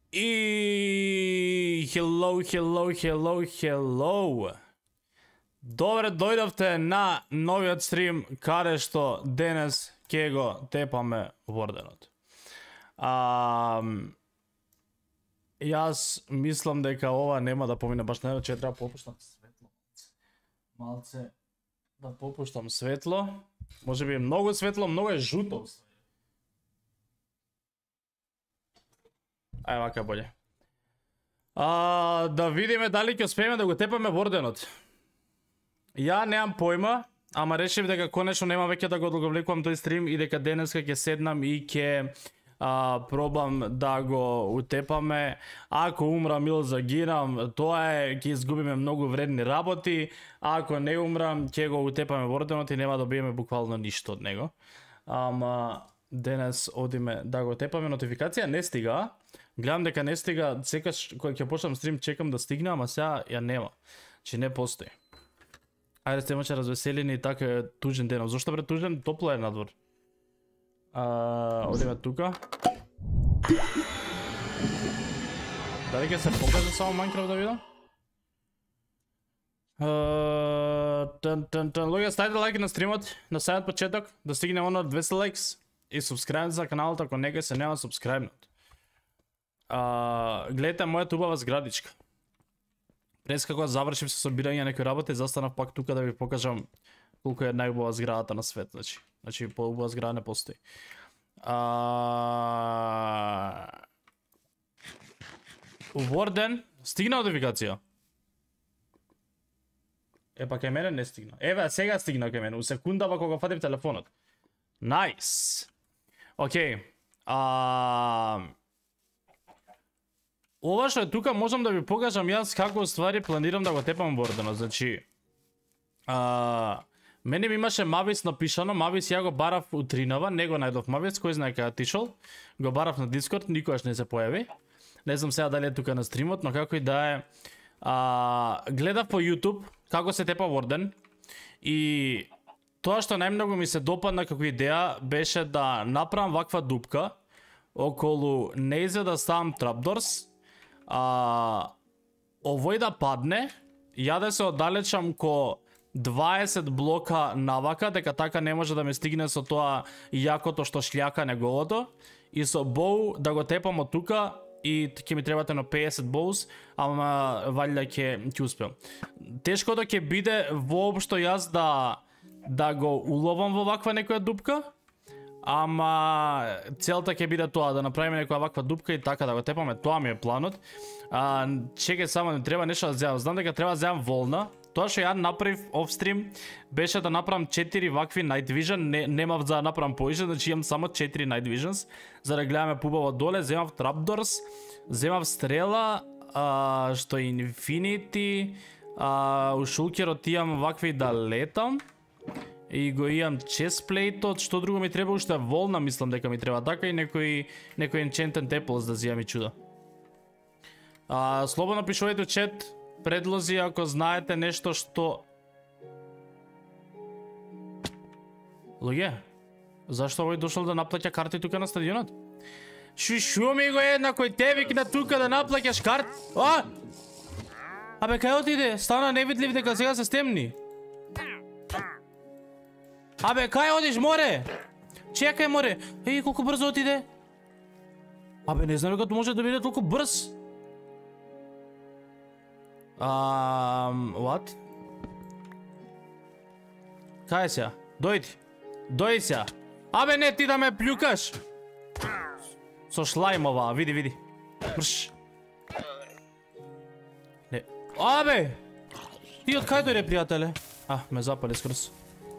И hello. Добре дојдовте на новиот стрим каде што денес ќе го тепаме Ворденот. Јас мислам дека ова нема да помине баш најдо, че треба попуштам светло. Малце да попуштам светло. Може би е многу светло, многу е жуто. Ај вака боле. Да видиме дали ќе успееме да го тепаме Ворденот. Ја немам појма, ама решив дека конечно нема веќе да го одговлекувам тој стрим и дека денеска ќе седнам и ќе пробам да го утепаме. Ако умрам или загинам, тоа е, ќе изгубиме многу вредни работи. Ако не умрам, ќе го утепаме Ворденот и нема да добиеме буквално ништо од него. Ама денес одиме да го тепаме. Нотификација не стига. Гледам дека не стига, секаш кога ќе почнам стрим чекам да стигне, ама сега ја нема. Че не постои. Ајде сте имаше развеселени и така е тужен денов. Зошто бре тужен? Топло е надвор. Одиме тука. Дали ќе се покаже само Minecraft да видам? Луѓе, ставите лайк на стримот, на самиот почеток, да стигне оно 200 лайкс и субскрайбнете за каналот ако некој се нема субскрайбнат. Гледате мојата убава зградичка. През како завршив со собирање некои работи, застанав пак тука да ви покажам колку е најубава зградата на свет, значи поубава зграда не постои. Ворден, стигна нотификација. Епа кај мене не стигна. Еве сега стигна кај мене, у секундава кога фатив телефонот. Најс. Океј. Ова што е тука можам да ви покажам јас како ствари планирам да го тепам Ворденот. Значи мене ми имаше Мавис напишано, Мавис ја го барав утринава, не го најдов Мавис, кој знае кај отишол. Го барав на Дискорд, никогаш не се појави. Не знам сега дали е тука на стримот, но како и да е, гледав по YouTube како се тепа Ворден и тоа што најмногу ми се допадна како идеја беше да направам ваква дупка околу нејзе да ставам трапдорс. Овој да падне, ја да се оддалечам ко 20 блока навака, дека така не може да ме стигне со тоа јакото што шљака неговото, и со боу да го тепам од тука и ќе ми требате на 50 боус, ама валјда ќе успеам. Тешкото ќе биде воопшто јас да го уловам во ваква некоја дупка, ама целта ќе биде тоа, да направиме некоја ваква дупка и така да го тепаме, тоа ми е планот. Чекај само, не треба нешто да земам, знам дека треба да земам волна. Тоа што ја направив офстрим беше да направам 4 вакви Night Vision, немав за да направам повише, значи имам само 4 Night Visions, за да гледаме пубаво доле, земав Trapdoors, земав стрела, што е Infinity, у шулкерот имам вакви да летам, и го имам chestplate-от, што друго ми треба, уште волна мислам дека ми треба, така и некој enchanted apples да зијам и чуда. Слободно пишувајте чет, предлози ако знаете нешто што... Луѓе, зашто овој дошол да наплаќа карти тука на стадионот? Шо ми го една кој те викна тука да наплаќаш карти? Абе, кај отиде? Стана невидлив дека сега се стемни. Абе, кај одиш, море? Чекај, море. Еј, колку брзо отиде? Абе, не знам како може да биде толку брз. What? Кај е сега? Дојди сега. Абе, не, ти да ме плюкаш. Со шлајмова, види. Брш. Не. Абе! Ти од кај дојде, пријателе? Ме запали скрз.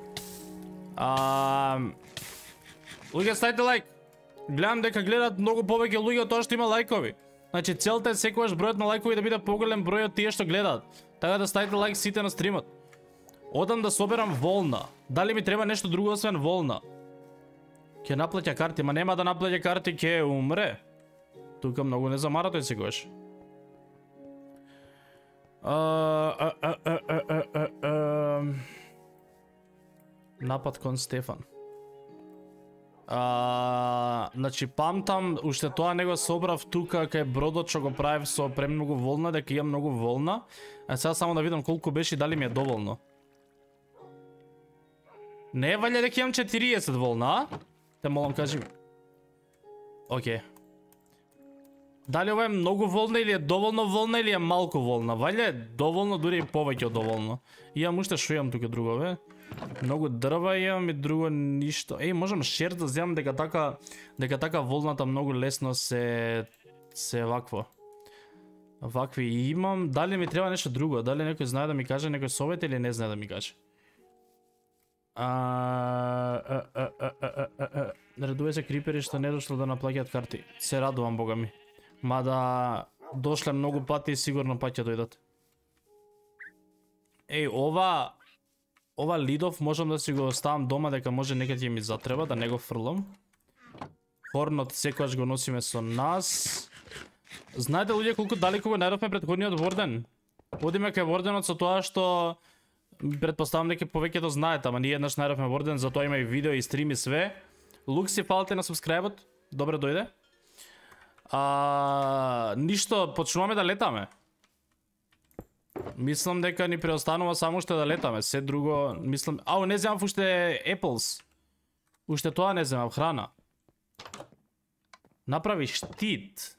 Луѓе, ставите лайк. Гледам дека гледат многу повеќе луѓе од тоа што има лайкови. Значи целта е секогаш бројот на лайкови да биде поголем број од тие што гледаат. Така да ставите лайк сите на стримот. Одам да соберам волна. Дали ми треба нешто друго освен волна? Ќе наплаќа карти, ма нема да наплаќа карти, ќе умре. Тука многу не замара тој секогаш. Напад кон Стефан. Значи памтам, уште тоа него собрав тука кај бродот што го правев со премногу волна, дека имам многу волна. А сега само да видам колку беше и дали ми е доволно. Не валја дека имам 40 волна, а? Те молам кажи ми. Океј. Дали ова е многу волна или е доволно волна или е малку волна? Валја е доволно, дури и повеќе од доволно. Имам уште што имам тука друго, бе. Многу дрва имам и друго ништо. Еј, можам шерт да земам дека така волната многу лесно се вакво. Вакви имам. Дали ми треба нешто друго? Дали некој знае да ми каже некој совет или не знае да ми каже? Редуве се крипери што не дошло да наплаќаат карти. Се радувам, бога ми. Мада дошле многу пати и сигурно пак ќе дојдат. Еј, ова лидов можам да си го оставам дома дека може некад ќе ми затреба, да не го фрлам. Хорнот секогаш го носиме со нас. Знаете луѓе колку далеко го најдовме претходниот Ворден? Одиме кај Ворденот со тоа што претпоставам дека повеќето знаете, ама ние еднаш најдовме Ворден, затоа има и видео и стрим и све. Лукси, фалте на сабскрајбот. Добре дојде. Ништо, почнуваме да летаме. Мислам дека ни преостанува само уште да летаме, се друго мислам... не земав уште Apples. Уште тоа не земав, храна. Направи штит.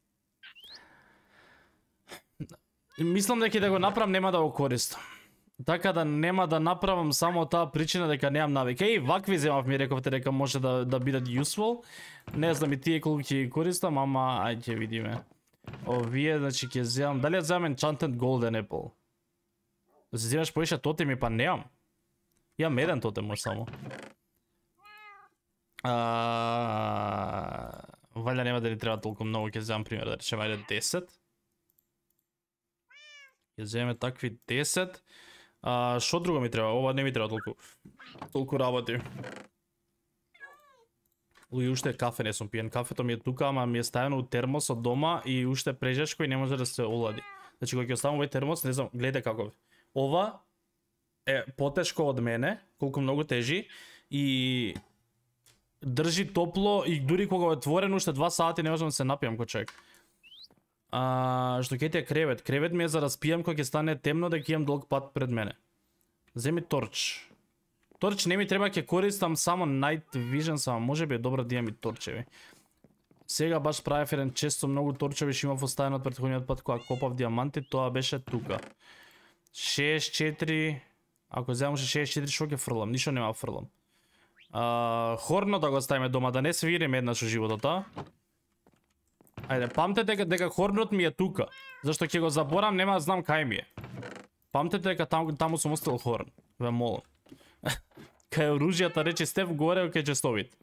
Мислам дека да го направам нема да го користам. Така да нема да направам само таа причина дека немам навик. Еј, вакви земав ми рековте дека може да бидат useful. Не знам и тие колку ќе ги користам, ама ајде ќе видиме. Овие, значи ќе земам, дали ја земам Enchanted Golden Apple? Да се земаш поише тотеми, па неам. Имам еден тотем може само. Валја нема да ни треба толку многу, ќе земам пример, да речем ајде 10. Ќе земеме такви 10. Шо друго ми треба? Ова не ми треба толку работи. И уште кафе не сум пиен. Кафето ми е тука, ама ми е ставено у термос од дома и уште прежешко и не може да се олади. Значи кога ќе оставам овој термос, не знам, гледајте каков. Ова е потешко од мене, колку многу тежи и држи топло и дури кога е отворен уште 2 сати не можам да се напијам кој човек. Што ќе ти е кревет? Кревет ми е за да спијам кога ќе стане темно дека имам долг пат пред мене. Земи торч. Торч не ми треба, ќе користам само Night Vision, само можеби е добро да имам и торчеви. Сега баш правев еден често многу торчеви што имав оставено од претходниот пат кога копав диаманти, тоа беше тука. 64, ако земам 64 што ќе фрлам, ништо нема фрлам. Хорно да го ставиме дома, да не свириме еднаш во животот, Ајде, памтете дека хорнот ми е тука. Зашто ќе го заборам, нема да знам кај ми е. Памтете дека таму сум оставил хорн. Ве молам. Кај оружјата рече Стеф горе, кај честовит.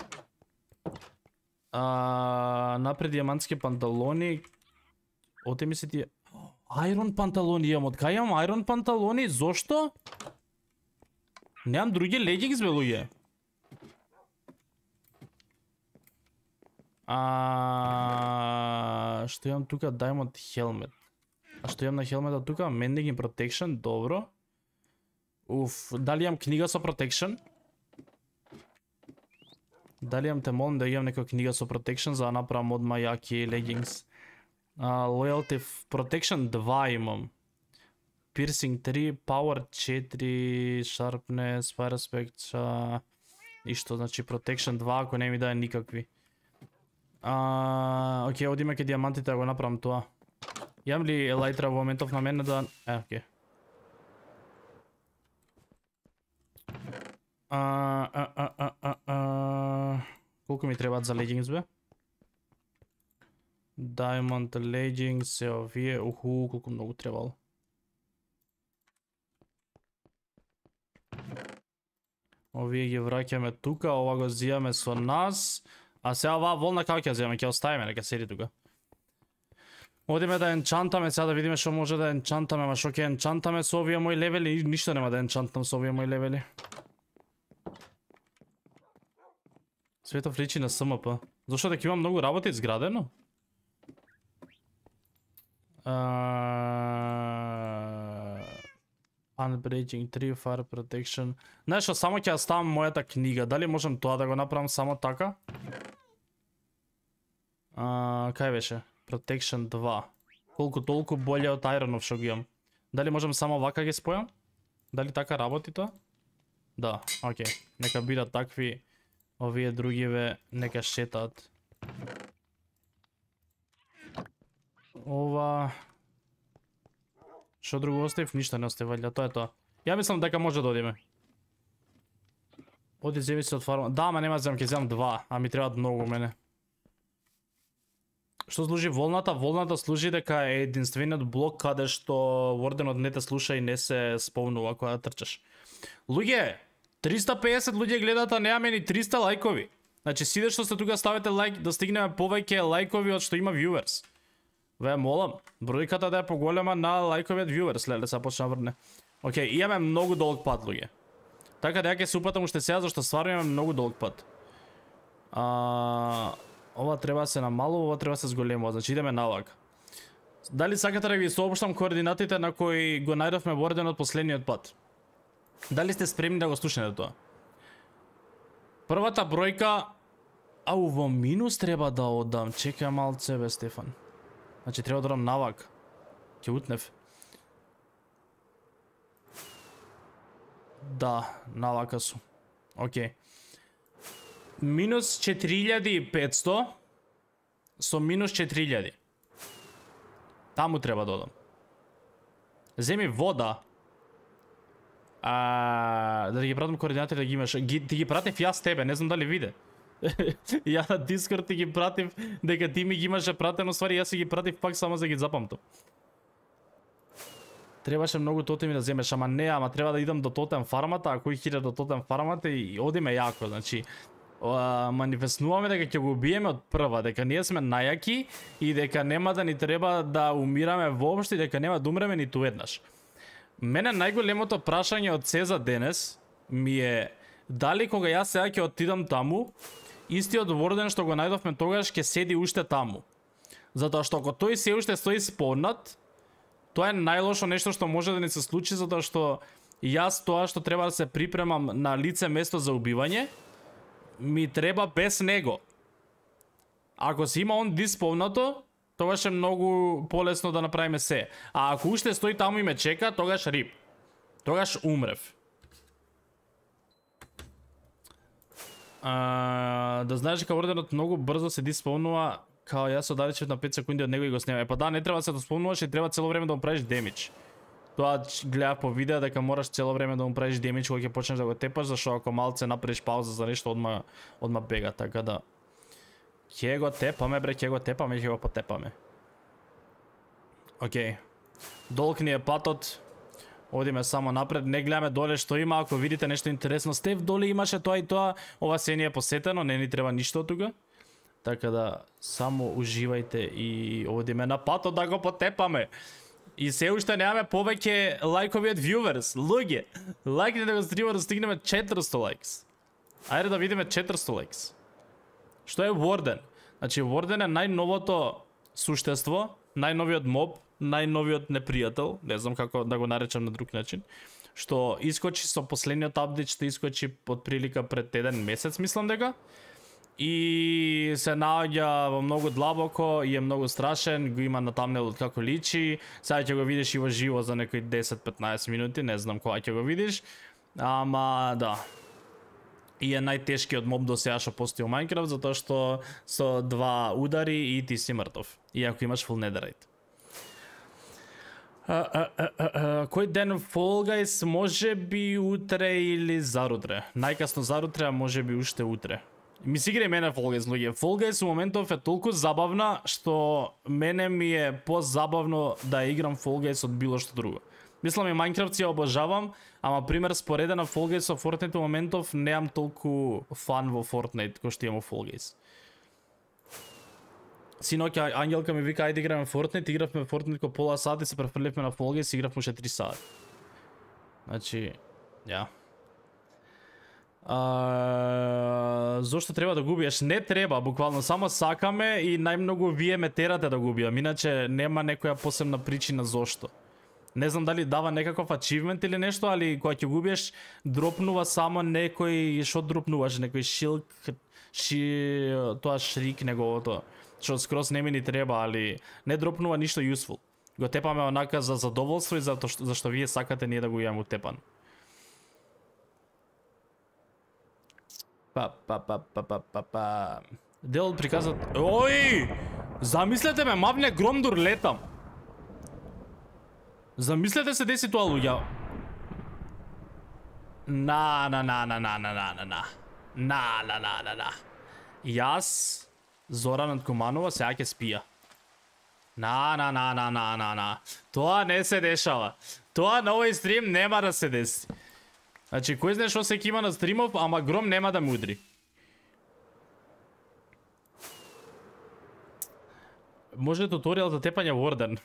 Напред диамантски панталони. Оте ми се тие... Айрон панталони имам. Од кај имам айрон панталони? Зошто? Немам други легинс, бе, луѓе. Што имам тука? Diamond Helmet. А што имам на хелмета тука? Mending Protection, добро. Дали имам книга со Protection? Дали имам, те молам да имам некоја книга со Protection за да направам одма јаки leggings. Loyalty Protection 2 имам. Piercing 3, Power 4, Sharpness, Fire Aspect, и што значи Protection 2 ако не ми даде никакви. Океј, одиме ке диамантите да го направам тоа. Имам ли елайтра во моментов на мене да... океј. Колку ми требаат за leggings, бе? Diamond leggings, е овие, колку многу требало. Овие ги враќаме тука, ова го зијаме со нас. А сега оваа волна како ќе зијаме, ќе оставиме, нека седи тука. Одиме да енчантаме, сега да видиме што може да енчантаме, ама што ќе енчантаме со овие мои левели, ништо нема да енчантам со овие мои левели. Светов личи на СМП. Зошто дека имам многу работи изградено? Unbreaking 3, Fire Protection. Знаеш што, само ќе ја ставам мојата книга. Дали можам тоа да го направам само така? Кај беше? Protection 2. Колку толку боле од Ironов што ги имам. Дали можам само вака ги спојам? Дали така работи тоа? Да, окей. Нека бидат такви. Овие другиве нека шетаат. Ова... Што друго оставив? Ништо не оставив, валја, тоа е тоа. Ја мислам дека може да одиме. Оди зависи од фарма. Да, ама нема земам, ќе земам 2, а ми требаат многу мене. Што служи волната? Волната служи дека е единствениот блок каде што Ворденот не те слуша и не се сповнува кога трчаш. Луѓе, 350 луѓе гледаат, а немаме ни 300 лајкови. Значи, сите што сте тука ставете лајк да стигнеме повеќе лајкови од што има viewers. Ве молам, бројката да е поголема на лајковиот viewers, леле се почна врне. Океј, имаме многу долг пат, луѓе. Така да ја ќе се упатам уште сега зашто стварно имаме многу долг пат. Ова треба да се намалува, ова треба да се зголемува, значи идеме навак. Дали сакате да ви сообштам координатите на кои го најдовме Ворденот последниот пат? Дали сте спремни да го слушнете тоа? Првата бројка... Ау, во минус треба да одам. Чекај малце, бе, Стефан. Значи, треба да одам навак. Ќе утнев. Да, навака су. Океј. Минус 4500 со минус 4000. Таму треба да одам. Земи вода. Да ги пратам координати да ги имаш. Ти ги пратив јас тебе, не знам дали виде. Ја на Дискорд ти ги пратив дека ти ми ги имаше пратено, ствари јас си ги пратив пак само за да ги запамтам. Требаше многу тотеми да земеш, ама не, ама треба да идам до тотем фармата, а кој хиля до тотем фармата и одиме јако, значи манифестуваме дека ќе го убиеме од прва, дека ние сме најаки и дека нема да ни треба да умираме воопшто и дека нема да умреме ниту еднаш. Мене најголемото прашање од се за денес ми е дали кога јас сега ќе отидам таму, истиот Ворден што го најдовме тогаш ќе седи уште таму. Затоа што ако тој се уште стои спонат, тоа е најлошо нешто што може да ни се случи, затоа што јас тоа што треба да се припремам на лице место за убивање, ми треба без него. Ако си има он диспомнато, тогаш е многу полесно да направиме се. А ако уште стои таму и ме чека, тогаш рип. Тогаш умрев. Да знаеш дека Орденот многу брзо се диспомнува, као јас одалечев на 5 секунди од него и го снема. Па да, не треба да се диспомнуваш и треба цело време да му правиш демидж. Тоа гледа по видео дека мораш цело време да му правиш демидж кога ќе почнеш да го тепаш, зашто ако малце направиш пауза за нешто одма бега, така да ќе го тепаме, бре, ќе го тепаме, ќе го потепаме. Океј. Долг ни е патот. Одиме само напред, не гледаме доле што има, ако видите нешто интересно, Стеф доле имаше тоа и тоа, ова се не е посетено, не ни треба ништо од тука. Така да само уживајте и одиме на патот да го потепаме. И се уште немаме повеќе лајкови од viewers. Луѓе, лајкните да го стримаме да стигнеме 400 лајкс. Ајде да видиме 400 лајкс. Што е Ворден? Значи Ворден е најновото суштество, најновиот моб, најновиот непријател, не знам како да го наречам на друг начин, што искочи со последниот апдейт, што искочи под прилика пред 1 месец, мислам дека. И се наоѓа во многу длабоко и е многу страшен, го има на тамнелот како личи. Сега ќе го видиш и во живо за некои 10-15 минути, не знам кога ќе го видиш. Ама да. И е најтешкиот моб до сега што постои во Minecraft, затоа што со 2 удари и ти си мртов. Иако имаш full netherite. Кој ден Fall Guys, може би утре или зарутре. Најкасно зарутре, а може би уште утре. Ми си игре мене Fall Guys, луѓе. Fall Guys во моментов е толку забавна што мене ми е позабавно да играм Fall Guys од било што друго. Мислам и Minecraft си ја обожавам, ама пример споредена Fall Guys со Fortnite во моментов неам толку фан во Fortnite кој што имам во Fall Guys. Синоќа Ангелка ми вика ајде играме Fortnite, игравме Fortnite ко пола сат и се префрливме на Fall Guys и игравме уште 3 сати. Значи, ја. Зошто треба да губиеш? Не треба, буквално само сакаме и најмногу вие ме терате да губиам, иначе нема некоја посебна причина зошто. Не знам дали дава некаков ачивмент или нешто, али кога ќе губиш, дропнува само некој, што дропнуваш, некој шилк, тоа шрик неговото, што скроз не ми ни треба, али не дропнува ништо useful. Го тепаме онака за задоволство и зашто вие сакате ние да го имаме утепан. Дел приказат... Ој! Замислете ме, мавне Громдур, летам. Замислете се деси тоа, луѓа. На. Јас, Зоран Куманова, сега ќе спија. На. Тоа не се дешава. Тоа на овој стрим нема да се деси. Значи, кој знае што се има на стримов, ама Гром нема да ме удри. Може туторијал за тепање Warden.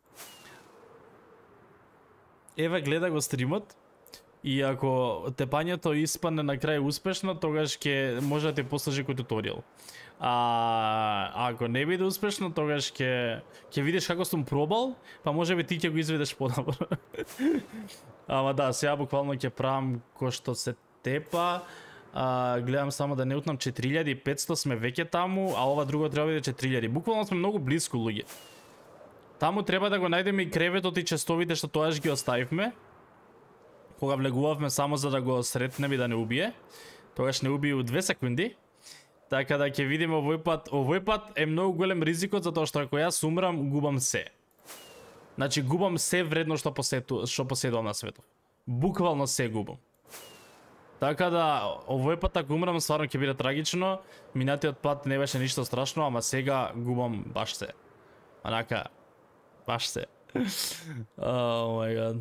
Еве гледа го стримот и ако тепањето испадне на крај успешно, тогаш ќе може да ти послужи кој туторијал. Ако не биде успешно, тогаш ќе видиш како сум пробал, па можеби ти ќе го изведеш подобро. Ама да, сега буквално ќе правам кој што се тепа. Гледам само да не утнам 4500, сме веќе таму, а ова друго треба да биде 4000. Буквално сме многу близко, луѓе. Таму треба да го најдеме и креветот и честовите што тоаш ги оставивме. Кога влегувавме само за да го сретнеме и да не убие. Тогаш не убие у 2 секунди. Така да ќе видиме овој пат. Овој пат е многу голем ризикот, затоа што ако јас умрам, губам се. Значи губам се вредно што поседувам на светот. Буквално се губам. Така да, овој пат ако умрам, стварно ќе биде трагично. Минатиот пат не беше ништо страшно, ама сега губам баш се. Онака, баш се. Oh my god.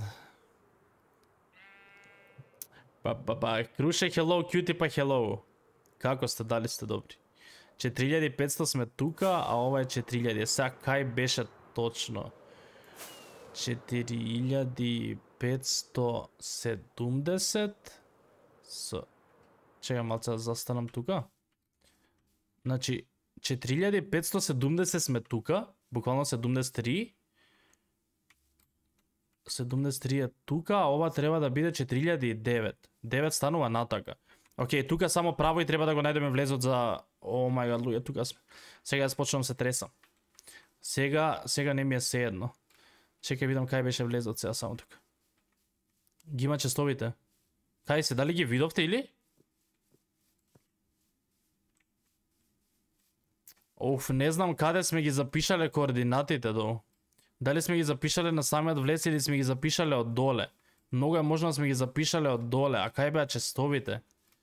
Круше, hello, Cutie па hello. Како сте, дали сте добри? 4500 сме тука, а ова е 4000. Сега кај беше точно? 4570 Чекам малце да застанам тука. Значи 4570 сме тука, буквално 73. 73 е тука, а ова треба да биде 4009. 9 станува натака. Океј, тука само право и треба да го најдеме влезот за... О мај гад, луѓе, тука сме. Сега јас почнам се тресам. Сега не ми е сеедно. Чекај видам кај беше влезот сега само тука. Ги има честовите. Кај се, дали ги видовте или? Оф, не знам каде сме ги запишале координатите до. Дали сме ги запишале на самиот влез или сме ги запишале од доле. Многу е можно да сме ги запишале од доле, а кај беа честовите?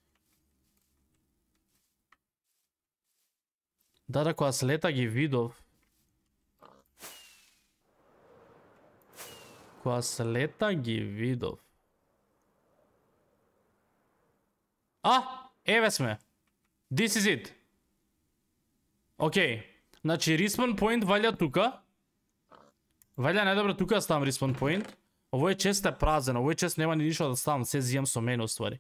Да, кога слета ги видов. Кога слета ги видов. Еве сме. This is it. Океј. Значи, respawn point валја тука. Валја најдобро тука ставам respawn point. Овој чест е празен, овој чест нема ни ништо да ставам, се зијам со мене уствари.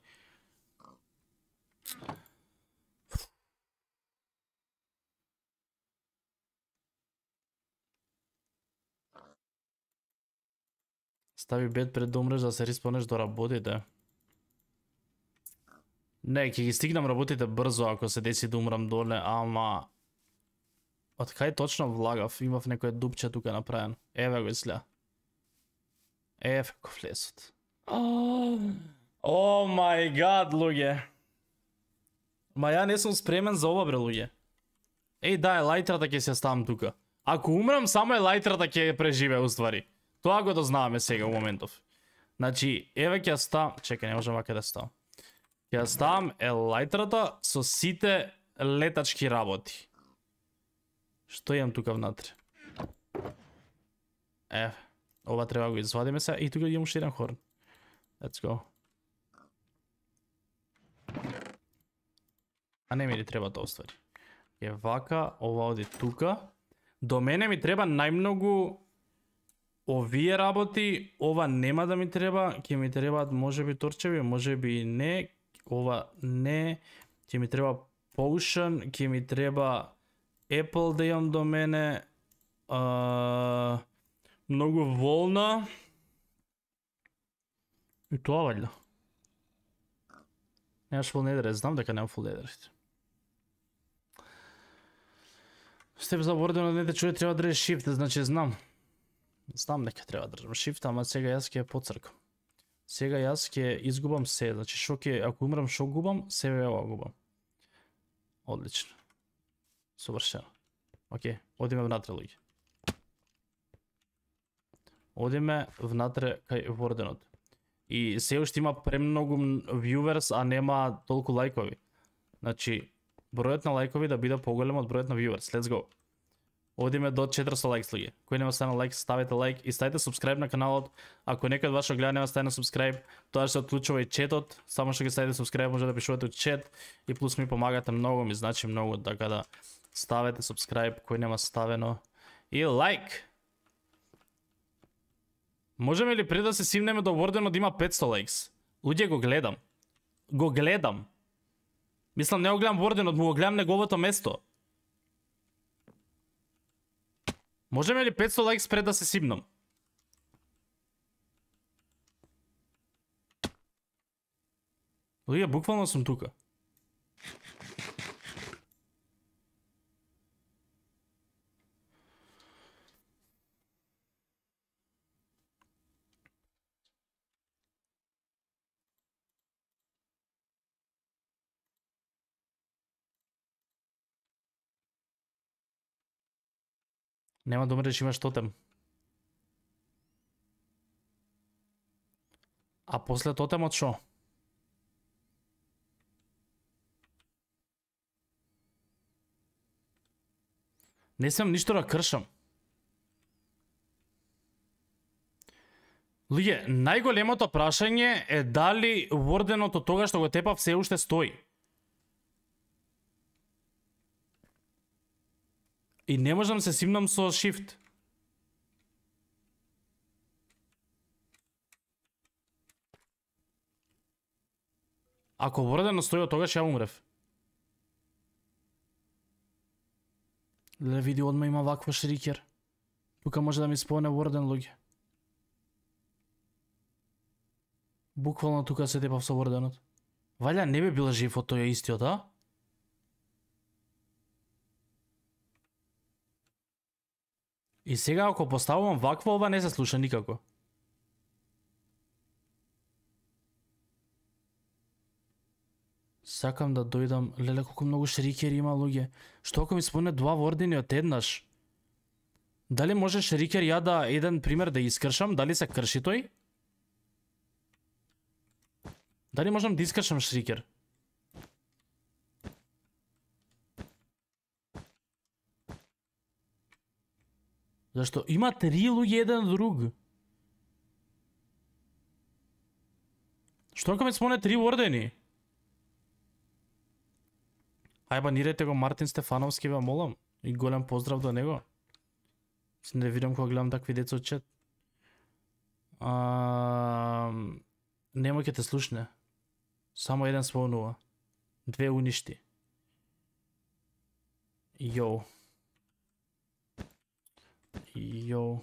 Стави бед пред да умреш да се респонеш до работите. Не, ќе ги стигнам работите брзо ако се деси да умрам доле, ама... Од кај точно влагав? Имав некој дупче тука направен. Еве го исля. Еве го влезот. О мај гад, луѓе. Ма ја не сум спремен за ова, бре, луѓе. Еј, да, лајтрата ќе се ставам тука. Ако умрам, само лајтрата ќе преживе, уствари. Тоа го дознаваме сега у моментов. Значи, еве ќе ставам... Чекај, не можам вака да ставам. Ќе ставам лајтрата со сите летачки работи. Што имам тука внатре? Еве. Ова треба го извадиме сега. И тука имам уште еден хорн. Let's go. А не ми ли треба тоа ствари. Е вака, ова оди тука. До мене ми треба најмногу овие работи. Ова нема да ми треба. Ќе ми требаат можеби торчеви, можеби и не. Ова не. Ќе ми треба potion, ќе ми треба Apple да имам до мене. Многу волна. И тоа валја. Немаш full netherite, знам дека немам full netherite. Степ за Warden не те чуе, треба да држиш shift, значи знам. Знам дека треба да држам shift, ама сега јас ќе поцркам. Сега јас ќе изгубам се, значи шо ќе, ако умрам шо губам, себе ова губам. Одлично. Совршено. Океј, одиме внатре, луѓе. Одиме внатре кај Wardenот. И се уште има премногу viewers, а нема толку лајкови. Значи, бројот на лајкови да биде поголем од бројот на viewers. Let's go. Одиме до 400 лайкс, луѓе. Кој нема ставил лайк, ставете лайк и ставите subscribe на каналот. Ако некој од вашето гледање нема стави на subscribe, тоа што отклучува и четот, само што ги ставите subscribe може да пишувате од чет и плюс ми помагате многу, ми значи многу, така да ставете subscribe кој нема ставено и лайк. Можеме ли пред да се симнеме до Wardenот да има 500 лайкс? Луѓе, го гледам. Го гледам. Мислам, не го гледам Wardenот, му го гледам неговото место. Можеме ли 500 лайкс пред да се симнам? Луѓе, буквално сум тука. Нема да умреш, имаш тотем. А после тотемот шо? Не сам ништо да кршам. Луѓе, најголемото прашање е дали Wardenот од тога што го тепав се уште стои. И не можам се симнам со shift. Ако Wardenот стои од тогаш ја умрев. Леле, види, одма има ваква шрикер. Тука може да ми споне Warden, луѓе. Буквално тука се тепав со Wardenот. Валја не би бил жив од тој истиот, а? И сега ако поставувам ваква, ова не се слуша никако. Сакам да дојдам. Леле, колку многу шрикери има, луѓе. Што ако ми споне два Wardeni од еднаш? Дали може шрикер ја да еден пример да искршам? Дали се крши тој? Дали можам да искршам шрикер? Зашто има три луѓе еден друг. Што ако ми споне три Wardeni? Ај банирайте го Мартин Стефановски, ве молам. И голем поздрав до него. Не видам кога гледам такви деца од чет. Нема ќе те слушне. Само еден спомнува. Две уништи. Йоу. Йоу.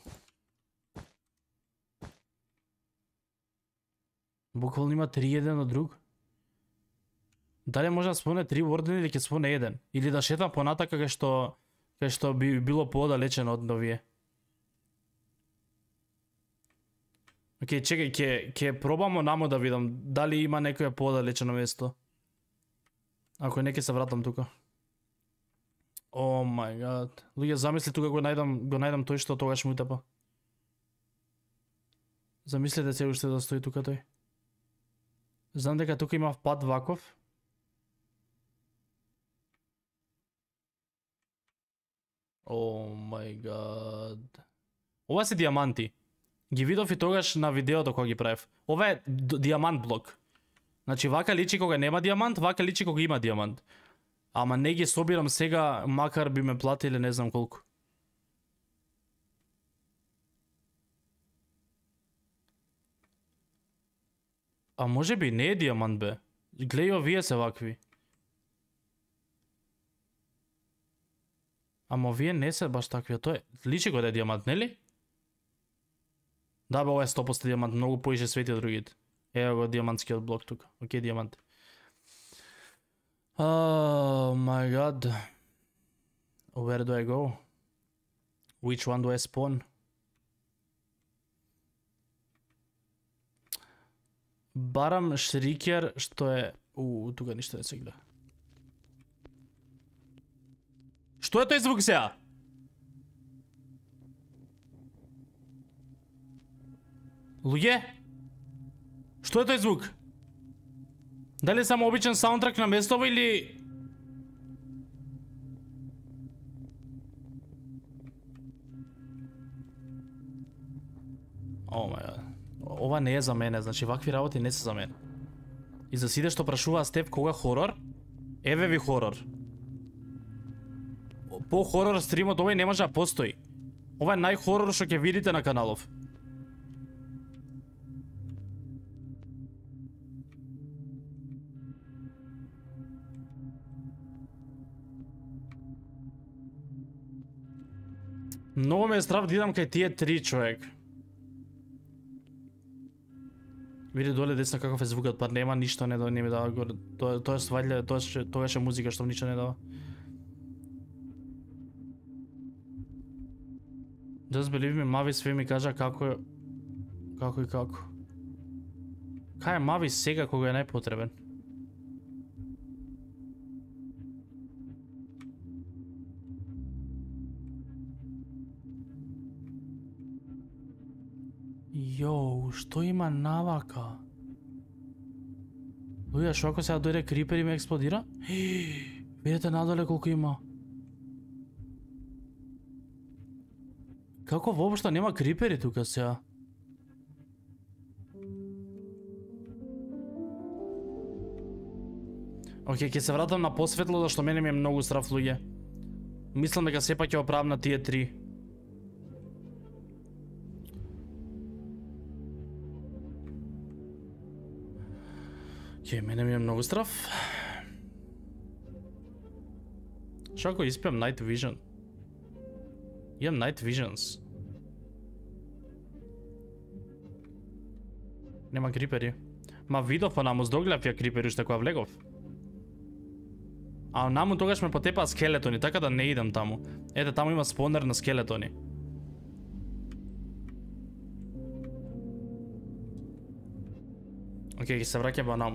Буквално има три еден од друг. Дали може да споне три Wardeni или ќе споне еден? Или да шетам понатака кај што би било поодалечено од овие? Океј, чекај, ќе пробамо намо да видам дали има некоја поодалечено место. Ако не, ќе се вратам тука. О мај гад. Луѓе, замисли тука го најдам тој што тогаш му тепа. Замислете се уште да стои тука тој. Знам дека тука има пат ваков. О мај гад. Ова се диаманти. Ги видов и тогаш на видеото кога ги правев. Ова е диамант блок. Значи вака личи кога нема диамант, вака личи кога има диамант. Ама не ги собирам сега, макар би ме платиле не знам колку. А може би не е диамант, бе. Глеј, овие се вакви. Ама овие не се баш такви, тоа е. Личи го да е диамант, нели? Да, бе, ова е 100% диамант, многу поише свети од другите. Ево го диамантскиот блок тука. Океј, диамант. Oh my god. Where do I go? Which one do I spawn? Барам шрикер што е... тука ништо не се гледа. Што е тој звук сега? Луѓе? Што е тој звук? Дали е само обичен саундтрак на местово или... О мај гад. Ова не е за мене, значи вакви работи не се за мене. И за сите што прашуваа Стеф кога хорор, еве ви хорор. По хорор стримот овој не може да постои. Ова е најхорор што ќе видите на каналов. Многу ме е страв да идам кај тие три, човек. Види доле десно каков е звукот, па нема ништо, не ми дава горе. Тоа е сваѓа, тогаш е музика што ништо не дава. Just believe me, Мави све ми кажа како е... Како и како. Кај е Мави сега кога е најпотребен? Јоу, што има навака? Луѓе, шо ако сега дојде крипер и ме експлодира? Видете надоле колку има. Како воопшто нема крипери тука сега? Океј, ќе се вратам на посветло, зашто мене ми е многу страв, луѓе. Мислам дека сепак ќе оправам на тие три. Океј, мене ми е многу страв. Шо ако испиам Night Vision? Имам Night Visions. Нема крипери. Ма видов онаму, здогледав ја крипери уште кога влегов. А онаму тогаш ме потепаа скелетони, така да не идам таму. Ете, таму има спонер на скелетони. Океј, ќе се враќам онаму.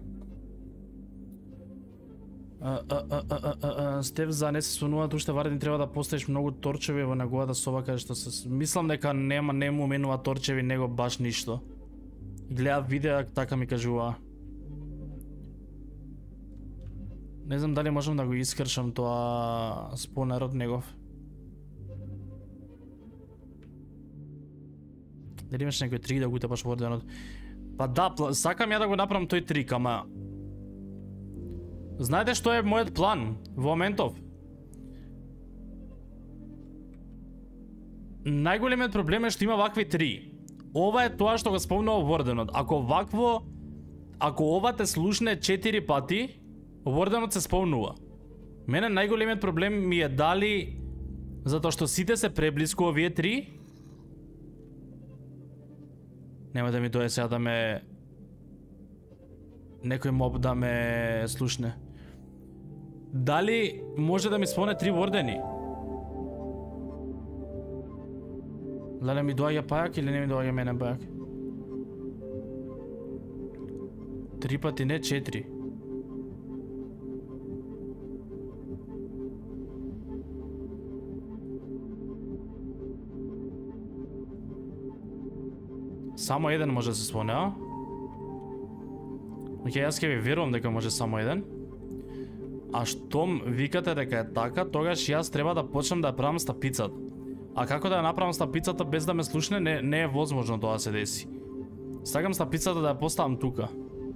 Стеф, за не се сонуваат уште варедни, треба да поставиш многу торчеви во неговата соба каде што се... Мислам дека не му менува торчеви, него баш ништо. Гледав видео, така ми кажуваа. Не знам дали можам да го искршам тоа спонерот негов. Дали имаш некој трик да го утепаш во орденот? Па да, сакам ја да го направам тој трик, ама... Знаете што е мојот план во моментов? Најголемиот проблем е што има вакви три. Ова е тоа што го спомнува во орденот. Ако ова те слушне 4 пати, во орденот се спомнува. Мене најголемиот проблем ми е дали затоа што сите се преблиску овие три. Нема да ми дое сега да ме... Некој моб да ме слушне. Дали може да ми спомне три ордени? Дали ми доаѓа пајак или не ми доаѓа мене пајак? 3 пати не, 4. Само еден може да се спомне, а? Океј, јас ќе ви верувам дека може само еден. А штом викате дека е така, тогаш јас треба да почнам да ја правам стапицата. А како да ја направам стапицата без да ме слушне, не е возможно тоа да се деси. Сакам стапицата да ја поставам тука.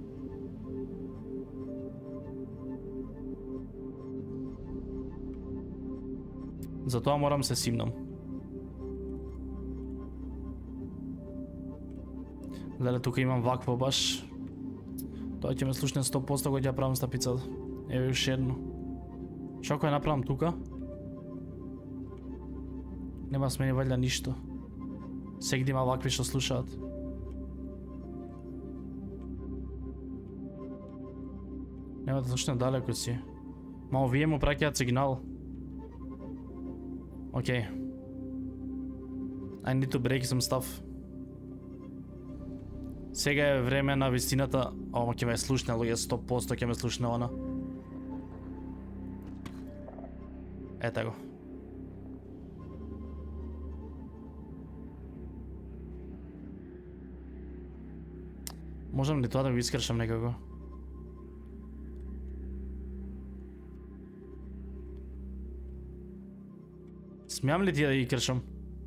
Затоа морам се симнам. Дали тука имам вакво баш? Тоа ќе ме слушне 100% кога ќе ја правам стапицата. Еве уште едно. Шо ако ја направам тука? Нема смени валја ништо. Сегде има вакви што слушаат. Нема точно далеко си. Ма овие му праќаат сигнал. Окей. I need to break some stuff. Сега е време на вистината. Ома ќе ме слушне, луѓе, 100% ќе ме слушне она. Ете го. Можам ли тоа да го искршам некако? Смеам ли ти да ги кршам?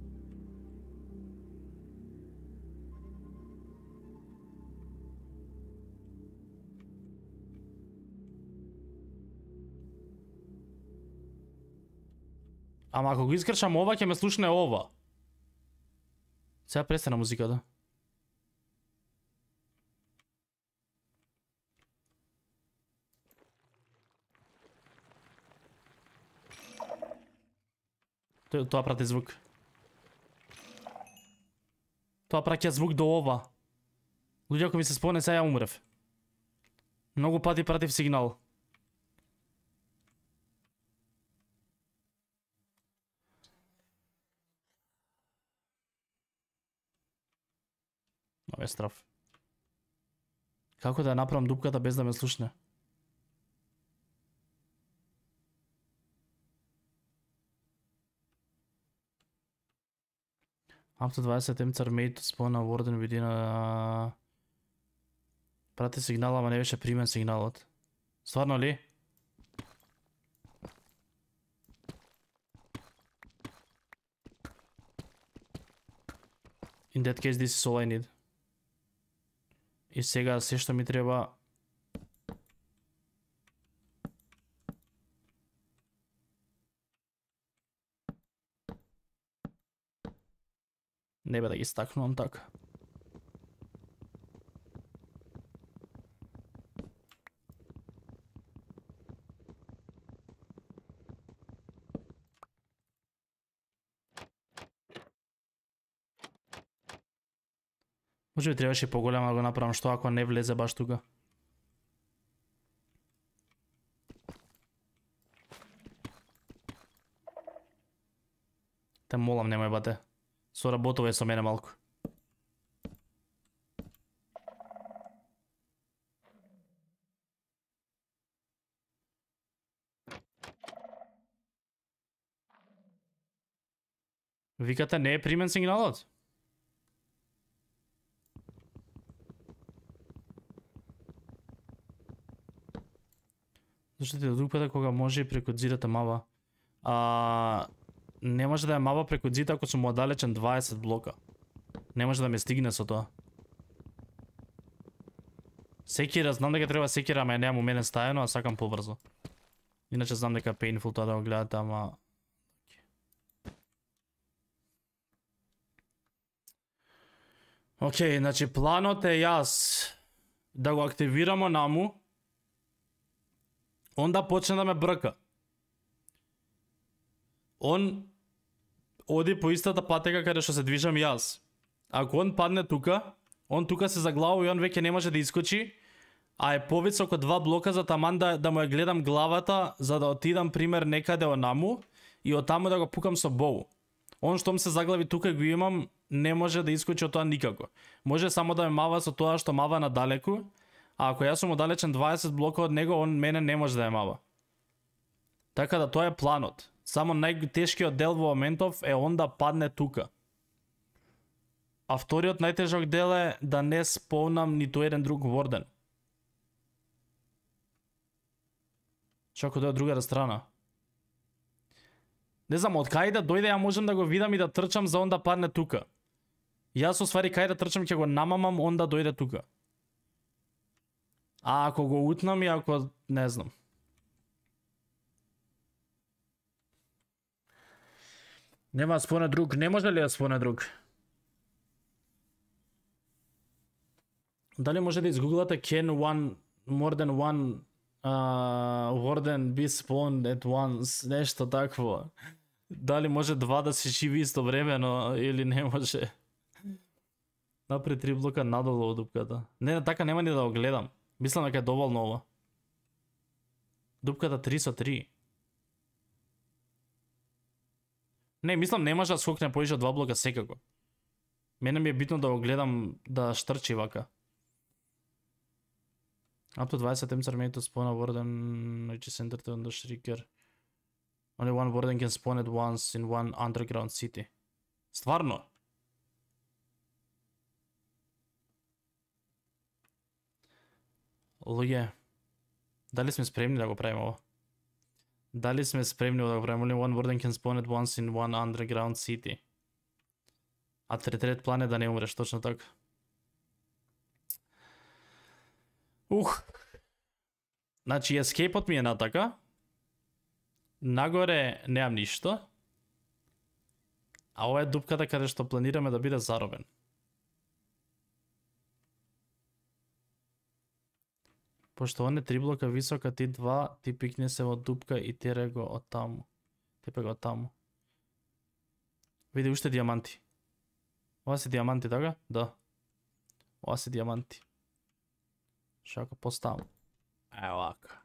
Ама ако го искршам ова, ќе ме слушне ова. Сега престана музиката. Тоа прати звук. Тоа праќа звук до ова. Луѓе, ако ми се спомне, сега ја умрев. Многу пати пратив сигнал. Ова е страв. Како да ја направам дупката без да ме слушне? Up to 20 attempts are made to spawn a warden within a... Прати сигнал, ама не беше примен сигналот. Стварно ли? In that case, this is all I need. И сега се што ми треба... Не бе да ги стакнувам така. Може би требаше поголема да го направам, што ако не влезе баш тука. Те молам, немој бате. Соработувај со мене малку. Викате не е примен сигналот? Зашто ти до друг пата кога може и преку зидата мава. Не може да ја мава преку зид ако сум оддалечен 20 блока. Не може да ме стигне со тоа. Секира, знам дека треба секира, ама ја немам у мене стајано, а сакам побрзо. Иначе знам дека painful тоа да го гледате, ама... Океј, значи планот е јас да го активирам онаму, онда почне да ме брка. Он оди по истата патека каде што се движам јас. Ако он падне тука, он тука се заглавува и он веќе не може да искочи, а е повисоко 2 блока за таман да му ја гледам главата за да отидам пример некаде онаму и оттаму да го пукам со боу. Он штом се заглави тука и го имам, не може да искочи од тоа никако. Може само да ме мава со тоа што мава надалеку, а ако јас сум оддалечен 20 блока од него, он мене не може да ја мава. Така да тоа е планот. Само најтешкиот дел во моментов е он да падне тука. А вториот најтежок дел е да не спомнам ниту еден друг ворден. Чако да е од другата страна. Не знам, од кај да дојде ја можам да го видам и да трчам за он да падне тука. Јас освари кај да трчам ќе го намамам он да дојде тука. А ако го утнам и ако не знам. Нема споне друг, не може ли да споне друг? Дали може да изгуглате can one more than one warden be spawned at once, нешто такво. Дали може два да се живи истовремено или не може? Напред 3 блока надолу од дупката. Не, така нема ни да го гледам. Мислам дека е доволно ова. Дупката 3 со 3. Не, мислам не може да скокне повише од 2 блока секако. Мене ми е битно да го гледам да штрчи вака. Up to 20 attempts are made to spawn a warden which is entered on the shrieker. Only one warden can spawn at once in one underground city. Стварно? Луѓе, дали сме спремни да го правиме ово? Дали сме спремни да го правиме? Only one warden can spawn at once in one underground city. А трет план е да не умреш, точно така. Значи, ескейпот ми е натака. Нагоре неам ништо. А ова е дупката каде што планираме да биде заробен. Пошто он е 3 блока висока, ти 2, ти пикне се во дупка и тере го од таму. Тепе го од таму. Види уште диаманти. Ова се диаманти, така? Да. Ова се диаманти. Шако поставам. Ево вака.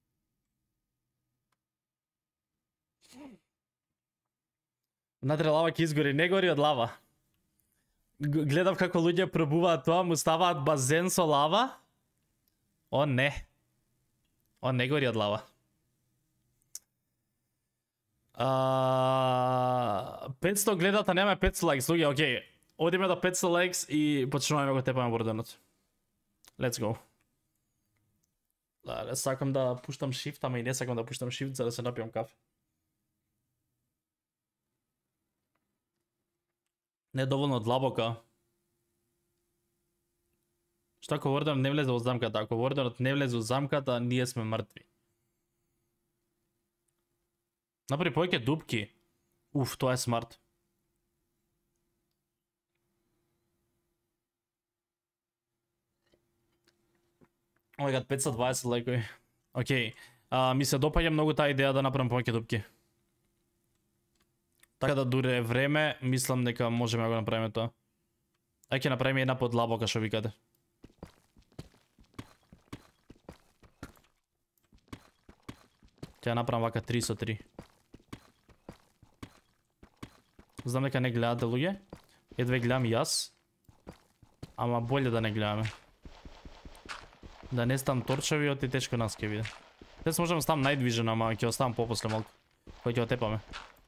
Внатре лава ќе изгори, не гори од лава. Гледав како луѓе пробуваат тоа, му ставаат базен со лава. О не. О не гори од лава. 500 гледата, нема 500 лайкс, луѓе, окей. Одиме до 500 лайкс и почнуваме го тепаме борденот. Let's go. Да, сакам да пуштам shift, ама и не сакам да пуштам shift за да се напијам кафе. Не доволно длабока. Што ако Ворденот не влезе во замката? Ако Ворденот не влезе во замката, ние сме мртви. Направи повеќе дупки. Уф, тоа е смарт. Ой, гад 520 лайкови. Окей. Ми се допаѓа многу таа идеја да направам повеќе дупки. Така да дуре време, мислам дека можеме да го направиме тоа. Ај ќе направиме една подлабока, што викате. Ќе направам вака 3 со 3. Знам дека не гледате луѓе. Едве гледам јас. Ама боле да не гледаме. Да не стам торчавиот и тешко нас ќе биде. Тес можам да ставам night vision, ама ќе оставам попосле малку. Кој ќе отепаме.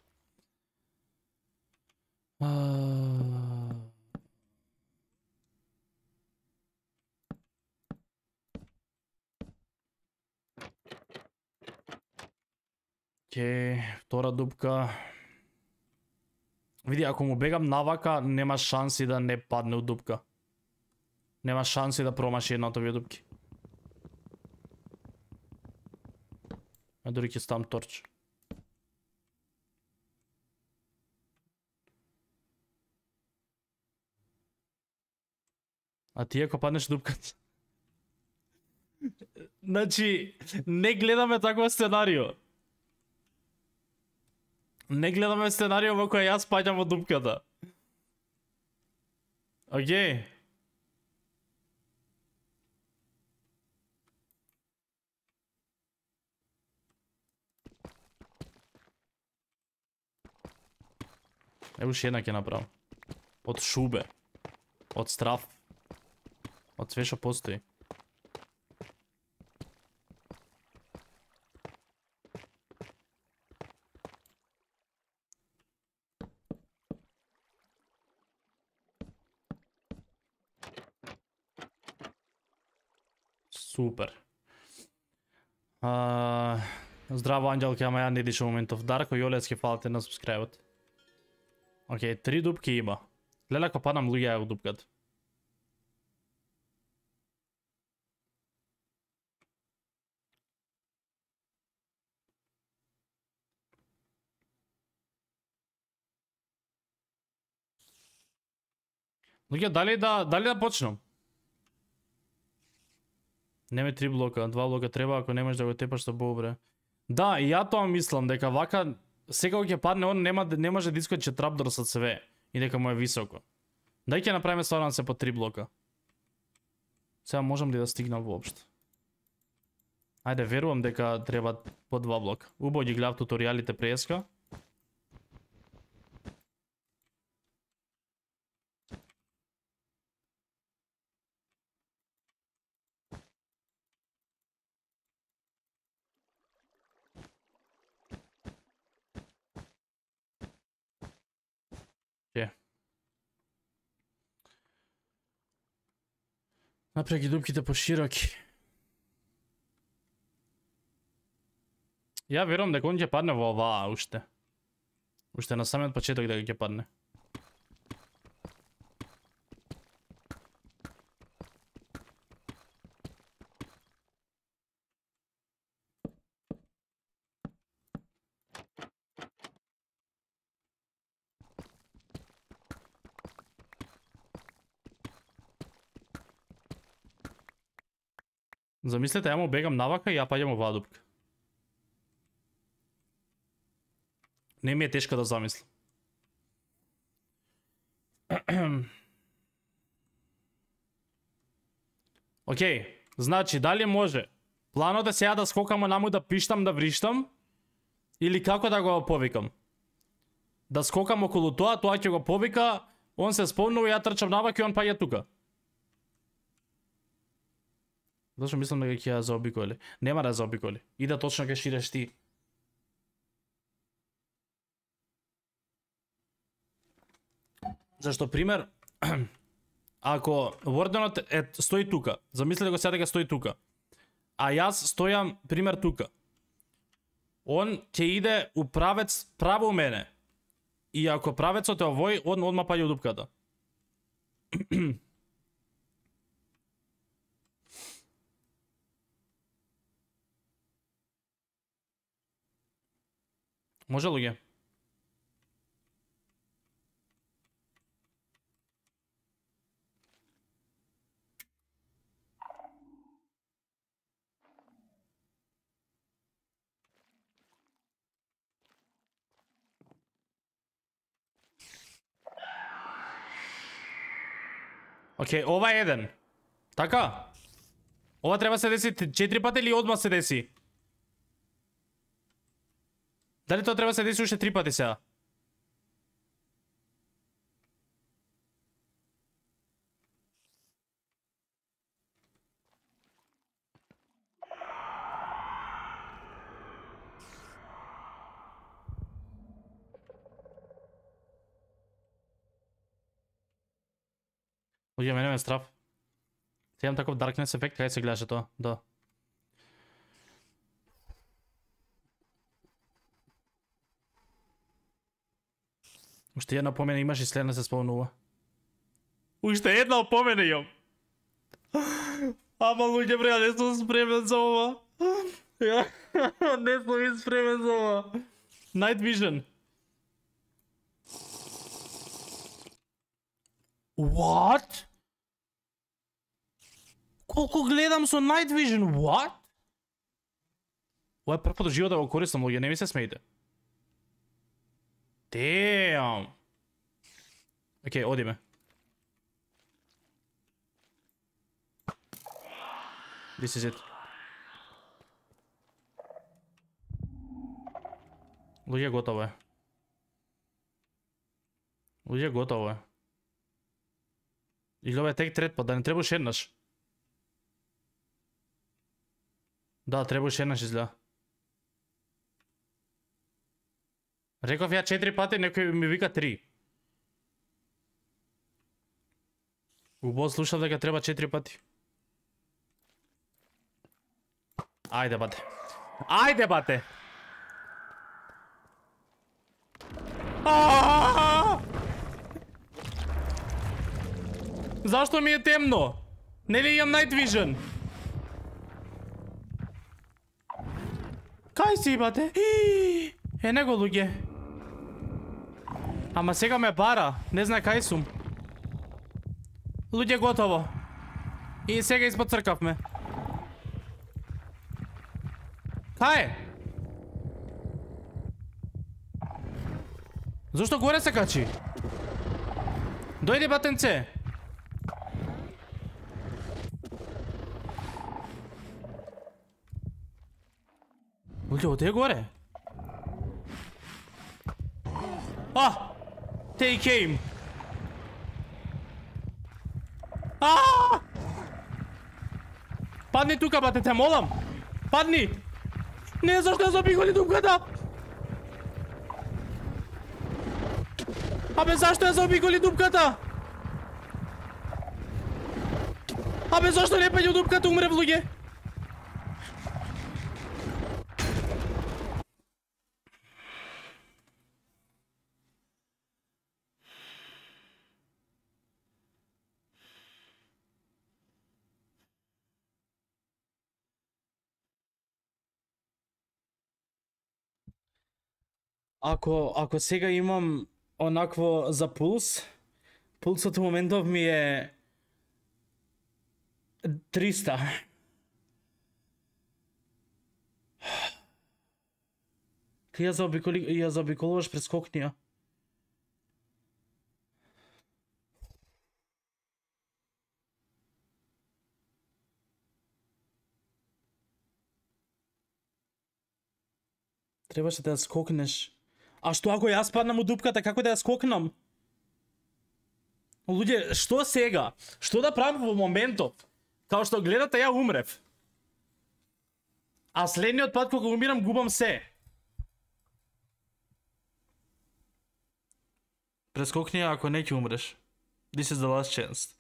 Втора дупка. Види, ако му бегам навака, нема шанси да не падне од дупка. Нема шанси да промаши една од овие дупки. А дори ќе ставам торч. А ти ако паднеш дупката? Значи, не гледаме такво сценарио. Не гледаме сценарио во кој јас паѓам во дупката. Окей. Ево уште една ќе направам. Од шубе. Од страф. Од све што постои. Супер. Здраво, Анđелки, ама ја не диша моментов. Дарко Јолецки, фалате на субскрайбот. Окей, 3 дупки има. Гледа ако падам луѓе во дупката. Луѓе, дали да почнам? Неме 3 блока, 2 блока треба, ако немаш да го тепаш со бобре. Да, и ја тоа мислам, дека вака секако ќе падне, он не може да искочи трапдор со све и дека му е високо. Дај ќе направиме стварно се по 3 блока. Сега можам ли да стигнам воопшто? Ајде, верувам дека треба по 2 блока. Убаво ги гледав туторијалите преска. Направи ги дупките пошироки. Ја верувам дека он ќе падне во оваа уште. Уште на самиот почеток дека ќе падне. Замислете, ја му бегам навака и ја паѓам оваа дупка. Не ми е тешко да замислам. Океј, значи, дали може планот е сега да скокам онаму да пиштам, да вриштам, или како да го повикам? Да скокам околу тоа ќе го повика, он се спомнува, ја трчам навака и он паѓа тука. Зашто мислам дека ќе ја заобиколи? Нема да ја заобиколи. Ида точно кај ширеш ти. Зашто, пример, ако Ворденот стои тука, замислете го сега дека стои тука, а јас стојам, пример, тука, он ќе иде у правец право у мене. И ако правецот е овој, он одма паѓа у дупката. Може луѓе? Океј, ова е еден. Така? Ова треба се деси 4 пати или одма се деси? Дали тоа треба се деси уште 3 пати сега? Луѓе, мене ме страв. Се имам таков Darkness ефект, кај се гледаше тоа, да. Уште една опомена имаш и следна се спомнува. Уште една опомена имам. Ама луѓе, бре, не сум спремен за ова. Не сум спремен за ова. Night Vision. What? Колку гледам со Night Vision, what? Ова е прв живот да го користам, луѓе, не ми се смејте. Damn. Океј, одиме. This is it. Луѓе, готово е. Луѓе, готово е. Или ова е тек трет пат, да не требаш еднаш. Да, требаш еднаш изгледа. Реков ја 4 пати, некој ми вика 3. Убаво слушав дека треба 4 пати. Ајде, бате. Ајде, бате! Зашто ми е темно? Нели имам Night Vision? Кај си, бате? Е, него, луѓе. Ама сега ме бара, не знае кај сум. Луѓе, готово. И сега испод цркавме. Кај е? Зошто горе се качи? Дојди, батенце. Луѓе, оде е горе. They came. Падни тука, бате, те молам. Падни. Не, зашто ја заобиколи дупката? Абе, зашто ја заобиколи дупката? Абе, зашто не паѓа дупката, умрев, луѓе? Ако сега имам онакво за пулс, пулсот у моментов ми е 300. Ти ја заобиколуваш през кокнија. Требаше да ја скокнеш. А што ако јас паднам у дупката, како да ја скокнам? Луѓе, што сега? Што да правам во моментот? Као што гледате, ја умрев. А следниот пат кога умирам, губам се. Прескокни ако не ќе умреш. This is the last chance.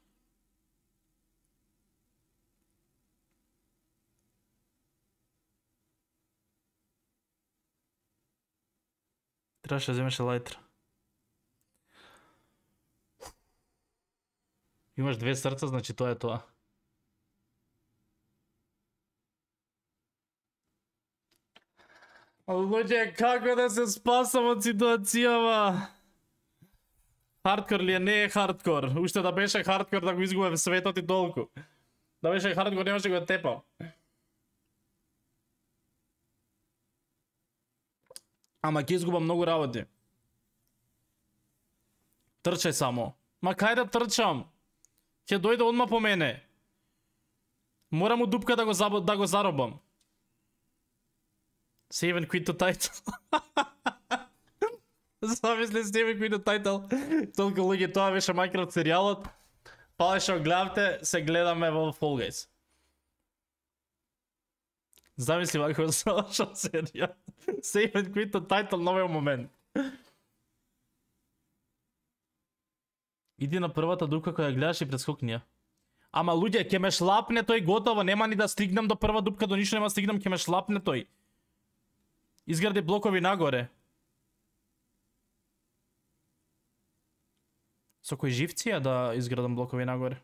Требаше да земеш лајтер. Имаш 2 срца, значи тоа е тоа. Луѓе, како да се спасам од ситуацијава? Хардкор ли е? Не е хардкор. Уште да беше хардкор да го изгубев светот и толку. Да беше хардкор немаше го тепам. Ама ќе изгубам многу работи. Трчај само. Ма кај да трчам? Ќе дојде одма по мене. Морам у дупка да го заробам. Save and quit the title. Замисли Save and quit the title. Толку луѓе, тоа беше мајкрот серијалот. Па што гледавте, се гледаме во Fall Guys. Замисли вако завршал серија. Save and quit the title, новиот момент. Иди на првата дупка која гледаш и прескокни ја. Ама луѓе, ќе ме шлапне тој готово, нема ни да стигнам до прва дупка, до ништо нема стигнам, ќе ме шлапне тој. Изгради блокови нагоре. Со кој живци ја да изградам блокови нагоре?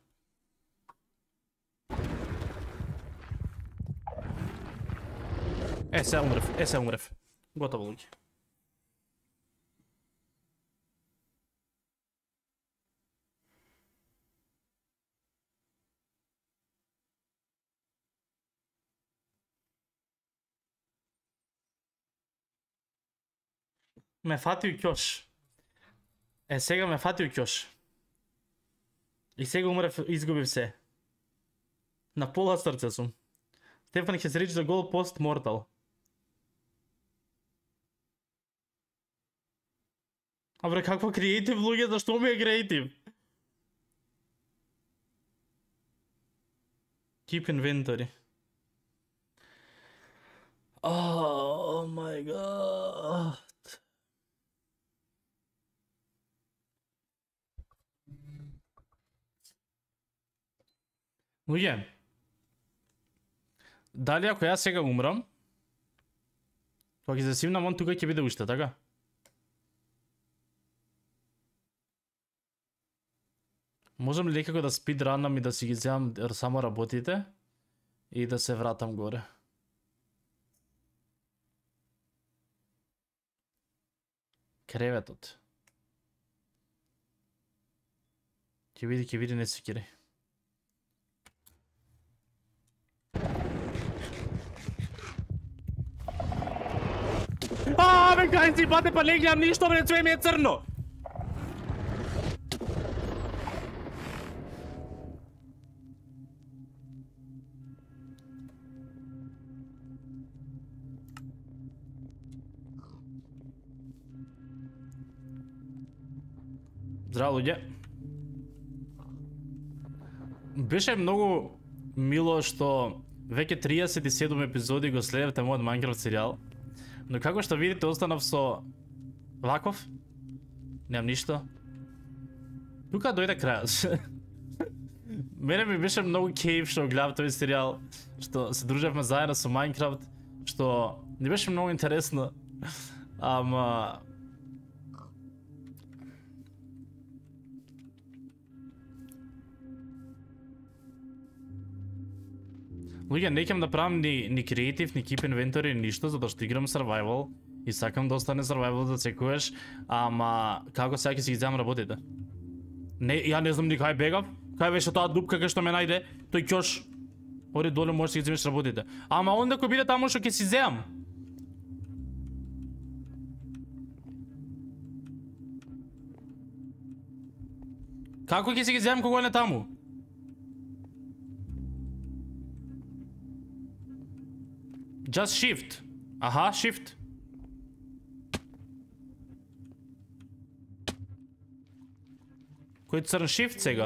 Се умрев. Готово, луѓе. Ме фати у ќош. Сега ме фати у ќош. И сега умрев, изгубив се. На пола срце сум. Стефан ќе се речи за гол пост мортал. Абре, каква креатив, луѓе, зашто ми е креатив? Keep inventory. Oh my god. Луѓе, дали ако јас сега умрам, кога ќе се симнам, он тука ќе биде уште, така? Можам ли некако да спидранам и да си ги земам само работите и да се вратам горе? Креветот. Ќе види, не се кири. Бе, кај си, бате, па не гледам ништо, бе, све ми е црно. Здраво луѓе. Беше многу мило што веќе 37 епизоди го следевте мојот Minecraft серијал. Но како што видите, останав со ваков. Немам ништо. Тука дојде крајот. Мене ми беше многу кејф што гледав тој серијал, што се дружевме заедно со Minecraft, што не беше многу интересно. Ама луѓе, не ќе да правам ни креатив, ни keep inventory, ништо, затоа што играм survival и сакам да остане survival за секојаш, ама како сега ќе си ги земам работите? Не, ја не знам ни кај бегав, кај беше таа дупка кај што ме најде, тој ќош. Оре доле можеш да си ги земеш работите. Ама онда кој биде таму што ќе си земам. Како ќе си ги земам кога не таму? Just shift. Аха, shift. Кој црн shift сега?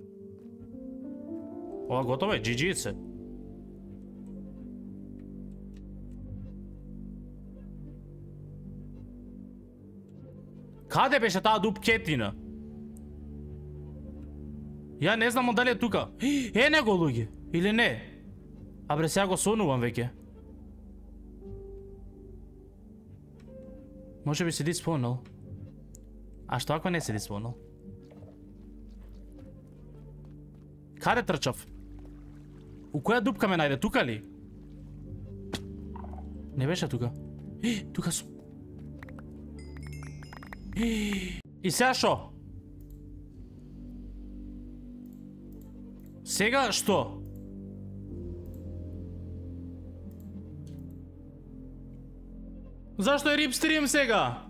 Ова готово е, GG се. Каде беше таа дупкетина? Ја не знам дали е тука. Е него луѓе, или не? Абре сега го сонувам веќе. Може би се диспонал. А што ако не се диспонал? Каде трчав? У која дупка ме најде? Тука ли? Не беше тука. Тука сум. И сега шо? Сега што? Зашто е рип стрим сега?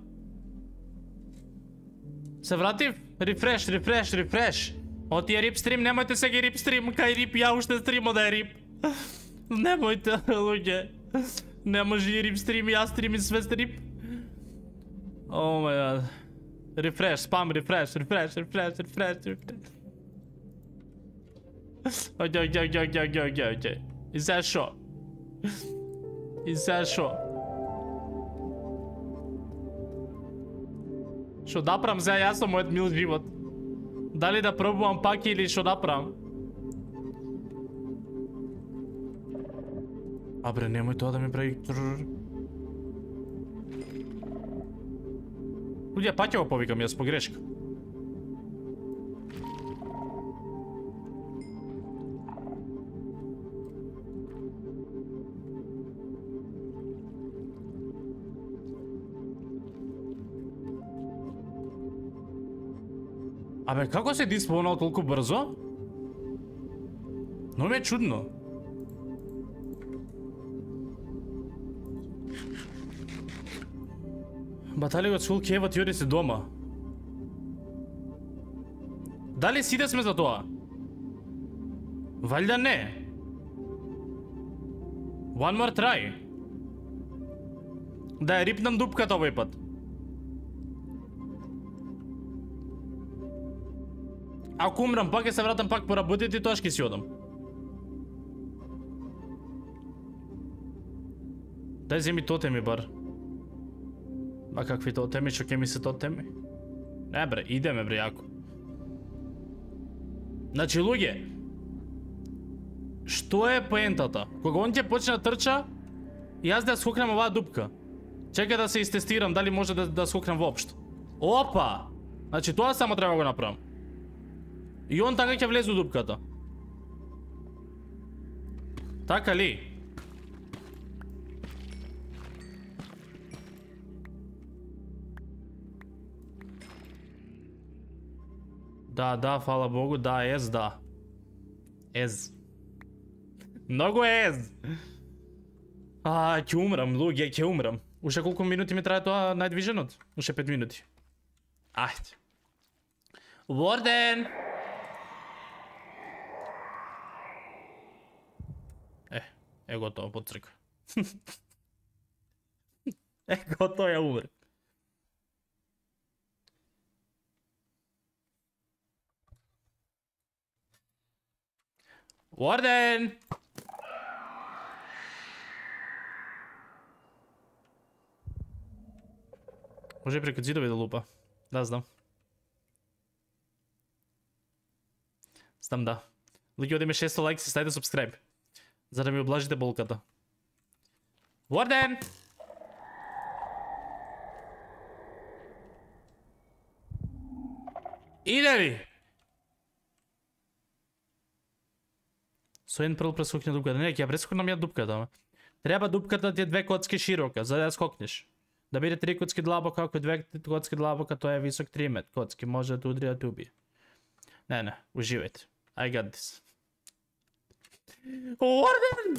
Се вратив? Рефреш, рефреш, рефреш. Оти е рип стрим, немојте сега рип стрим, кај рип ја уште стримо да е рип. Немојте, луѓе. Не може и рип стрим, ја стрим и све стрип. О мај гад. Рефреш, спам, рефреш, рефреш, рефреш, рефреш, рефреш. Окей. И сега шо? И сега шо? Шо да правам сега јас со мојот мил живот? Дали да пробувам пак или шо да правам? Абре, немој тоа да ми прави... Луѓе, пак ќе го повикам јас по грешка. Абе, како се диспонал толку брзо? Но ми е чудно. Баталија од Сул Кева ти оди се дома. Дали сите сме за тоа? Валјда не. One more try. Да ја рипнам дупката овој пат. Ако умрам пак, ќе се вратам пак по работите и тоа ќе си одам. Дај земи тотеми бар. Ба какви тотеми, што ќе ми се тотеми? Не бре, идеме бре јако. Значи луѓе, што е поентата? Кога он ќе почне да трча, јас да скокнам оваа дупка. Чекај да се истестирам дали може да скокнам воопшто. Опа! Значи тоа само треба го направам. И он така ќе влезе у дупката. Така ли? Да, фала Богу, да, ез, да. Ез. Многу ез. Ќе умрам, луѓе, ќе умрам. Уште колку минути ми трае тоа најдвиженот? Уште 5 минути. Ајде. Ворден! Е готово, под црква. Готово, ја умре. Warden! Може и преку зидови да лупа. Да, знам. Знам, да. Луѓе, одиме 600 лайкси, ставите subscribe. За да ми облажите болката. Warden! Иде ли? Со еден прл прескокне дупката. Не, ќе ја прескокнам ја дупката, ама. Треба дупката да ти е 2 коцки широка, за да ја скокнеш. Да биде 3 коцки длабока, ако е 2 коцки длабока, тоа е висок 3 мет коцки. Може да те удри да те убие. Не, уживајте. I got this. Warden!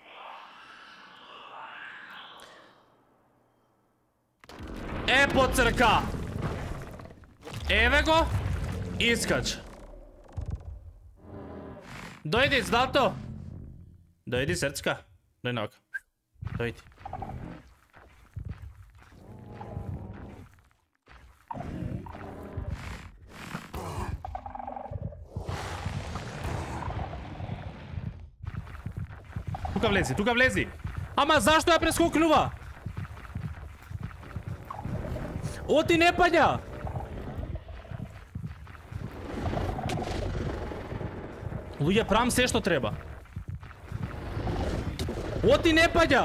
Е, по црка! Еве го! Искач! Дојди, Злато! Дојди, срцка. Дојди навака. Дојди. Тука влези. Ама зашто ја прескокнува? Оти не паѓа! Луѓе, правам се што треба. Оти не паѓа!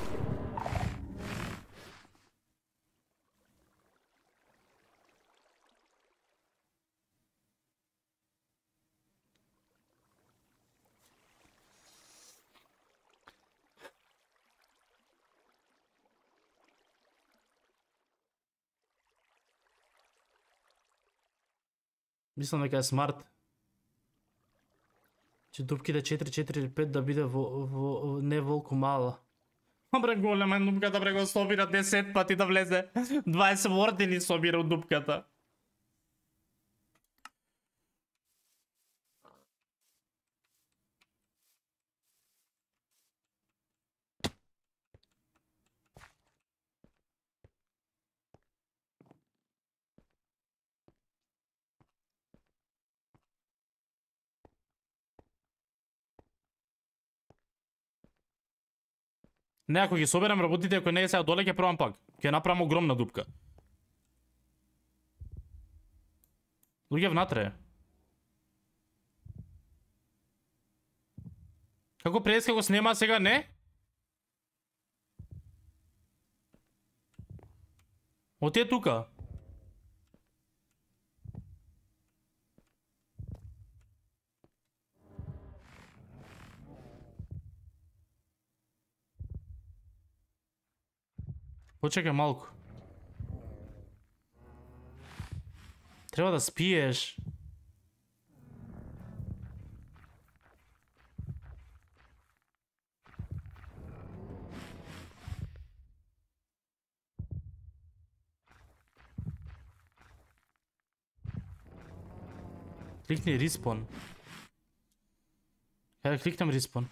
Мислам дека е смарт. Че дупките 4 или 5 да биде не волку мала. Бре, голема е дупката, бре, го собира 10 пати да влезе. 20 вордини собира од дупката. Не, ако ги соберам работите, ако не е сега доле, ќе пробам пак. Ќе направам огромна дупка. Луѓе внатре. Како преска го снема сега, не? Оти е тука. Почекај малку. Треба да спиеш. Кликни респон. Ја да кликнам респон.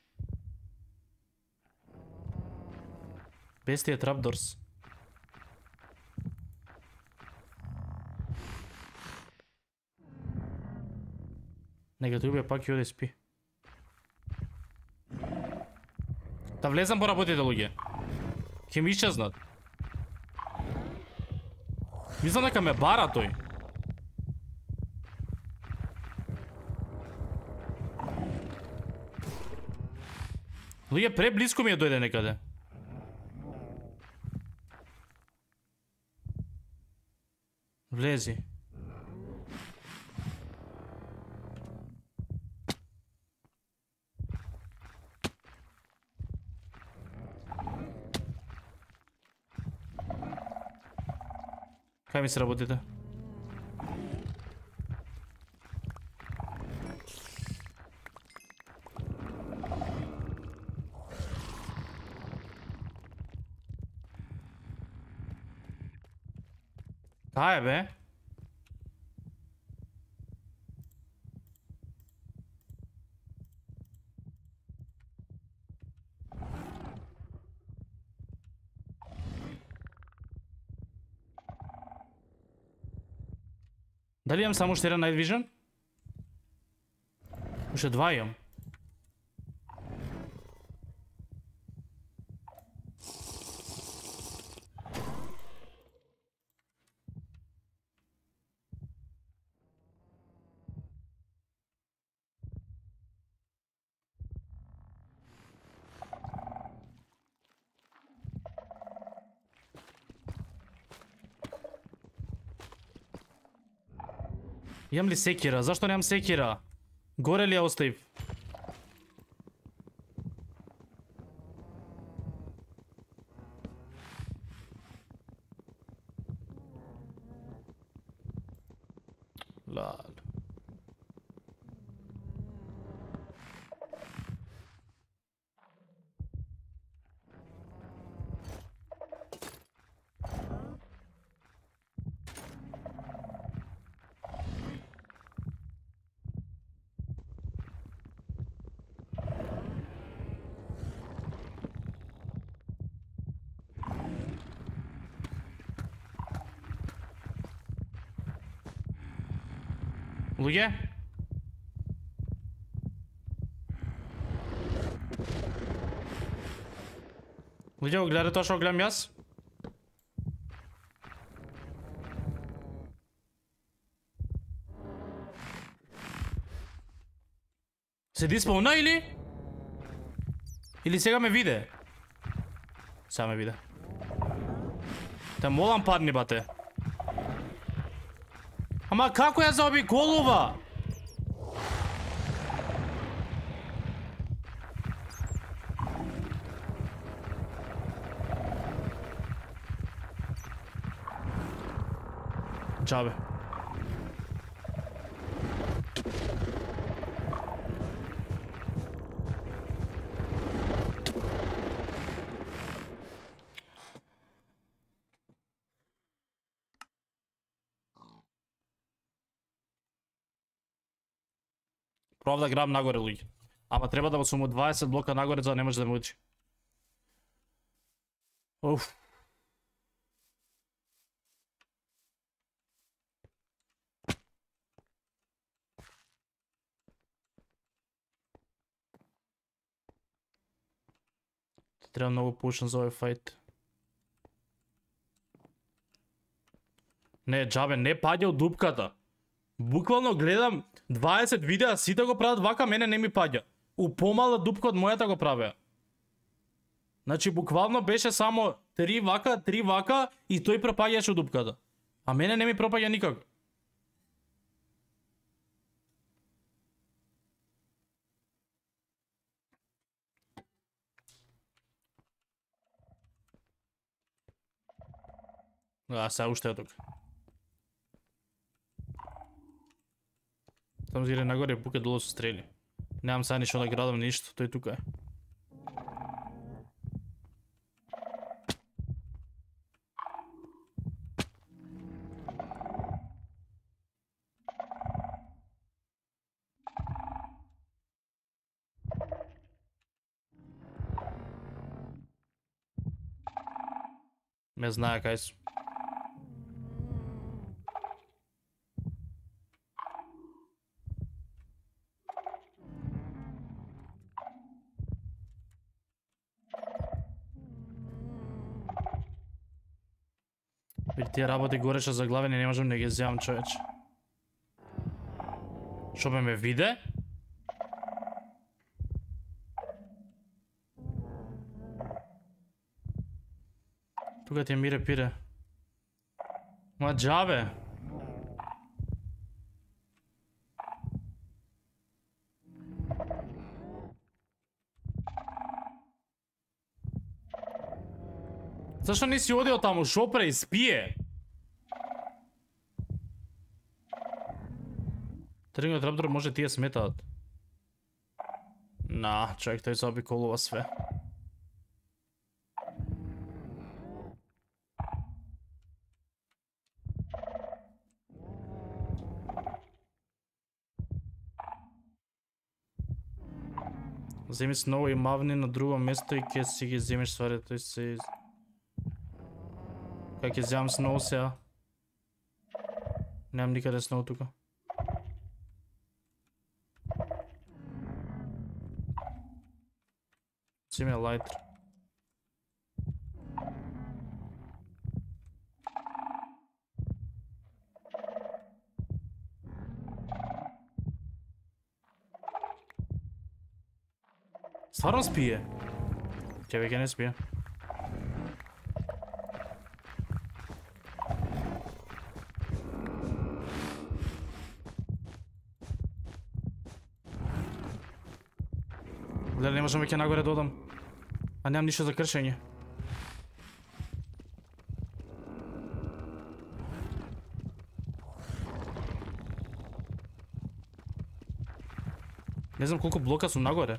Без тие трапдорс. Нека те убие пак и оде спи. Да влезам по работите, луѓе. Ќе ми исчезнат. Мислам дека ме бара тој. Луѓе, преблиско ми е дојде некаде. Влези. Кај ми се работите? Кај е, бе? Дали имам само уште еден Night Vision? Уште два имам. Имам ли секира? Зашто немам секира? Горе ли ја оставив? Лал. Луѓе? Луѓе, го гледате тоа што го гледам јас? Се диспауна или? Или сега ме виде? Сега ме виде. Те молам падни, бате. Ама како ја заобиколува? Джабе. Пробав да грабам нагоре, луѓе. Ама треба да сум 20 блока нагоре за да не може да ме учи. Уф. Треба многу пушен за овој фајт. Не, джабе, не паѓа од дупката. Буквално гледам 20 видеа, сите го прават вака, мене не ми паѓа. У помала дупка од мојата го правеа. Значи, буквално беше само 3 вака и тој пропаѓаше од дупката. А мене не ми пропаѓа никако. Се уште е тука. Там зире нагоре, буке долу со стрели. Немам сега ништо да градам, ништо, тој тука е. Ме знае кај сум. Или тие работи гореше заглавени, не можам да ги земам, човече. Шо ме виде? Тука ти е мире пире. Ма джабе. Зашто не си одио таму? Шо преиспие? Тригнат раптор може тие сметаат. На, човек, тој заобиколува све. Земи сноу и мавни на друго место и ќе си ги земеш ствари, тој се... Как ќе земам сноу сега? Немам никаде сноу тука. Земи лайтер. Стварно спие? Ќе веќе не спие. Дали не можам веќе нагоре да одам. А немам ништо за кршење. Не знам колку блока сум нагоре.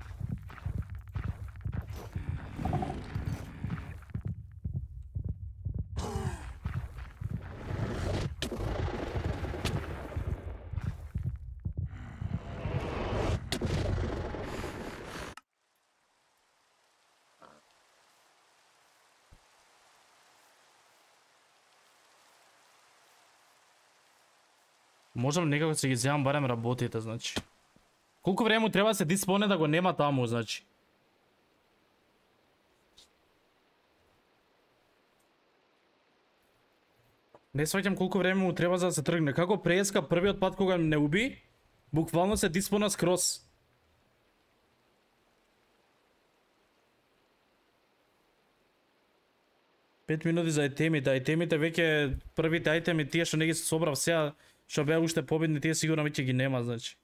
Можам некако да се ги земам барем работите, значи. Колку време му треба да се диспоне да го нема таму, значи? Не сваќам колку време му треба за да се тргне. Како преска првиот пат кога не уби, буквално се диспона скроз. Пет минути за айтемите. Айтемите веќе првите айтеми тие што не ги собрав сега, што беа уште победни, тие сигурно веќе ги нема, значи.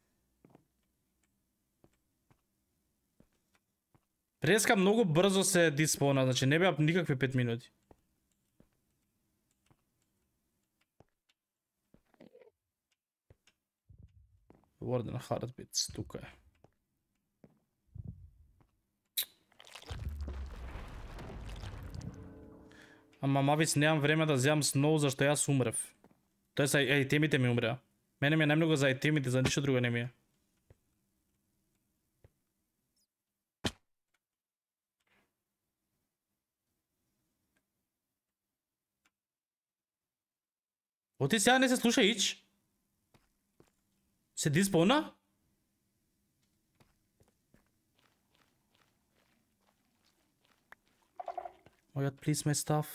Преска многу брзо се диспона, значи не беа никакви 5 минути. Warden Heartbeats, тука е. Ама мавиц немам време да земам сноу зашто јас умрев. Тоа се айтемите ми умреа. Мене ми е најмногу за айтемите, за ништо друго не ми е. Оти сега не се слуша ич? Се диспона? Oh god, please my stuff.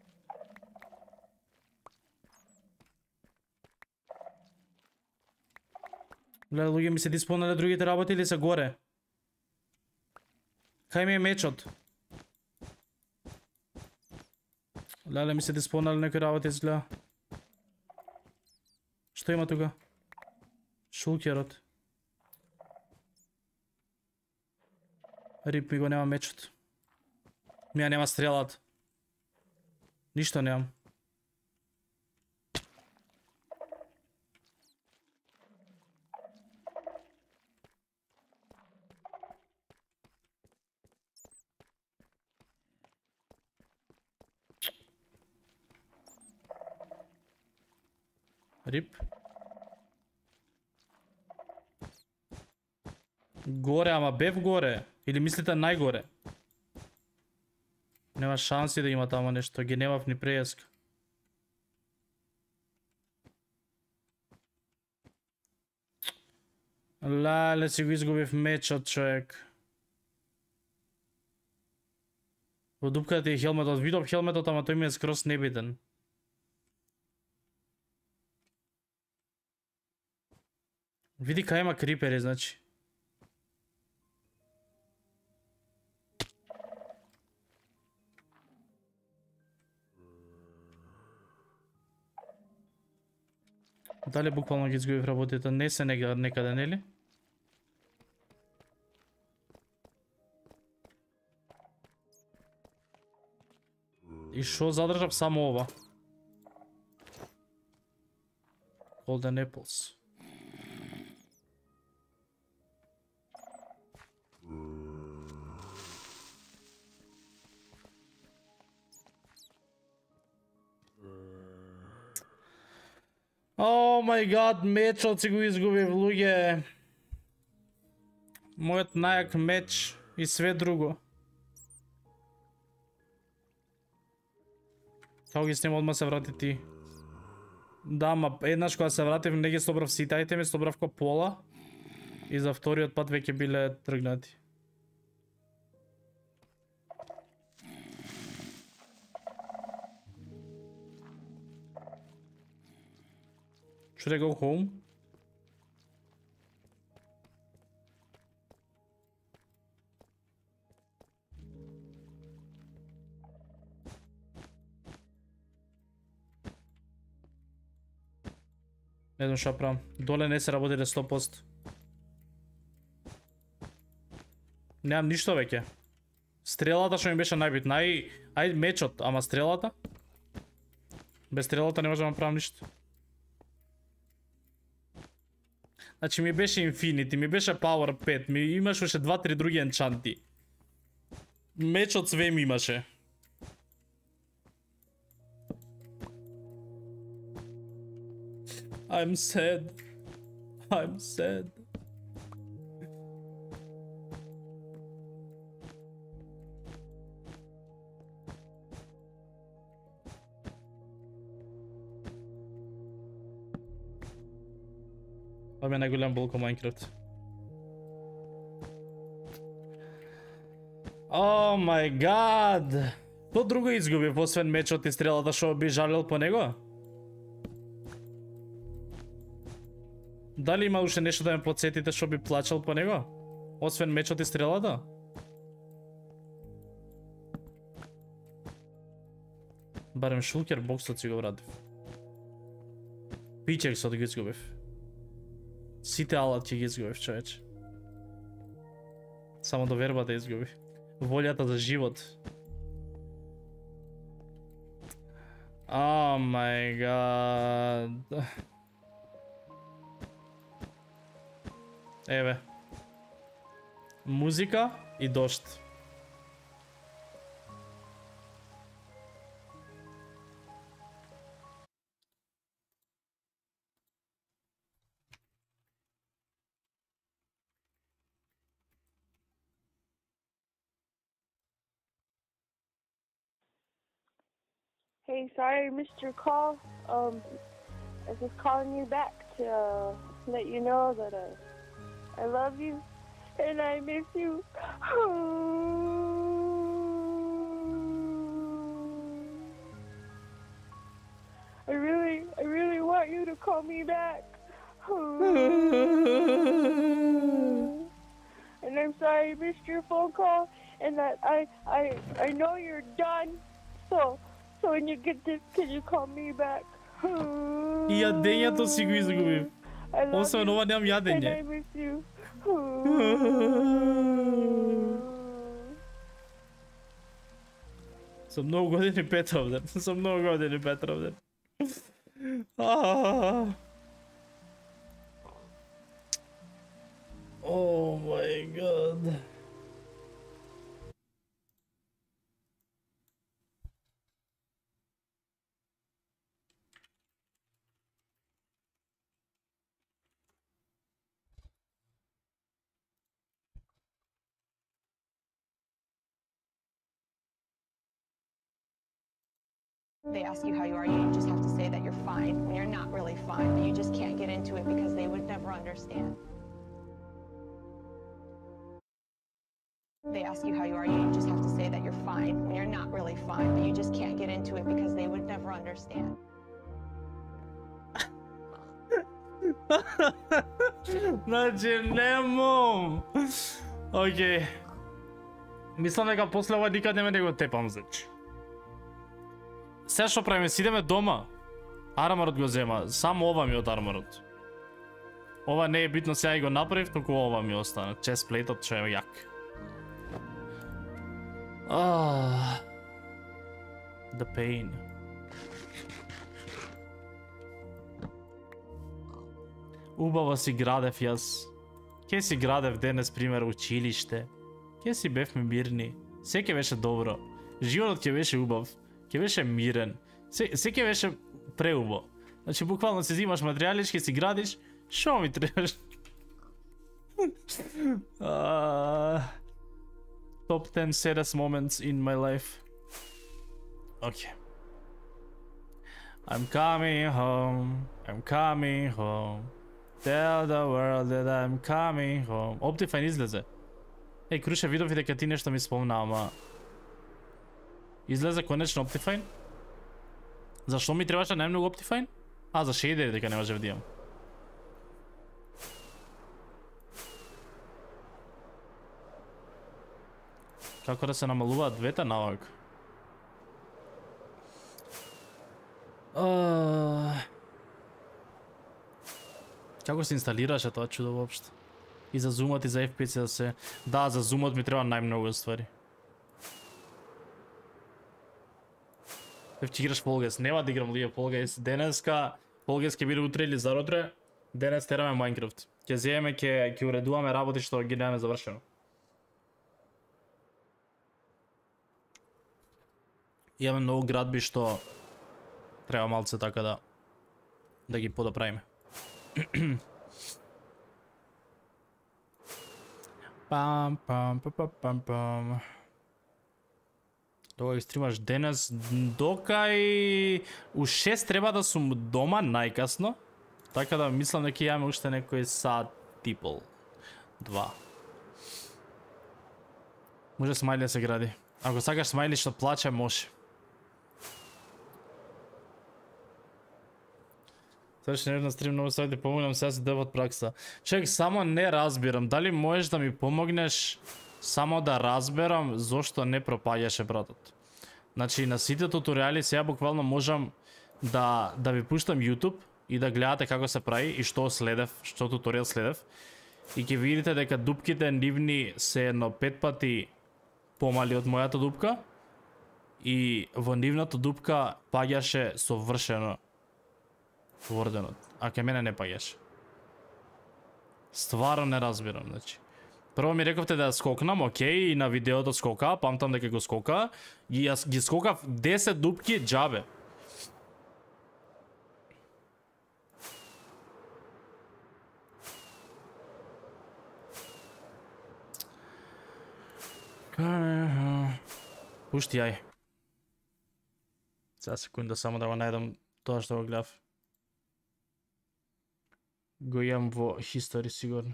Леле, луѓе ми се диспонале другите работи или се горе? Кај ми е мечот? Леле, ми се диспонале некои работи изгледа. Што има тука? Шулкерот. Рип ми го нема мечот. Мија нема стрелат. Ништо немам. Рип. Горе, ама бев горе. Или мислите најгоре? Нема шанси да има тамо нешто, ги немав ни преска. Леле, си го изгубив мечот, човек. Во дупката ти е хелметот, видов хелметот, ама тој ми е скроз небитен. Види кај има крипери, значи. Дали буквално ги изгубив работите? Не се некаде, нели? И шо задржав само ова? Golden apples. О май гад, мечот си го изгубив, луѓе. Мојот најак меч и све друго. Како ги снема, одма се врати ти. Да, ма еднаш кога се вратив, не ги собрав сите айтеми, собрав ко пола. И за вториот пат веќе биле тргнати. Should I go home? Не знам што правам. Доле не се работи 100%. Немам ништо веќе. Стрелата што ми беше најбитна. Ај мечот, ама стрелата? Без стрелата не можам да правам ништо. Значи ми беше Infinity, ми беше Power 5, ми имаш уште 2-3 други енчанти. Мечот све ми имаше. I'm sad. I'm sad. Това ми е най-голям болка Майнкрафт. О май гад! Тоа друго изгубив, освен мечот и стрелата што би жалил по него? Дали има уште нешто да ме подсетите што би плачал по него? Освен мечот и стрелата? Барем шулкер боксот си го вратив. Пичексот го изгубив. Сите алатки ги изгубив, човече. Само до вербата изгубив. Волјата за живот. О май гад. Еве. Музика и дожд. Hey, sorry I missed your call. I was just calling you back to let you know that I love you and I miss you. I really want you to call me back. And I'm sorry I missed your phone call and that I know you're done. So when you get this, can you call me back? И јадењето си го изгубив. Освен ова немам јадење. And I miss you. Сум многу години Петровден. Сум многу години Петровден. О май гад. They ask you how you are, you just have to say that you're fine when you're not really fine, but you just can't get into it because they would never understand. They ask you how you are, you just have to say that you're fine when you're not really fine, but you just can't get into it because they would never understand. Значи немам. Океј. Мислам дека после ова никад нема да го тепам, значи. Се што правиме, си идеме дома. Арморот го зема, само ова ми од арморот. Ова не е битно, сега и го направив, туку ова ми остана. Честплейтот што е јак. The pain. Убаво си градев јас. Ке си градев денес, пример, училиште. Ке си бевме мирни. Се ке беше добро. Животот ке беше убав. Ке беше мирен. Се ке беше преубо. Значи, буквално си взимаш материјали, ке си градиш. Шо ми требаш? Top 10 saddest moments in my life. Okay. I'm coming home. I'm coming home. Tell the world that I'm coming home. Optifine излезе. Еј, Круше, видов и дека ти нешто ми спомна, ама... Излезе конечно Optifine? Зашто ми требаше најмногу Optifine? За шейдери дека не може да имам. Како да се намалуваат двете навак? Како се инсталираше тоа чудо воопшто? И за зумот и за FPS да се... Да, за зумот ми треба најмногу ствари. Ќе играш Fall Guys, нема да играм лига Fall Guys. Денеска, Fall Guys ќе биде утре или зарутре. Денес тераме Minecraft. Ќе земеме, ќе уредуваме работи што ги немаме завршено. Имаме многу градби што треба малце така да ги подоправиме. Пам пам пам пам пам. Дога стримаш денес, докај у 6 треба да сум дома најкасно. Така да мислам дека имаме уште некој сат типол. 2. Може смајли да се гради. Ако сакаш смајли што плаче, може. Следваш на стрим многу сајт да помогнам сега си дебат пракса. Чек, само не разбирам. Дали можеш да ми помогнеш само да разберам зошто не пропаѓаше братот? Значи на сите туторијали сега буквално можам да ви пуштам YouTube и да гледате како се прави и што следев, што туторијал следев. И ќе видите дека дупките нивни се едно 5 пати помали од мојата дупка и во нивната дупка паѓаше совршено ворденот, а ке мене не паѓаше. Стварно не разбирам, значи. Прво ми рековте да скокнам, окей, и на видеото скока, памтам дека го скока, и јас ги скокав 10 дупки џабе. Пушти јај. Сега секунда само да го најдам тоа што го гледав. Го имам во History сигурно.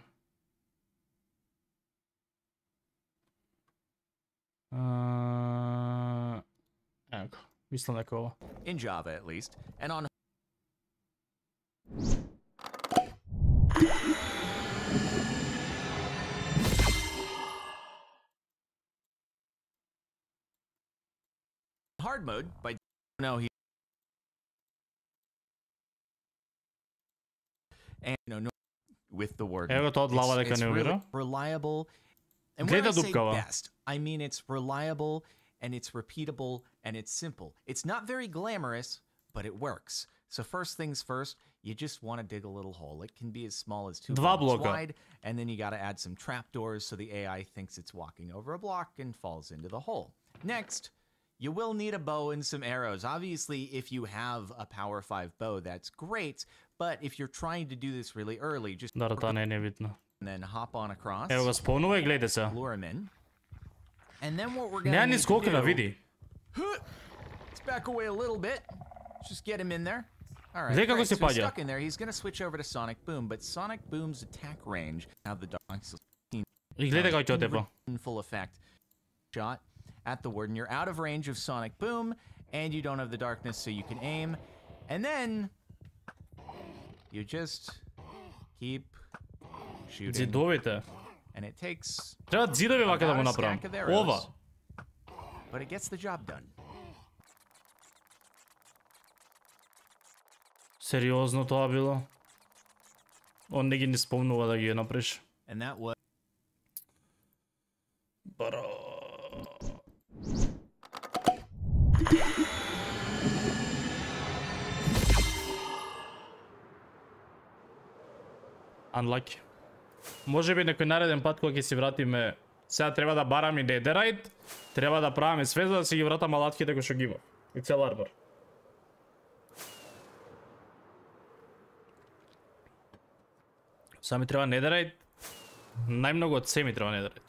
Evo, mislim дека ова. In Java at least, and on hard mode by no and no with the word. Evo тоа од лава дека не умира. Reliable. And when I say best, I mean it's reliable and it's repeatable and it's simple. It's not very glamorous, but it works. So first things first, you just want to dig a little hole. It can be as small as 2 blocks wide, and then you got to add some trapdoors so the AI thinks it's walking over a block and falls into the hole. Next, you will need a bow and some arrows. Obviously, if you have a Power 5 bow, that's great, but if you're trying to do this really early, just and then hop on across. Evo ga spawnuva I gledajte se. Lure him in. And then what we're gonna need to do, vidi. Let's back away a little bit. Just get him in there. All right. Great, so he's stuck in there. He's gonna switch over to Sonic Boom, but Sonic Boom's attack range have the full effect shot at the warden. You're out of range of Sonic Boom, and you don't have the darkness, so you can aim. And then you just keep shooting. Зидовите. And it takes Треба зидови вака да му направам. Ова. But it gets the job done. Сериозно тоа било? Он не ги не спомнува да ги направиш. And that was Бро. Unlucky. Може би некој нареден пат кога ќе си вратиме, сега треба да бараме Netherite, треба да правиме све за да си ги вратам алатките кои што ги има. И цел арбор. Сега ми треба Netherite. Најмногу од се ми треба Netherite.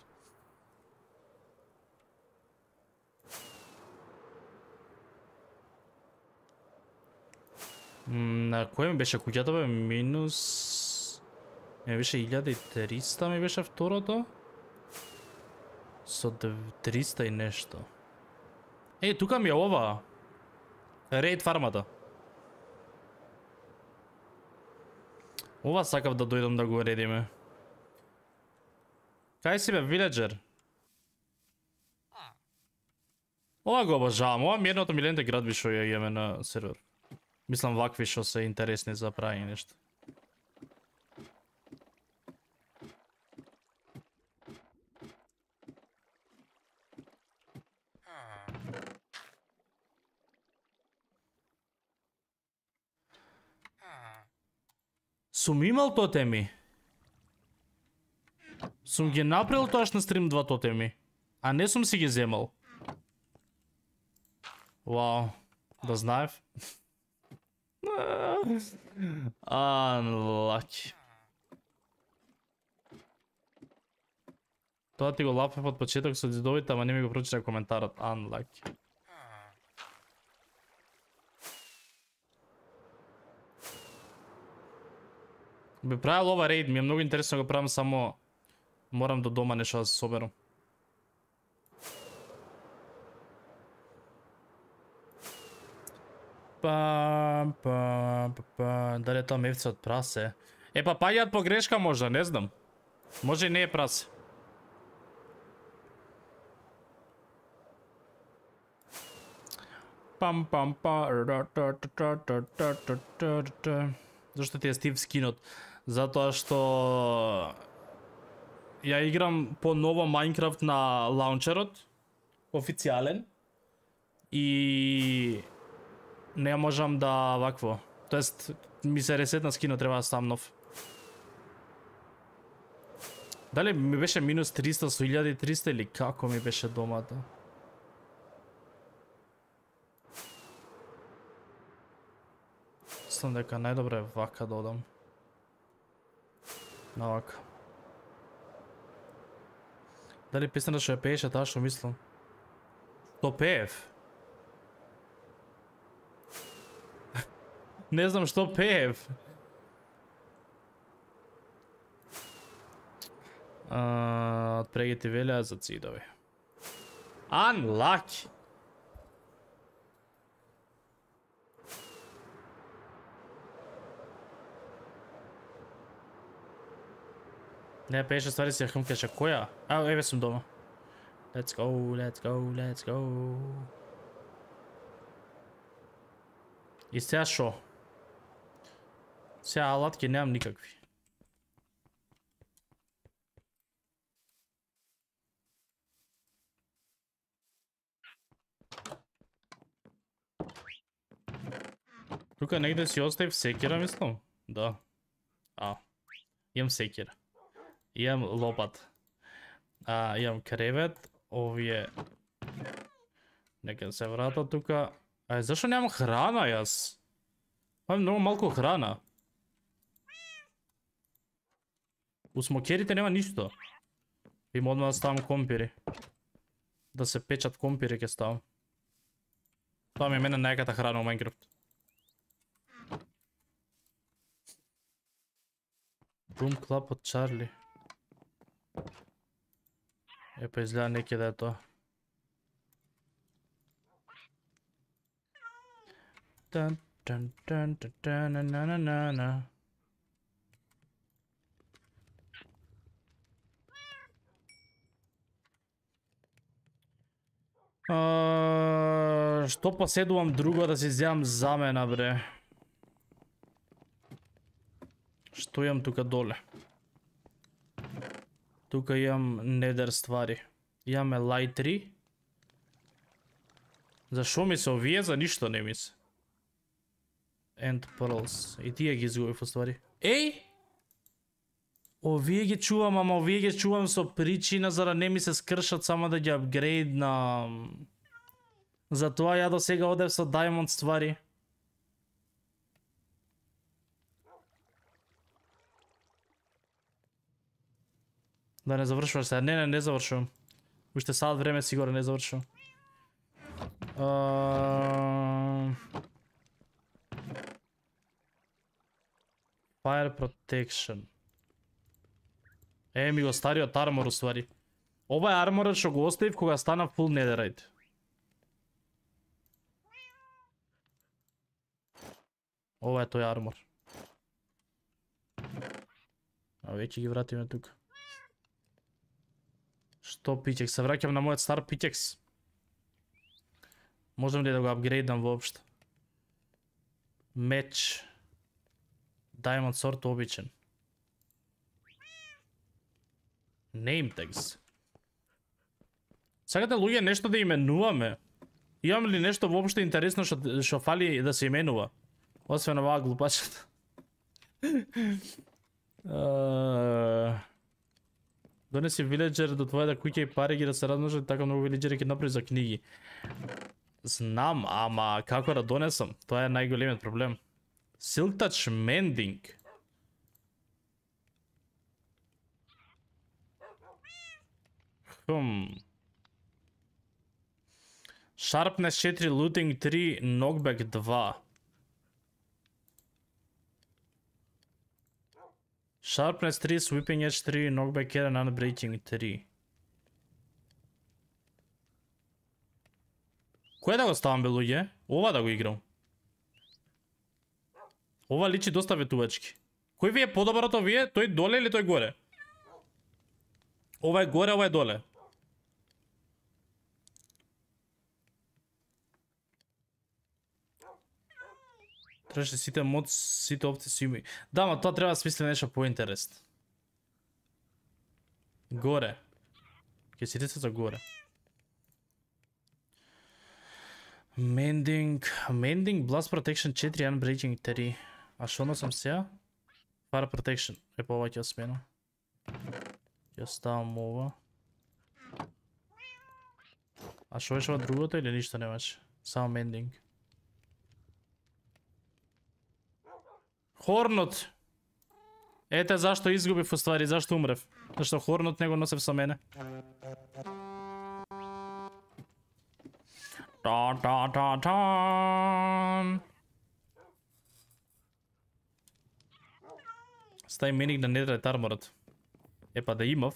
На кој ми беше куќата бе? Минус... Ми беше 1300 ми беше второто. Со 300 и нешто. Еј, тука ми е ова. Рейд фармата. Ова сакав да дојдам да го редиме. Кај си бе, виледжер? Ова го обожавам. Ова ми е едно од милените градби што ја имаме на сервер. Мислам вакви што се интересни за правење нешто. Сум имал тотеми. Сум ги направил тоаш на стрим 2 тотеми. А не сум си ги земал. Вау. Да знаев. Unlucky. Тоа ти го лапев од почеток со дидовите, ама не ми го прочита коментарот. Unlucky. Би правил ова рейд, ми е многу интересно да го правам, само морам до дома нешто да се соберам. Дали е тоа мевце од прасе? Па паѓаат по грешка можда, не знам. Може и не е прасе. Зашто ти е Стив скинот? Затоа што ја играм по ново Minecraft на лаунчерот, официјален, и не можам да вакво. Тоест, ми се ресетна скинот, треба да ставам нов. Дали ми беше минус 300 со 1300 или како ми беше домата? Мислам дека најдобро е вака да одам. На вака. Дали песната што ја пееше таа што мислам? Што пеев? Не знам што пеев. Отпрегите велеа за цидови. Unlucky. Не пееше ствари си ја хрмкаше. Која? Еве сум дома. Let's go, let's go, let's go. И сега шо? Сега алатки немам никакви. Тука негде си оставив секира, мислам? Да. Имам секира. Имам лопат. Имам кревет. Овие... Нека да се врата тука. Зашо нямам храна јас? Имам многу малку храна. У смокерите нема ништо. Има одма да ставам компири. Да се печат компири ке ставам. Тоа ми е мене најаката храна у Minecraft. Boom Club од Чарли. Па изгледа неке да е тоа. Dun dun dun dun dun na na na na. Што поседувам друго да си земам замена, бре? Што имам тука доле? Тука имам недер ствари. Имаме Light 3. Зашо ми се овие? За ништо не ми се. End Pearls. И тие ги изгубив ствари. Еј! Овие ги чувам, ама овие ги чувам со причина за да не ми се скршат, само да ги апгрейднам. Затоа ја до сега одев со Diamond ствари. Да не завршуваш сега. Не завршувам. Уште сад време сигурно не завршувам. Fire Protection. Ми го стариот армор уствари. Ова е арморот што го оставив кога стана full netherite. Ова е тој армор. Веќе ги вратиме тука. Што Питекс? Се враќам на мојот стар Питекс. Можам ли да го апгрейдам воопшто? Меч. Diamond Sword обичен. Name tags. Сакате луѓе нешто да именуваме? Имам ли нешто воопшто интересно што фали да се именува? Освен оваа глупачата. Донеси виледжер до твојата куќа и пари ги да се размножат, така многу виледжери ќе направи за книги. Знам, ама како да донесам? Тоа е најголемиот проблем. Silk Touch Mending. Sharpness 4, Looting 3, Knockback 2. Sharpness 3, Sweeping Edge 3, Knockback 1, Unbreaking 3. Кој да го ставам бе луѓе? Ова да го играм. Ова личи доста ветувачки. Кој ви е подобар од овие? Тој доле или тој горе? Ова е горе, ова е доле. Требаше сите мод, сите опции си има. Да, ма тоа треба да смисли нешто поинтересно. Горе. Ке сите се за горе. Mending, Blast Protection 4, Unbreaking 3. А шо носам сега? Fire Protection. Е, па ова ќе сменам. Ќе ставам ова. А шо беше ова другото или ништо не беше? Само Mending. Хорнот! Ете зашто изгубив уствари, зашто умрев. Зашто Хорнот не го носев со мене. Стави меник на недрет арморот. Епа да имав.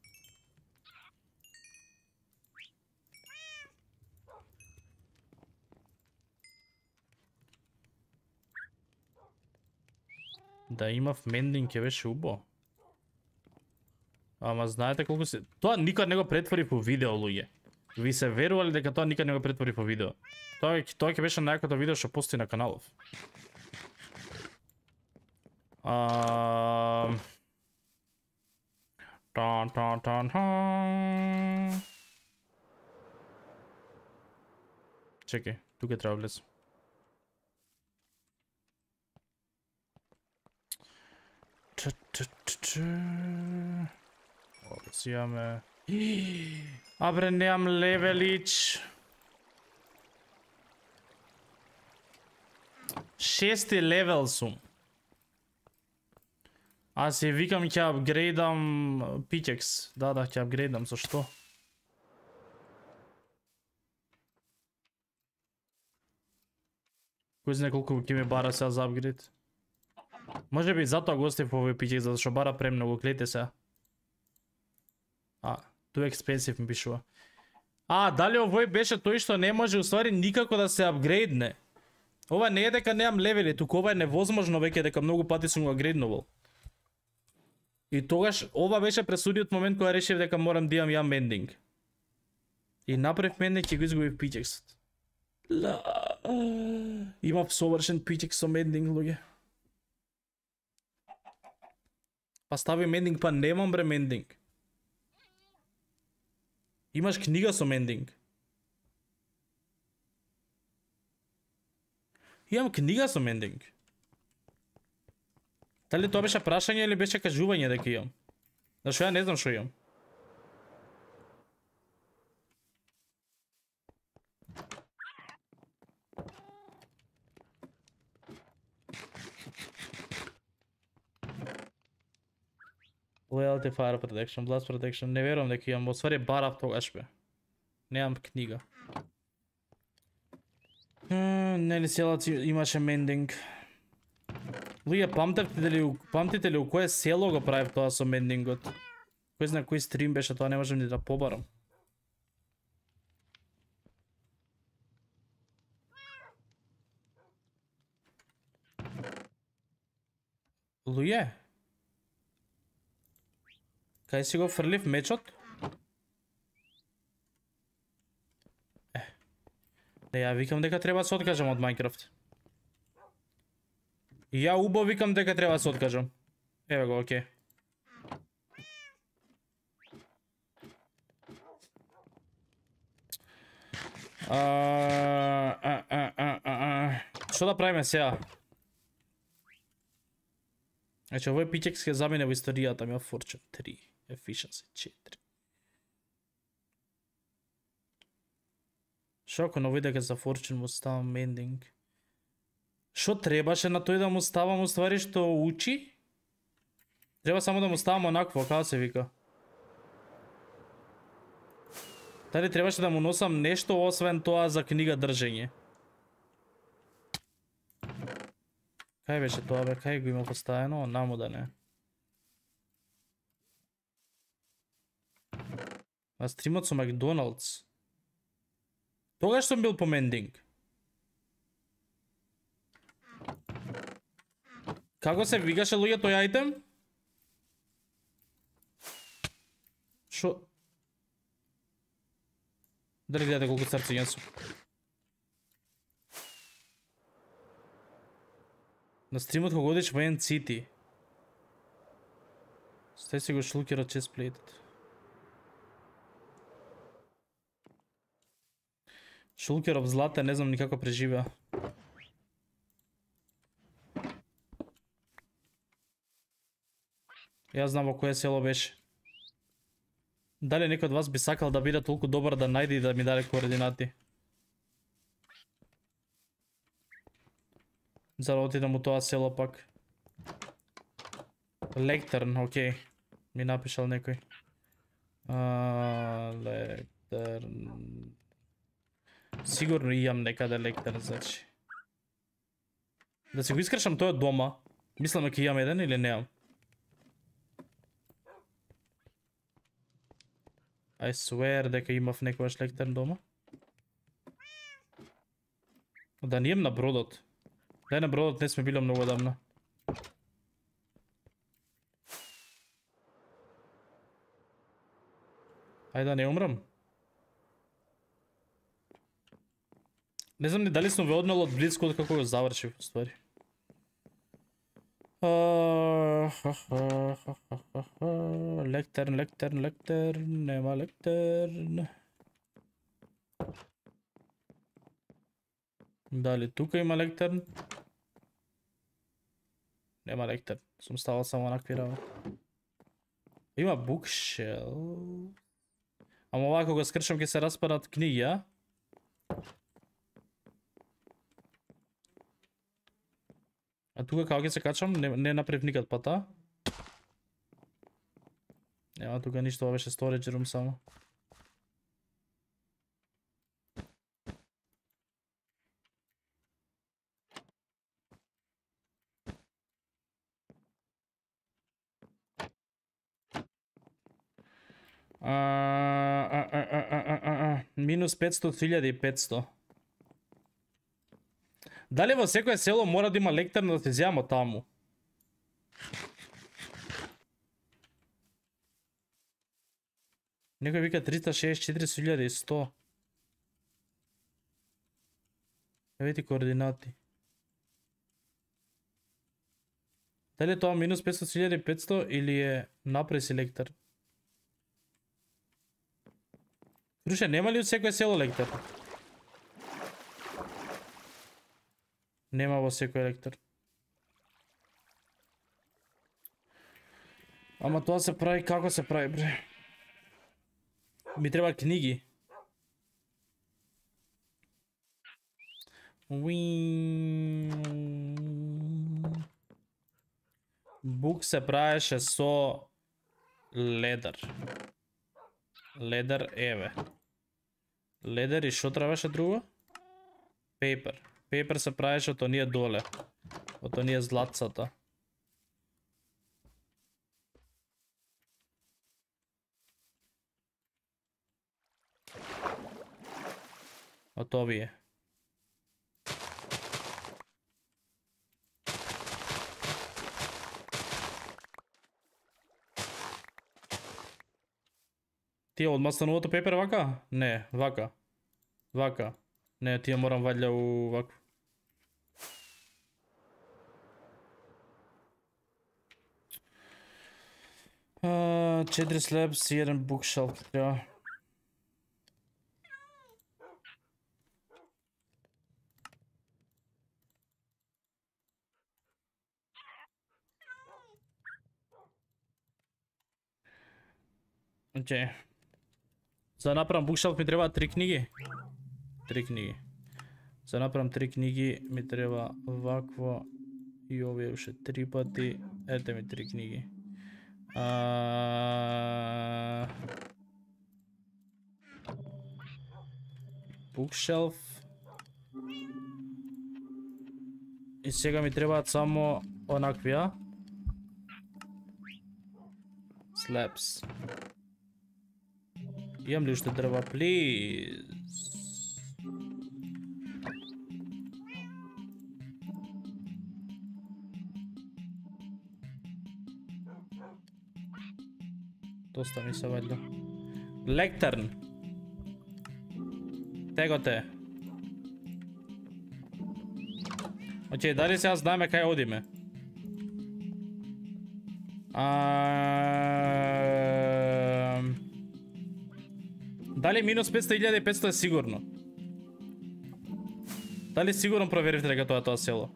Да имав мендинг ќе беше убо. Ама знаете колку се... Тоа никад не го претвори по видео, луѓе. Ви се верували дека тоа никад не го претвори по видео. Тоа ќе беше најакото видео што постои на каналов. Чекај, тука треба влезам. Овде си имаме... Абре, неам левелич. 6 левел сум. Аз си викам ќе апгрейдам Pickaxe. Да, ќе апгрейдам, со што? Кој знае колку ќе ми бара сега за апгрейд? Може би затоа го оставив овој Pickaxe, затоа што бара премногу, гледате сега. Too expensive ми пишува. Дали овој беше тој што не може уствари никако да се апгрейдне? Ова не е дека неам левели, туку ова е невозможно веќе дека многу пати сум го апгрейднувал. И тогаш ова беше пресудниот момент кога решив дека морам да имам ја мендинг. И направив мендинг и го изгубив Pickaxe-от. Имав совршен Pickaxe со мендинг, луѓе. Па стави мендинг, па немам бре мендинг. Имаш книга со мендинг. Имам книга со мендинг. Дали тоа беше прашање или беше кажување дека имам? Зашто ја не знам што имам. Loyalty, Fire Protection, Blast Protection, не верувам дека имам, освари барав тогаш бе. Немам книга. Нели селот имаше мендинг. Луѓе, памтите ли у кое село го правив тоа со мендингот? Кој знае кој стрим беше тоа, не можам ни да побарам. Луѓе? Кај си го фрлив мечот? Не, ја викам дека треба да се откажам од Minecraft. Ја убо викам дека треба да се откажам. Еве го, окей. Што да правиме сега? Значи овој пичек ќе замине во историјата ми од Fortune 3, Efficiency 4. Шо ако ново дека за Fortune му ставам mending? Шо требаше на тој да му ставам уствари што учи? Треба само да му ставам онакво, како се вика. Дали требаше да му носам нешто освен тоа за книга држење? Кај беше тоа бе? Кај го има поставено? Наму да не. А стримот со Макдоналдс. Тогаш сум бил по мендинг. Како се викаше луѓе тој ајтем? Шо? Дали гледате колку срцења сум? На стримот кога одиш во N-City. Стай си го шлукерот честплейтот. Шулкеров злата, не знам никако преживеа. Јас знам во кое село беше. Дали некој од вас би сакал да биде толку добар да најде и да ми даде координати? За да отидам у тоа село пак. Лектерн, окей. Ми напишал некој. Лектерн... Сигурно имам некаде лектерн, значи. Да си го искршам тој од дома. Мислам дека имам еден или неам. I swear дека имав некојаш лектерн дома. Да не на бродот. Дај на бродот не сме били многу давно. Ајде да не умрам. Не знам ни дали сум ве однел од близко од како го завршив, ствари. Лектерн, лектерн, лектерн, нема лектерн. Дали тука има лектерн? Нема лектерн, сум ставал само онакви работи. Има букшел. Ама овако го скршам ќе се распадат книги, а? А тука како ќе се качам? Не направив никад пата. Нема тука ништо, ова беше storage room само. Минус 500.500. Дали во секое село мора да има лектерн да се земам од таму? Некој вика 364.100. Еве ти координати. Дали е тоа минус 500.500 или е напреси лектерн? Круше, нема ли од секое село лектерн? Нема во секој лекторн. Ама тоа се прави, како се прави, бре? Ми треба книги. Бук се правеше со ледер. Ледер, еве. Ледер и шо требаше друго? Пейпер. Пейпер се правеше од оние доле. Од оние златцата. Од овие. Тие од маслановото пепер вака? Не, вака. Вака. Не, тие морам ваѓа у ваку. Четири слепс и еден букшелф треба. Окей. За да направам букшелф ми треба 3 книги. 3 книги. За да направам 3 книги ми треба вакво и овие уште 3 пати. Ете ми 3 книги. Bookshelf. И сега ми требаат само онакви, а? Slabs. Имам ли уште дрва, please? Доста ми се ваѓа. Лектерн. Tego te. Окей, дали сега знаеме кај одиме? Дали минус 500.500 е сигурно? Дали сигурно проверивте дека тоа село?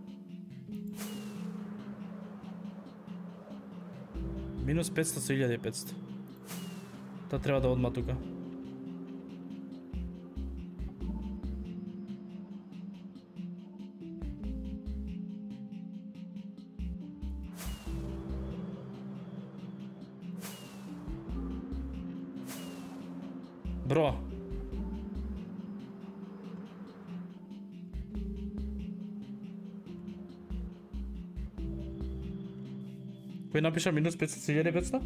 Минус 500 со 1500. Тоа треба да одма тука. Бро. Кој напиша минус 500.500?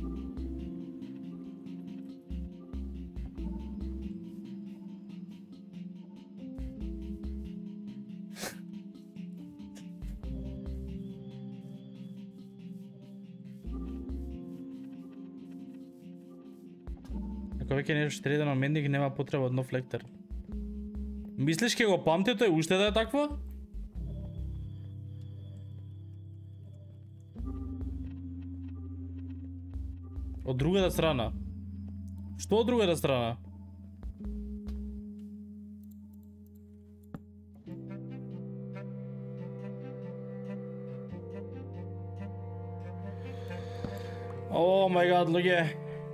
Ако веќе нешто ще треда на мендик, нема потреба од нов лектер. Мислиш ке го памти тој уште да е такво? Од другата страна. Што од другата страна? О мај гад, луѓе.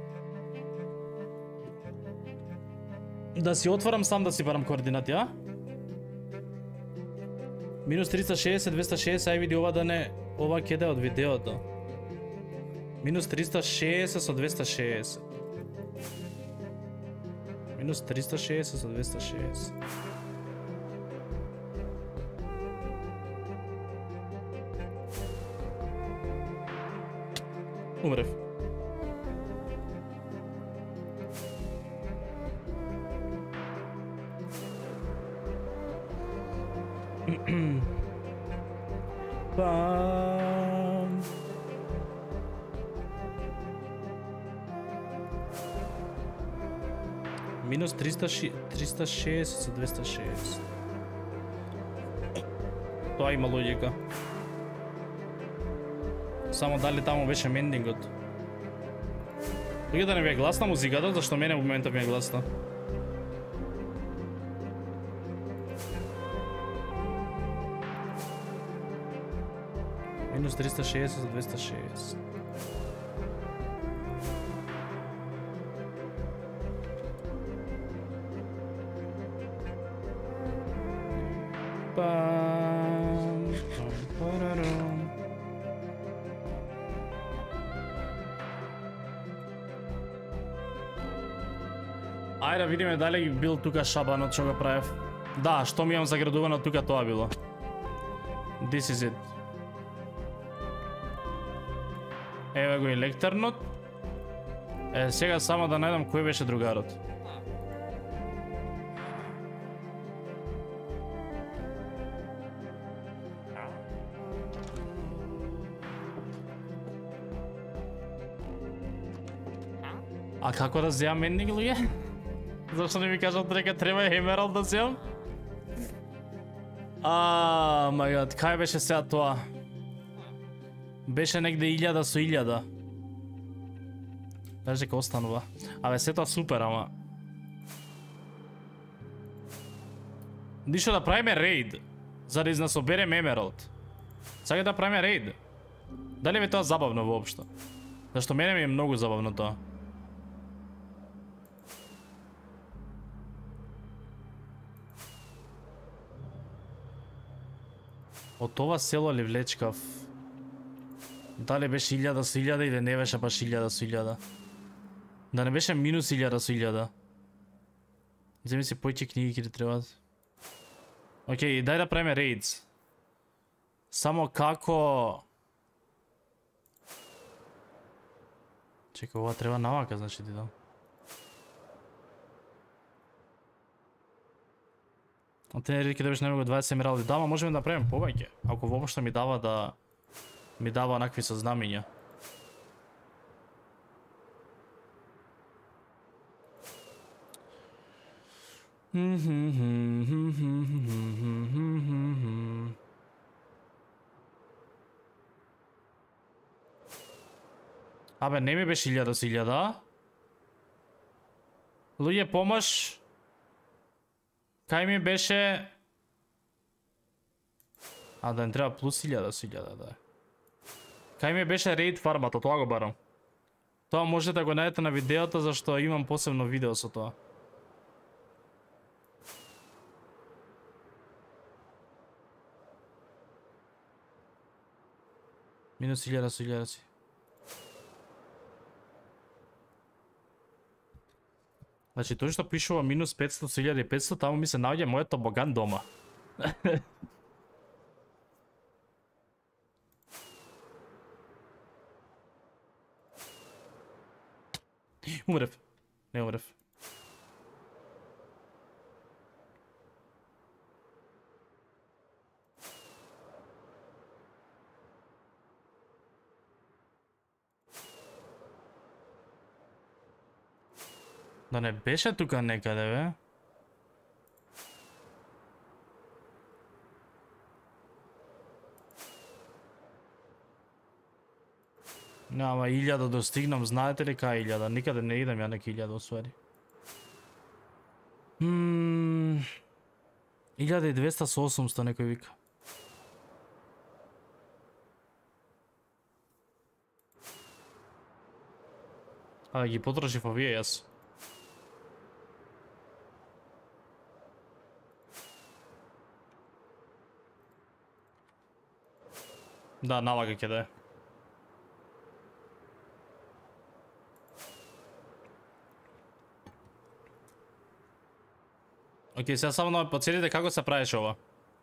Да си отворам сам да си барам координати, а? Минус 360, 260, ај види ова да не... Ова кеде од видеото. Минус 360 со 260. Минус 360 со 260. Умрев. Бам. Минус 360 со 260. Тоа има логика. Само дали таму беше мендингот. Луѓе да не ви е гласна музиката, зашто мене во моментот ми е гласна. Минус 360 за 260. Пам, парарам. Ајде да видиме дали бил тука шабанот што го правев. Да, што ми имам заградувано тука, тоа било. This is it. Еве го и лектернот. Сега само да најдам кој беше другарот. А како да земам мендинг, луѓе? Зашто не ми кажат дека треба емералд да земам? Мај гад, кај беше сега тоа? Беше негде 1000 со 1000. Знаеш дека останува. Абе, се тоа супер, ама... Ништо да правиме рейд, за да изнасоберем емералд. Сега да правиме рейд. Дали ми тоа забавно воопшто? Зашто мене ми е многу забавно тоа. Од ова село ли влечкав? Дали беше 1000 со 1000 или не беше баш 1000 со 1000? Да не беше минус 1000 со 1000? Земи си појќе книги ки ти требаат. Океј, дај да правиме рейдс. Само како... Чекај, ова треба навака, значи ти дам. А те не ке да беше најмногу 20 емералди. Да, ма можеме да правиме повеќе. Ако воопшто ми дава да... ми дава онакви сознамиња. Абе, не ми беше 1000 со 1000. Луѓе, помош. Кај ми беше... А, да не треба плюс 1000 со 1000, да. Кај ми беше рейд фармата, тоа го барам. Тоа можете да го најдете на видеото, зашто имам посебно видео со тоа. Минус 1000 со 1000 си. Значи, тој што пишува минус 500 со 1500, таму ми се наоѓа мојот тобоган дома. Умрев. Не умрев. Да не беше тука некаде, бе? Ама 1000 достигнам, знаете ли кај 1000? Никаде не идам ја на 1000 освари. 1200 со 800 некој вика. А ги потрошив овие јас. Да, налага ќе да е. Океј, сега само да ме подсетите како се правеше ова.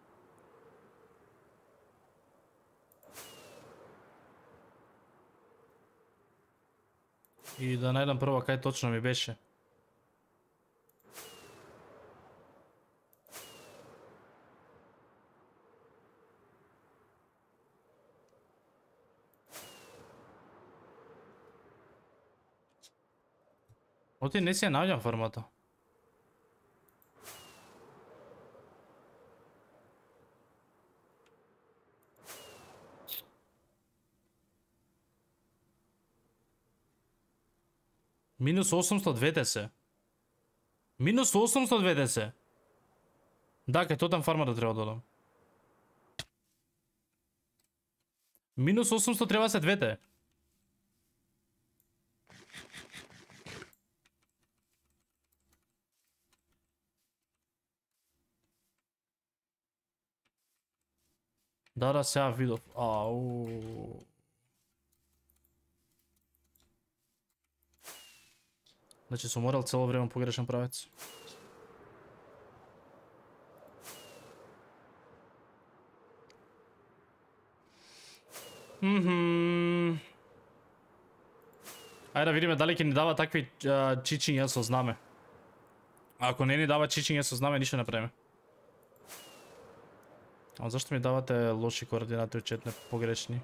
И да најдам прво кај точно ми беше. Оти не си ја наоѓам формата. Минус 800 двете се. Минус 800 двете се. Да, кај тотем фарма да треба да додам. Минус 800 треба се двете. Да, сега видов. Ау. Значи сум морал цело време погрешен правец. Ајде да видиме дали ќе ни дава такви чичиња со знаме. Ако не ни дава чичиња со знаме, ништо не правиме. А зашто ми давате лоши координати, очетне погрешни?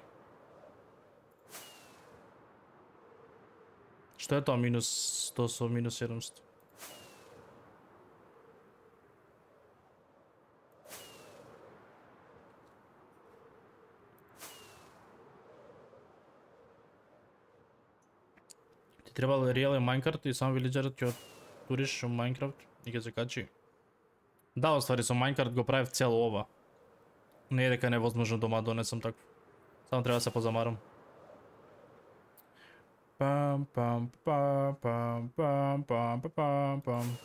Што е тоа минус 100 со минус 700? Ти треба реален Майнкрафт и сам вилиджерот ќе отуриш во Майнкрафт и ќе се качи. Да, оствари со Майнкрафт го правев цело ова. Не е дека невозможно дома донесам такво. Само треба да се позамарам. Пам пам пам пам пам пам пам пам.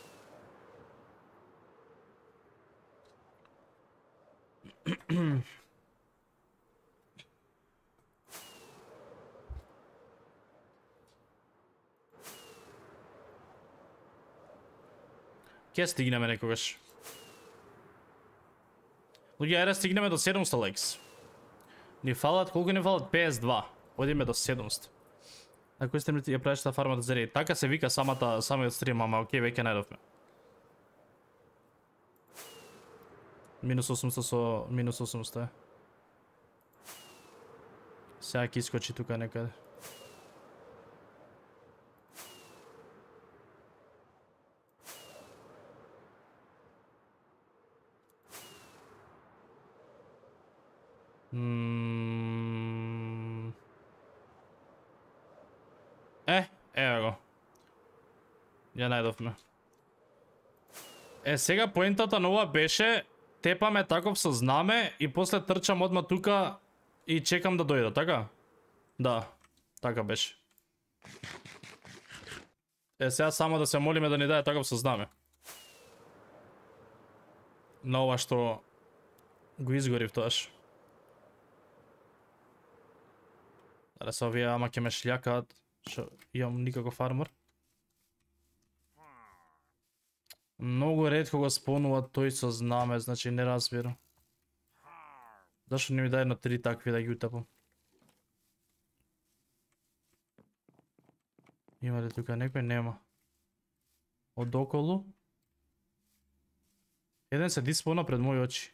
Ке стигнеме некогаш. Луѓе, ајде стигнеме до 700 likes. Ни фалат, колку ни фалат? 52. Одиме до 700. На кој стрим ја правиш таа фармата за рейд? Така се вика самиот стрим, ама окей, веќе најдовме. Минус 800 со минус 800. Сега ќе искочи тука некаде. Ево го. Ја најдовме. Сега поентата на ова беше тепаме таков со знаме и после трчам одма тука и чекам да дојде, така? Да, така беше. Сега само да се молиме да ни даде таков со знаме. На ова што го изгорив тоаш. Да се овие ама ќе ме шљакаат. Шо, имам никаков армор. Многу ретко го спонува тој со знаме, значи не разбирам. Зашто не ми даде на 3 такви да ги утапам? Има ли тука некој? Нема. Од околу? Еден се диспона пред мои очи.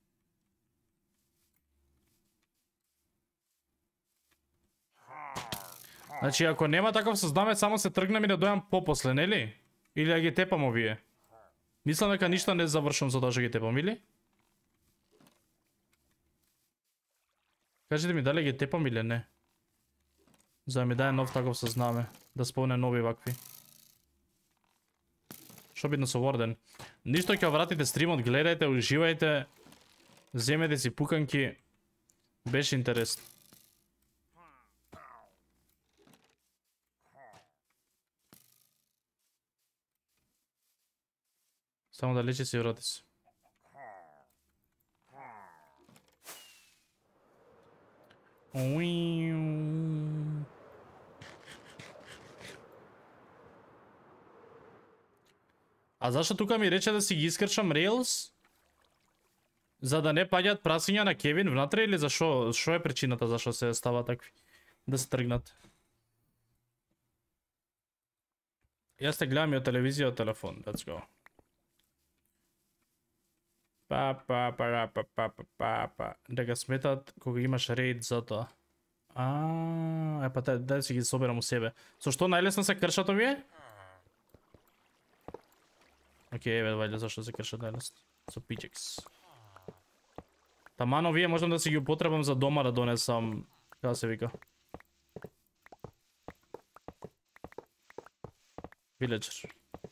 Значи, ако нема таков сознамет, само се тргнем и да дојам попосле, нели? Или да ги тепам овие? Мислам дека ништо не завршам за тоа што ги тепам, или? Кажете ми дали ги тепам или не. За да ми даде нов таков сознаме. Да спомне нови вакви. Шо бидно со Warden. Ништо ќе вратите стримот, гледајте, уживајте. Земете си пуканки. Беше интересно. Само да лечи си врати се. А зашто тука ми рече да си ги искрчам рейлс? За да не паѓаат прасиња на Кевин внатре или зашо? Шо е причината зашо се става такви? Да се тргнат. Јас те гледам и од телевизија од телефон. Let's go. Дека сметат кога имаш рейд за тоа. Па дај си ги соберам у себе. Со што најлесно се кршат овие? Океј, еве вајде зашто се кршат најлесно. Со пичекс. Таман овие можам да си ги употребам за дома да донесам, како се вика. Villager.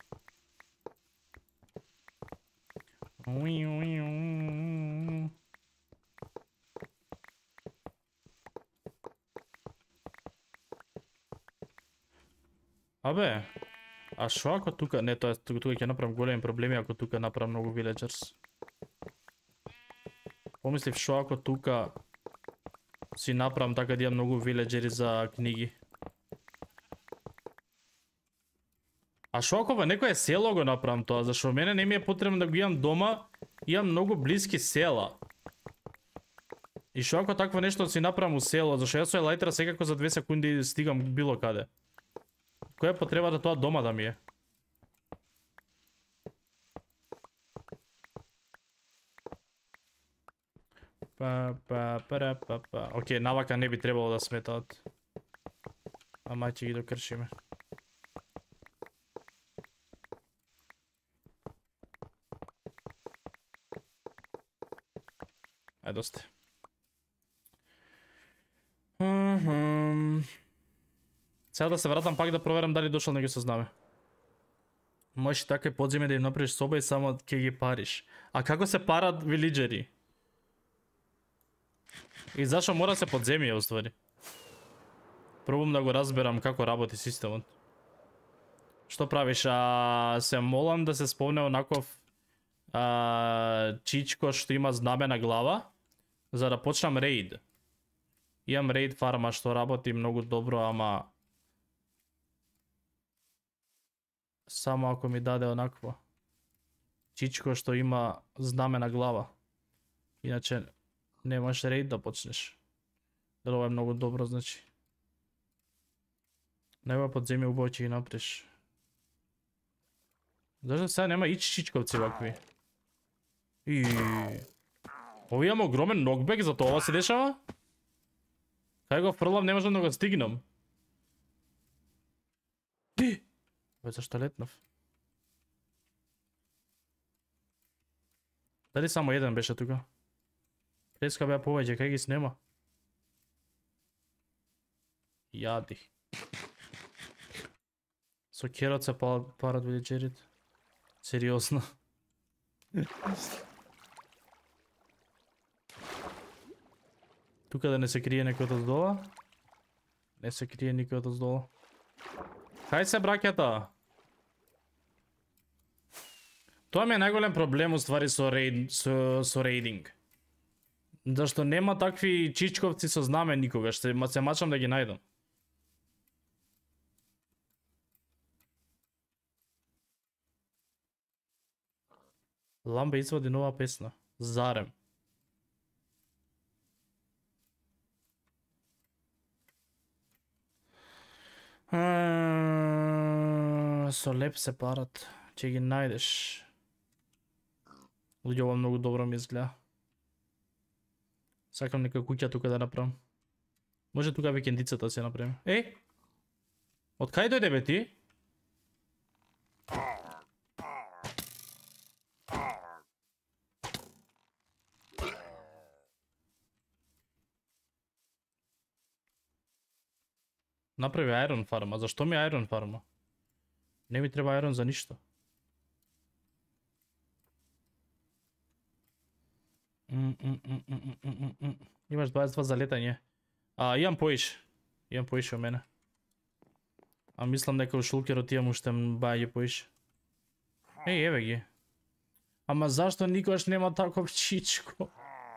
Абе, а шо ако тука, не, тоа тука ќе направам големи проблеми ако тука направам многу villagers. Помислив шо ако тука си направам така да имам многу villageri за книги. А шо ако во некое село го направам тоа, зашто мене не ми е потребно да го имам дома, имам многу блиски села. И шо ако такво нешто си направам у село, зашто јас со елајтера секако за 2 секунди стигам било каде. Која е потребата тоа дома да ми е? Океј, навака не би требало да сметаат. Ама ќе ги докршиме. Доста. Сега да се вратам пак да проверам дали дошол неги сознаме. Можеш така и подземе да им направиш соба и само ќе ги париш. А како се парат вилиджери? И зашо мора се подземје уствари? Пробам да го разберам како работи системот. Што правиш? Се молам да се спомне онаков чичко што има знаме на глава, за да почнам рейд. Имам рейд фарма што работи многу добро, ама само ако ми даде онакво. чичко што има знамена глава. Иначе немаш рейд да почнеш. Дали ова е многу добро, значи. Нева подземје убаво ќе ги направиш. Зашто сега нема и чичковци вакви? И овој имам огромен нокбек, зато ова се дешава? Кај го фрлам, не можам да го стигнам. Зашто летнав? Дали само еден беше тука? Преска беа повеќе, кај ги снема? Јади. Со керот се парат вилиджерите. Сериозно. Тука да не се крие некој од дола? Не се крие никој од дола. Кај се бракета? Тоа ми е најголем проблем уствари со рейдинг. Зашто нема такви чичковци со знаме никогаш, се мачам да ги најдам. Ламбе извади нова песна. Зарем. Со леп се парат. Ќе ги најдеш. Луѓе, ова многу добро ми изгледа. Сакам нека куќа тука да направам. Може тука викендицата да се направим. Од кај дојде бе ти? Направи Iron Farm, а зашто ми Iron Farm? Не ми треба Iron за ништо. Имаш 22 за летање. Имам поиш. Имам поиш у мене. А мислам дека у шулкерот имам уште бајање поиш. Еве ги. Ама зашто никогаш нема таков чичко?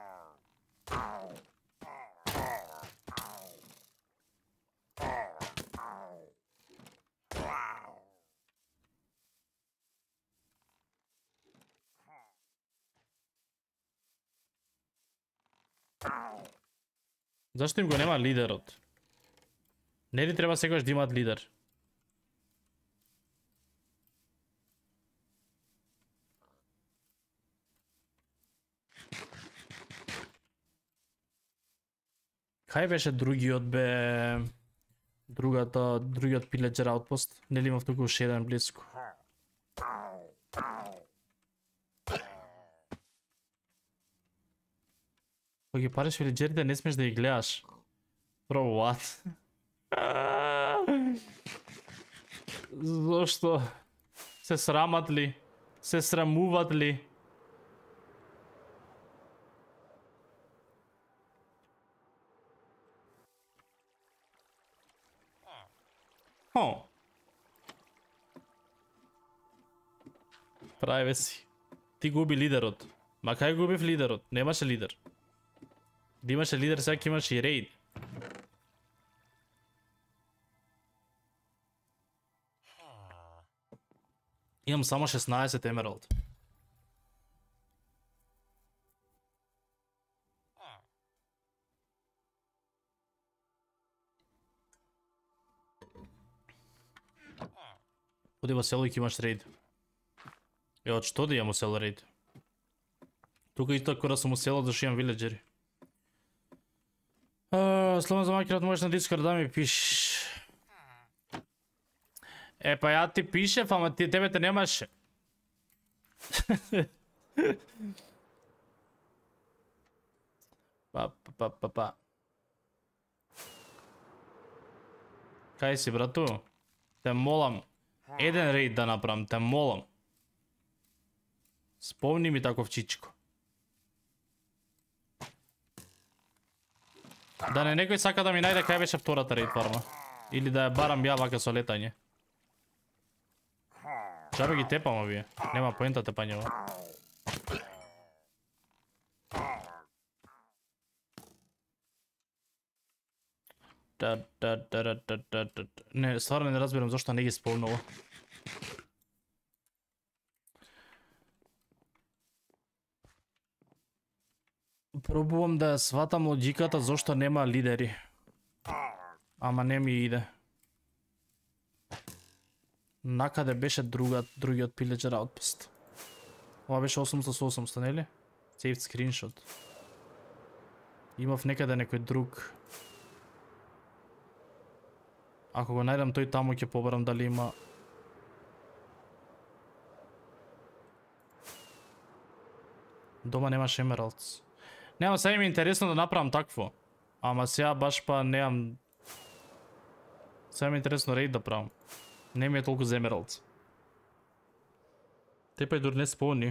Зашто им го нема лидерот? Не ли треба секогаш да имаат лидер? Кај беше другиот бе... другиот пиледжер аутпост? Нели имав туку уште еден близко? Кога ги париш вилиджерите, не смеш да ги гледаш. Bro, what? Зошто? Се срамат ли? Се срамуват ли? Праве си. Ти губи лидерот. Ма кај губив лидерот? Немаше лидер. Да имаше лидер, сега ќе имаш и рейд. Имам само 16 емералд. Оди во село и ќе имаш рейд. Од што да имам во село рейд? Тука и така да сум во село, зашто имам виледжери. Слободно за макерот можеш на Discord да ми пишеш. Па ја ти пишев, ама тебе те немаше. Па. Кај си, брату? Те молам. Еден рейд да направам, те молам. Спомни ми таков чичко. Да не некој сака да ми најде кај беше втората рейд фарма. Или да ја барам ја вака со летање. Джабе ги тепам овие. Нема поента тепањево. Не, стварно не разбирам зашто не ги спомнува. Пробувам да сватам логиката зошто нема лидери. Ама не ми иде. Накаде беше другиот Pillager Outpost. Ова беше 800, нели? Saved screenshot. Имав некаде некој друг. Ако го најдам тој таму ќе побарам дали има. Дома немаш Emeralds. Нема, сега ми е интересно да направам такво. Ама сега баш па немам. Сега ми е интересно рейд да правам. Не ми е толку за Emeralds. Те па и дури не спомни.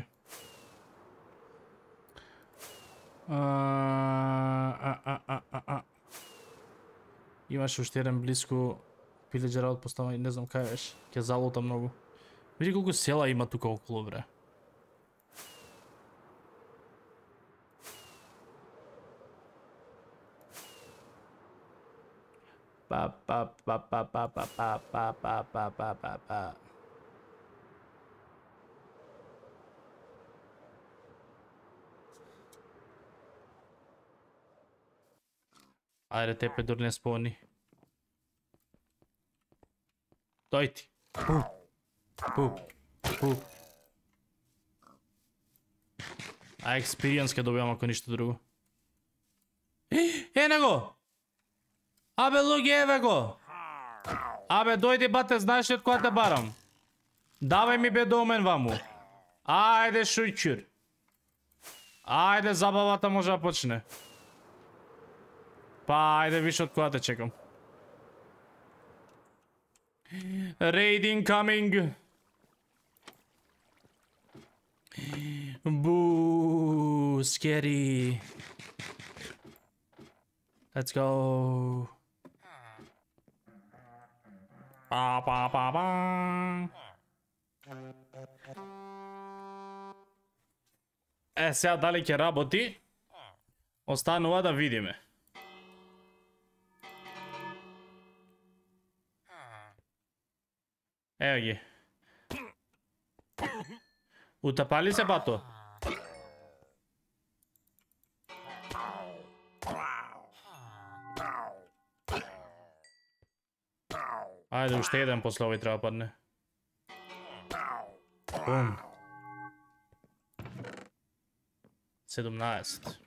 Имаше уште еден близко Pillager Outpost, ама не знам кај беше. Ќе залута многу. Види колку села има тука околу, бре. Ајде, те педор не спомни. Дој ти. Пу. А експириенс ке добивам ако ништо друго. Е него! Абе, луѓе, еве го! Абе, дојди, бате, знаеш ли од која те барам? Давај ми бе до мен ваму. Ајде, шујчур. Ајде, забавата може да почне. Па, ајде, виш од која те чекам. Raid incoming. Boo, scary. Let's go. Па. Е, сега дали ќе работи? Останува да видиме. Ево ги. Утапали се, бато? Ајде, уште еден после овој треба падне. Бум. 17.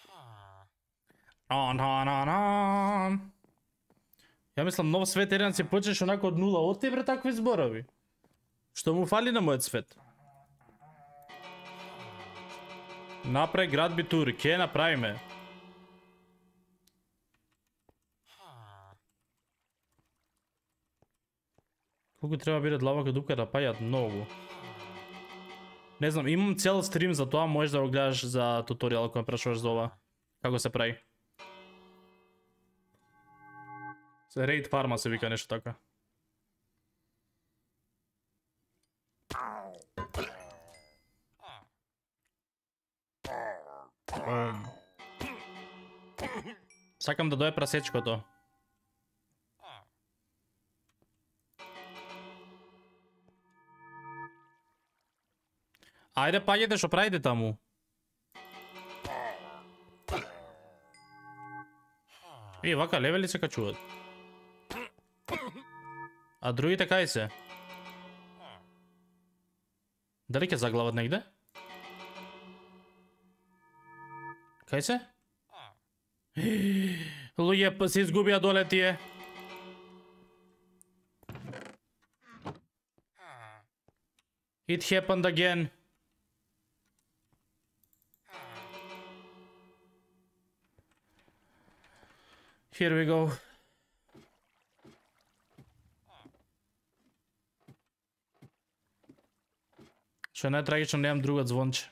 Ја мислам, нов свет еден си почнеш онако од нула. Оти бре такви зборови. Што му фали на мојот свет? Направи градби тур, ке направиме. Колку треба биде длабока дупка да паѓаат многу. Не знам, имам цел стрим за тоа, можеш да го гледаш за туторијал ако ме прашуваш за ова. Како се прави. Рейд фарма се вика нешто така. Сакам да дое прасечкото. Ајде паѓете што правите таму. Вака левели се качуваат. А другите кај се? Дали ќе заглават негде? Кај се? Луѓе, се изгубија доле тие. It happened again. Here we go. Што е најтрагично, немам друго звонче.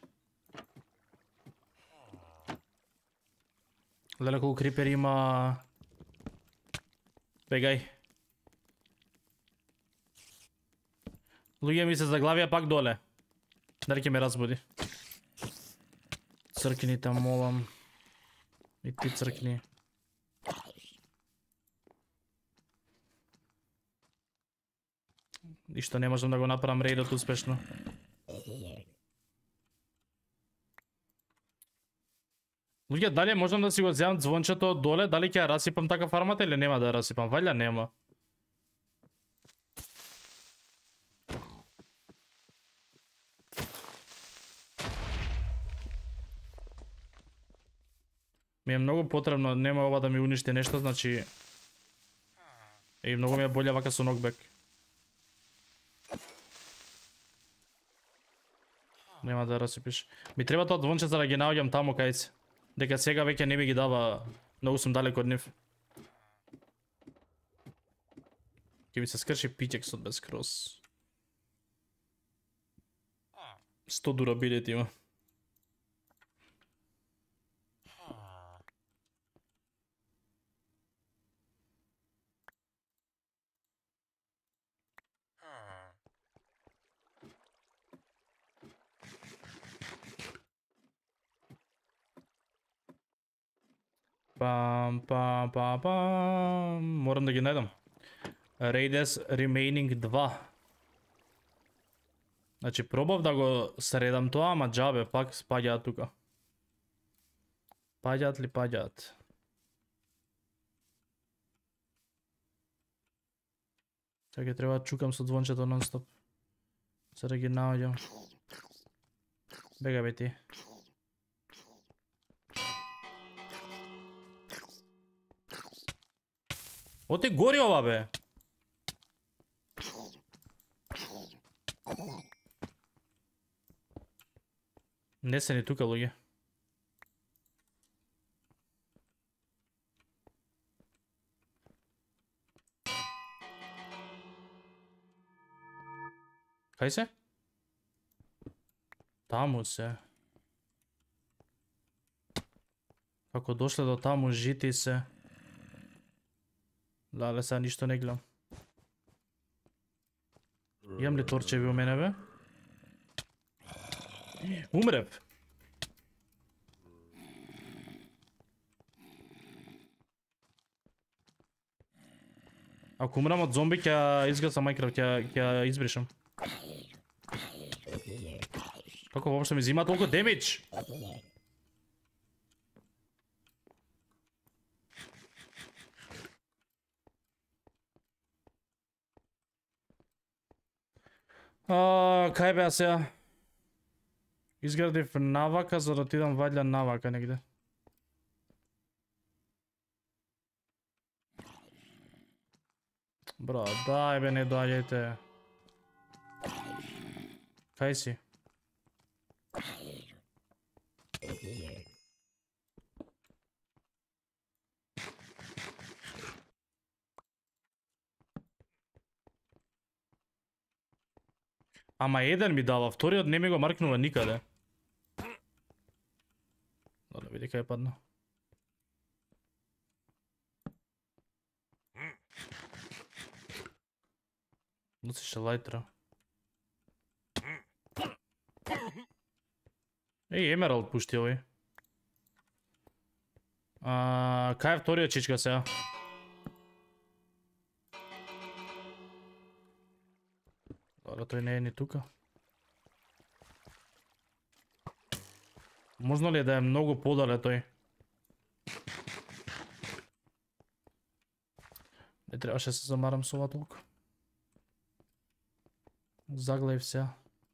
Леле колку крипер има. Бегај. Луѓе ми се заглавија пак доле. Дали ќе ме разбуди? Цркни те, молам. И ти цркни. И што не можам да го направам рейдот успешно. Луѓе, дали можам да си го земам звончето од доле, дали ќе ја расипам така фармата или нема да ја расипам? Валја нема. Ми е многу потребно, нема ова да ми уништи нешто, значи... И многу ми е болje вака со нокбек. Нема да расипиш. Ми треба тоа звонче за да ги наоѓам таму кај се. Дека сега веќе не ми ги дава, многу сум далеко од нив. Ке ми се скрши питексот без крос. 100 durability има. Пам, пам, пам, пам. Морам да ги најдам. Raides Remaining 2. Значи, пробав да го средам тоа, ама джабе, пак спаѓаат тука. Паѓаат ли паѓаат? Сега треба да чукам со звончето нон-стоп. За да ги наоѓам. Бега бе ти. Оти гори ова бе. Не се ни тука луѓе. Кај се? Таму се. Како дошле до таму жити се. Лале, сега ништо не гледам. Имам ли торчеви у мене, бе? Умрев! Ако умрам од зомби, ќе изгасам Minecraft, ќе избришам. Како воопшто ми зима толку демидж? Кај беа сега? Изградив навака за да отидам ваѓа навака негде. Бро, дај бе, не доаѓајте. Кај си? Ама еден ми дава, вториот не ми го маркнува никаде. Да види кај падна. Носише лајтра. Еј, Емералд пушти овој. Кај е вториот чичка сега? Добро, тој не е ни тука. Можно ли да е многу подале тој? Не требаше се замарам со ова толку. Заглаив се.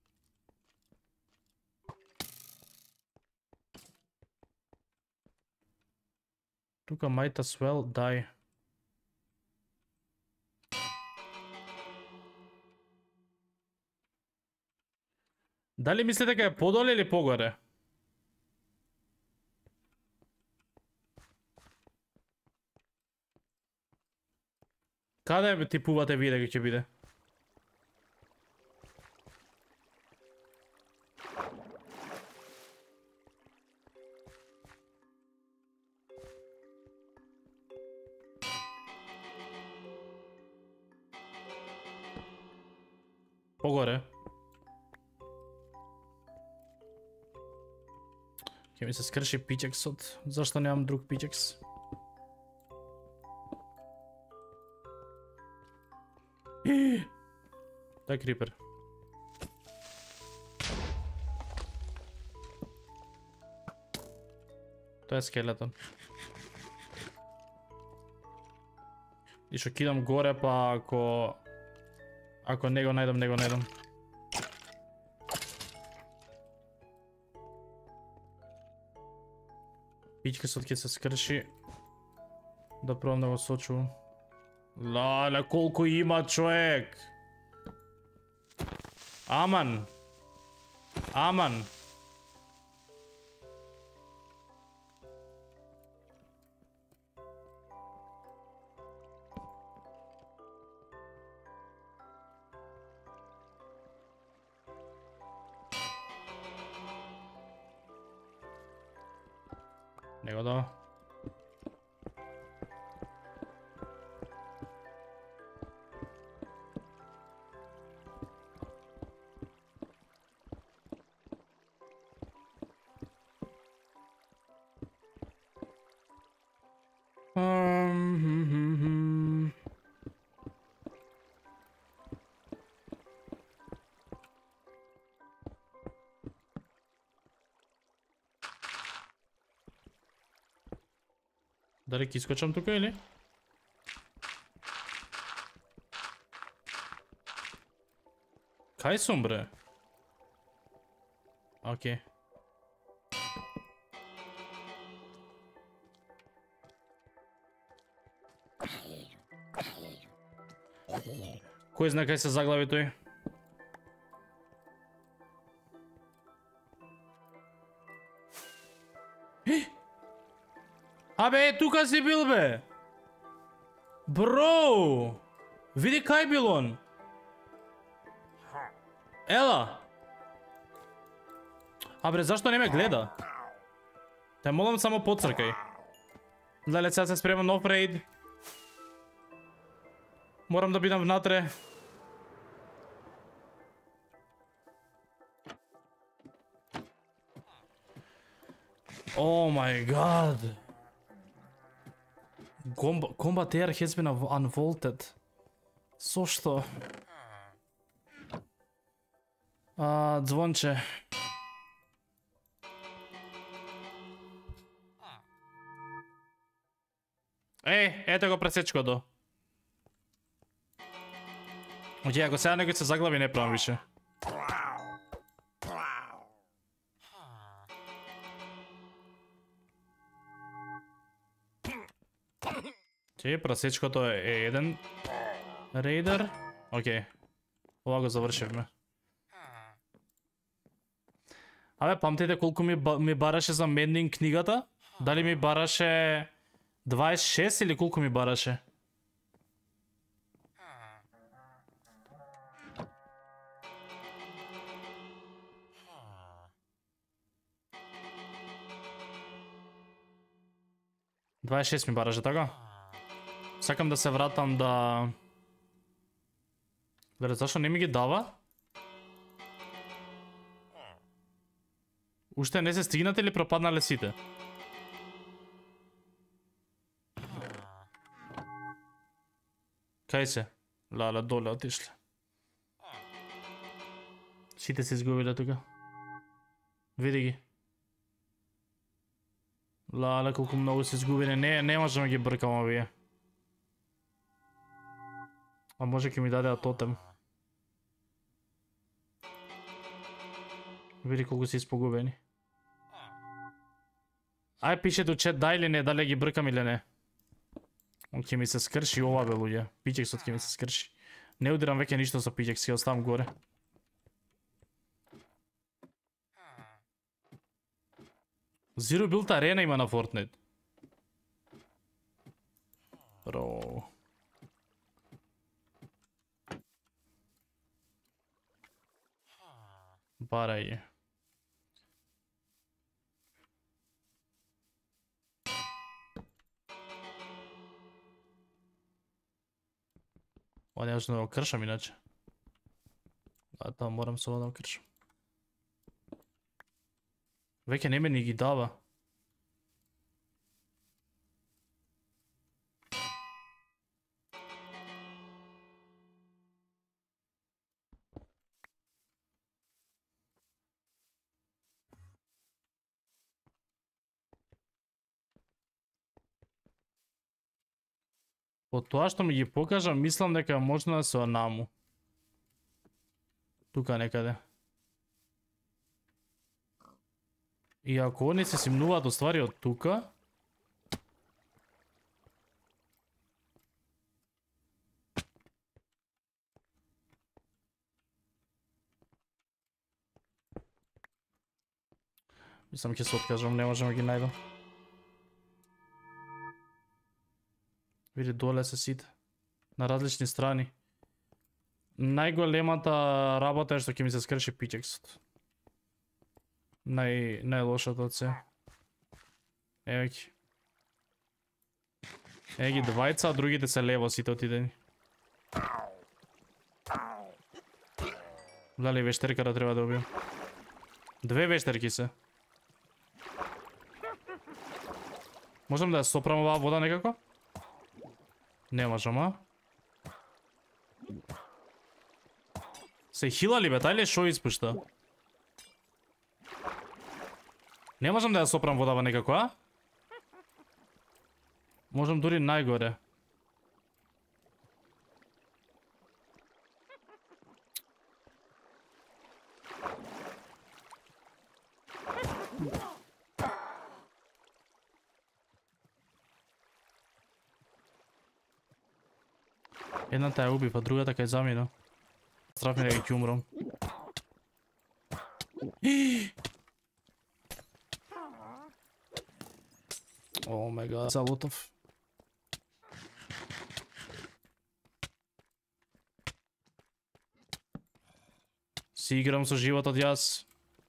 Тука might as well die. Дали мислите дека е подоле или погоре? Каде типувате ви дека ќе биде? Погоре. Ќе ми се скрши пичексот. Зашто немам друг пичекс? Дај крипер. Тоа е скелетон. И што кидам горе, па ако не го најдам, не го најдам. Пичкасот ќе се скрши. Да пробам да го сочувам. Лале, колку има човек! Аман! Аман! Него да. Дали ќе искочам тука или? Кај сум бре? Окей. Кој зна кај се заглави тој? Абе, тука си бил бе! Бро! Види кај бил он? Ела! Абре, зашто не ме гледа? Те молам само поцркај. Леле, сега се спремам нов рейд. Морам да бидам внатре. О май гад! Combat air has been unvaulted. Со што? Звонче. Ето го пресечкото. Океј, ако сега некој се заглави, не правам више. Че, пресечкото е еден рейдер. Океј. Ова го завршивме. Абе, памтите колку ми бараше за мендинг книгата? Дали ми бараше 26 или колку ми бараше? Дваесет ми бараше, така? Сакам да се вратам да... Леле, зашо не ми ги дава? Уште не се стигнате или пропаднале сите? Кај се? Лале, доле отишле. Сите се изгубиле тука. Види ги. Лале, колку многу се изгубиле. Не можем да ги бркам овие. А може ќе ми даде тотем. Види колку се испогубени. Ај пишете у чет да или не, дали ги бркам или не. Ќе ми се скрши ова бе луѓе. Пичексот ќе ми се скрши. Не удирам веќе ништо со пичекс, ќе оставам горе. Zero Build Arena има на Fortnite. Бро. Барај е. Ова не можам да го кршам иначе. А тоа морам со ова да го кршам. Веќе не ме ни ги дава. По тоа што ми ги покажа, мислам дека можно да се онаму. Тука некаде. И ако они се симнуваат оствари од тука, мислам ќе се откажам, не можам да ги најдам. Види доле се сите. На различни страни. Најголемата работа е што ќе ми се скрши пичексот. Најлошото од се. Еве ги. Еве ги двајца, а другите се лево сите отидени. Дали вештерка да треба да убијам? Две вештерки се. Можам да ја сопрам оваа вода некако? Не можам, а? Се хилали бе, тај ли шо испушта? Не можам да ја сопрам водава некако, а? Можам дури најгоре. Едната ја уби, па другата кај замина. Страф ми да ги ќе умрам. О мега гад, залутав. Си играм со животот јас.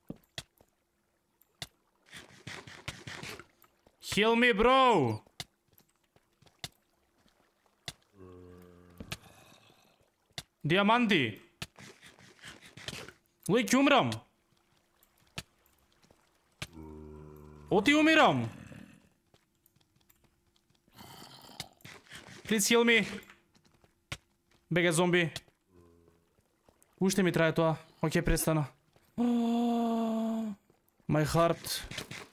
Heal me, bro! Диаманти! Луј, ќе умрам! Оти умирам! Please heal me! Бега зомби! Уште ми трае тоа. Океј, престана. My heart.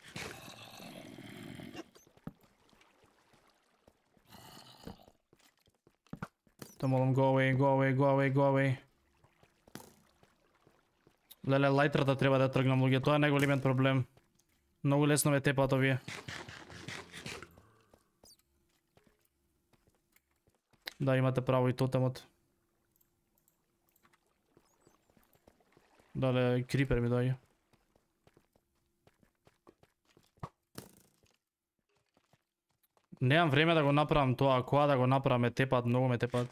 Те молам, go away, go away, go away, go away. Леле, лајтрата треба да тргнам, луѓе, тоа е најголемиот проблем. Многу лесно ме тепаат овие. Да, имате право и тотемот. Дале, крипер ми доаѓа. Немам време да го направам тоа, која да го направам, ме тепаат, многу ме тепаат.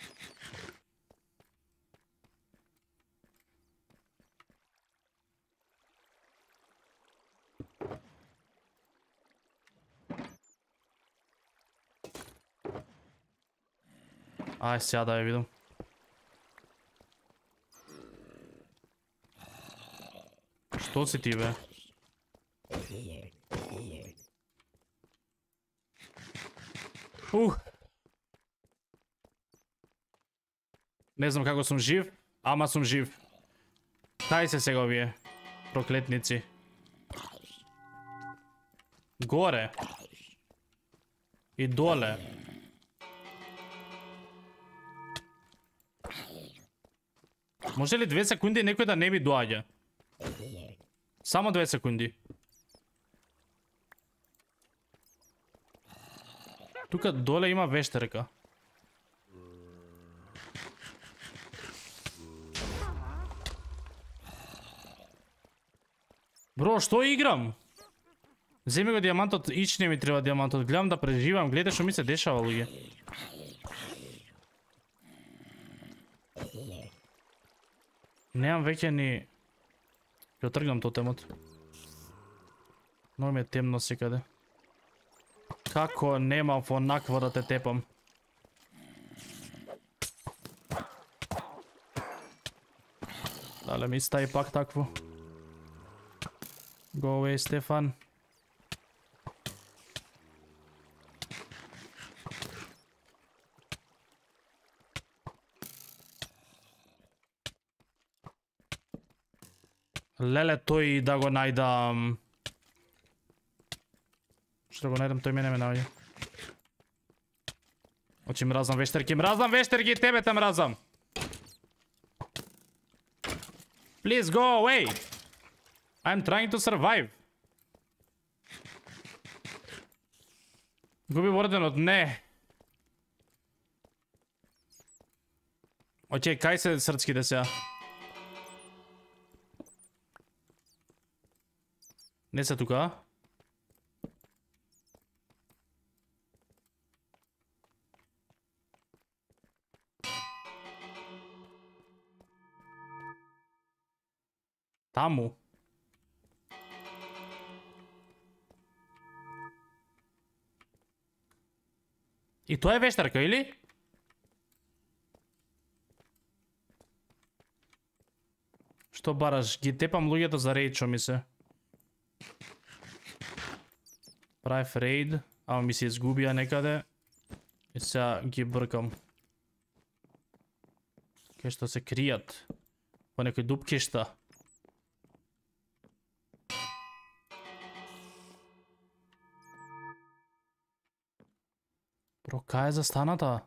Ај, сега да ја видам. Што си ти, бе? Не знам како сум жив, ама сум жив. Кај се сега овие проклетници? Горе. И доле. Може ли 2 секунди некој да не ми доаѓа? Само 2 секунди. Тука доле има вештерка. Бро, што играм? Земи го диамантот, ич не ми треба диамантот. Гледам да преживам, гледај што ми се дешава, луѓе. Немам веќе ни... Ќе отргнам тотемот. Много ми е темно секаде. Како немам онакво да те тепам? Дале ми стаи пак такво. Go away, Стефан. Леле, тој да го најдам. Што да го најдам, тој мене ме наоѓа. Очи мразам вештерки, тебе те мразам. Please go away. I'm trying to survive. Губи орденот, не. Окей, кај се срцките сега? Не се тука? Таму. И тоа е вештарка, или? Што бараш? Ги тепам луѓето за рейд, шо ми се. Правив рейд, ама ми се изгубија некаде. И сега ги бркам. Кај што се кријат. По некој дупкишта. Бро, кај е застаната?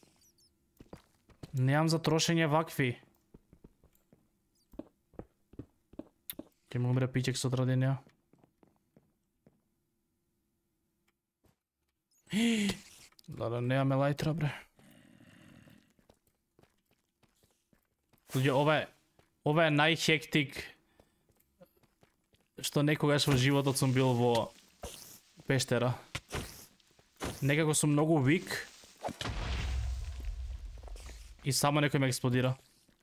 Немам за трошење вакви. Ке му умре пичек со траденија. Да, немаме лајтра, бре. Луѓе, ова е најхектик што некогаш во животот сум бил во пештера. Некако сум многу вик и само некој ме експлодира.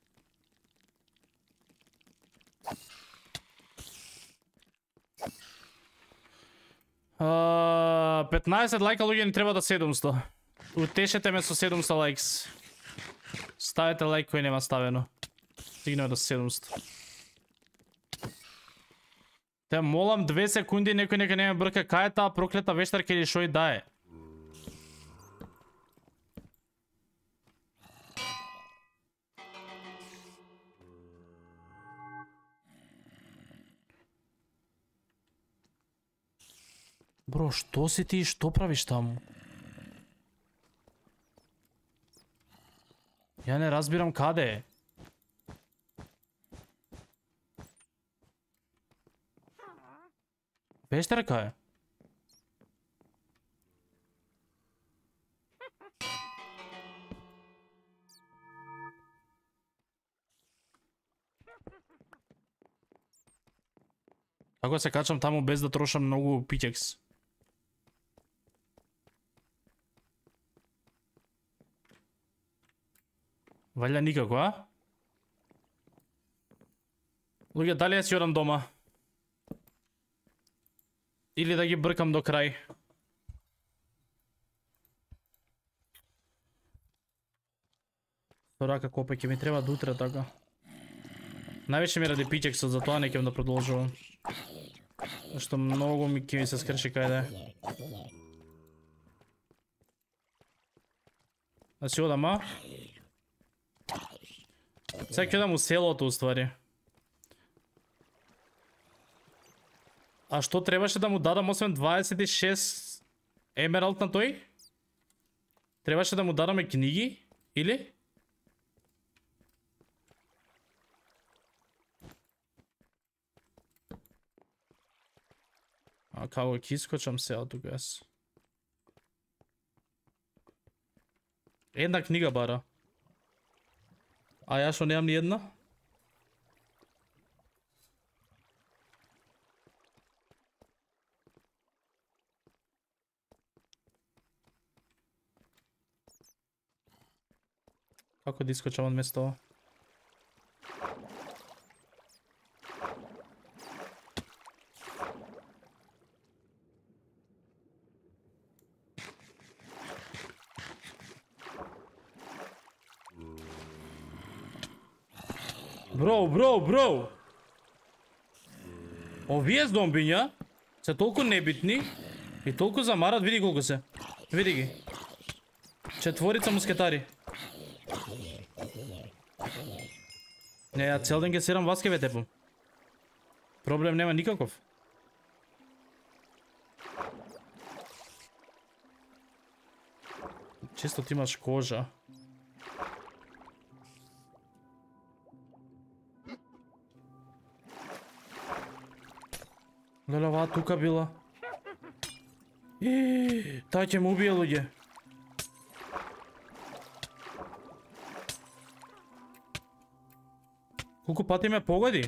Uh, 15 лајка луѓе ни треба до 700. Утешете ме со 700 лајкс. Ставете лајк кој нема ставено. Стигнеме до 700. Те молам 2 секунди некој нека не ме брка кај е таа проклета вештарка или шо и да е. Бро, што си ти и што правиш таму? Ја не разбирам каде е. Вештарка е. Како се качам таму без да трошам многу пичекс? Валја никако, а? Луѓе, дали ја си одам дома? Или да ги бркам до крај? Со рака копе ќе ми треба до утре, така. Највеќе ми ради пичексот, затоа не ќе да продолжувам. Што многу ќе ми се скрши кај да е. Да си одам, а? Сега ќе одам у селото, уствари. А што требаше да му дадам освен 26 емералд на тој? Требаше да му дадаме книги? Или? А како ќе искочам сега тука јас? Една книга бара. А ја што немам ни една? Како да искочам од место ова? Бро! Овие зомбиња се толку небитни и толку замарат, види колку се. Види ги. 4 мускетари. Не, ја цел ден ке серам васке ве тепам. Проблем нема никаков. Често ти имаш кожа. Леле, оваа тука била. Таа ќе му убие луѓе. Колку пати ме погоди?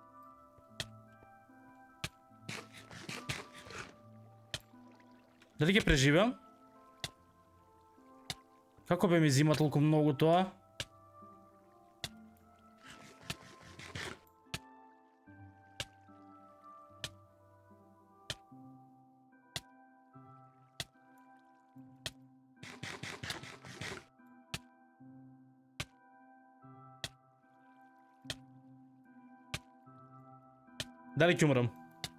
Дали ќе преживеам? Како бе ми зима толку многу тоа? Дали ќе умрам?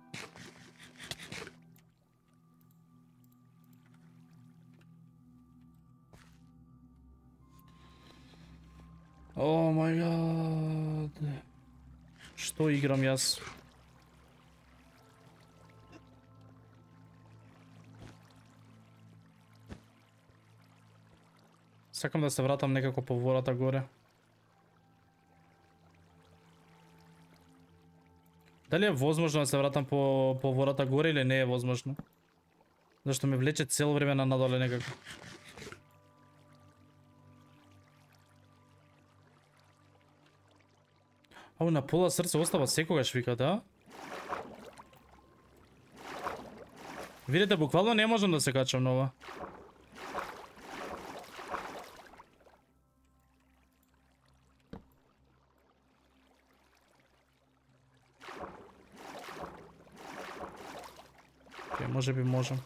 О май гад. Што играм јас? Сакам да се вратам некако по вората горе. Дали е возможно да се вратам по вората горе или не е возможно? Зашто ме влече цело време на надоле некако. Ау, на пола срце остава секогаш, вика, да? Видите, буквално не можам да се качам на ова. Може би можем.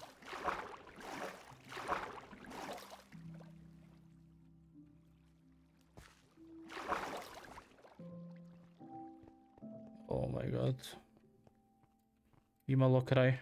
О май гад. Имало крај.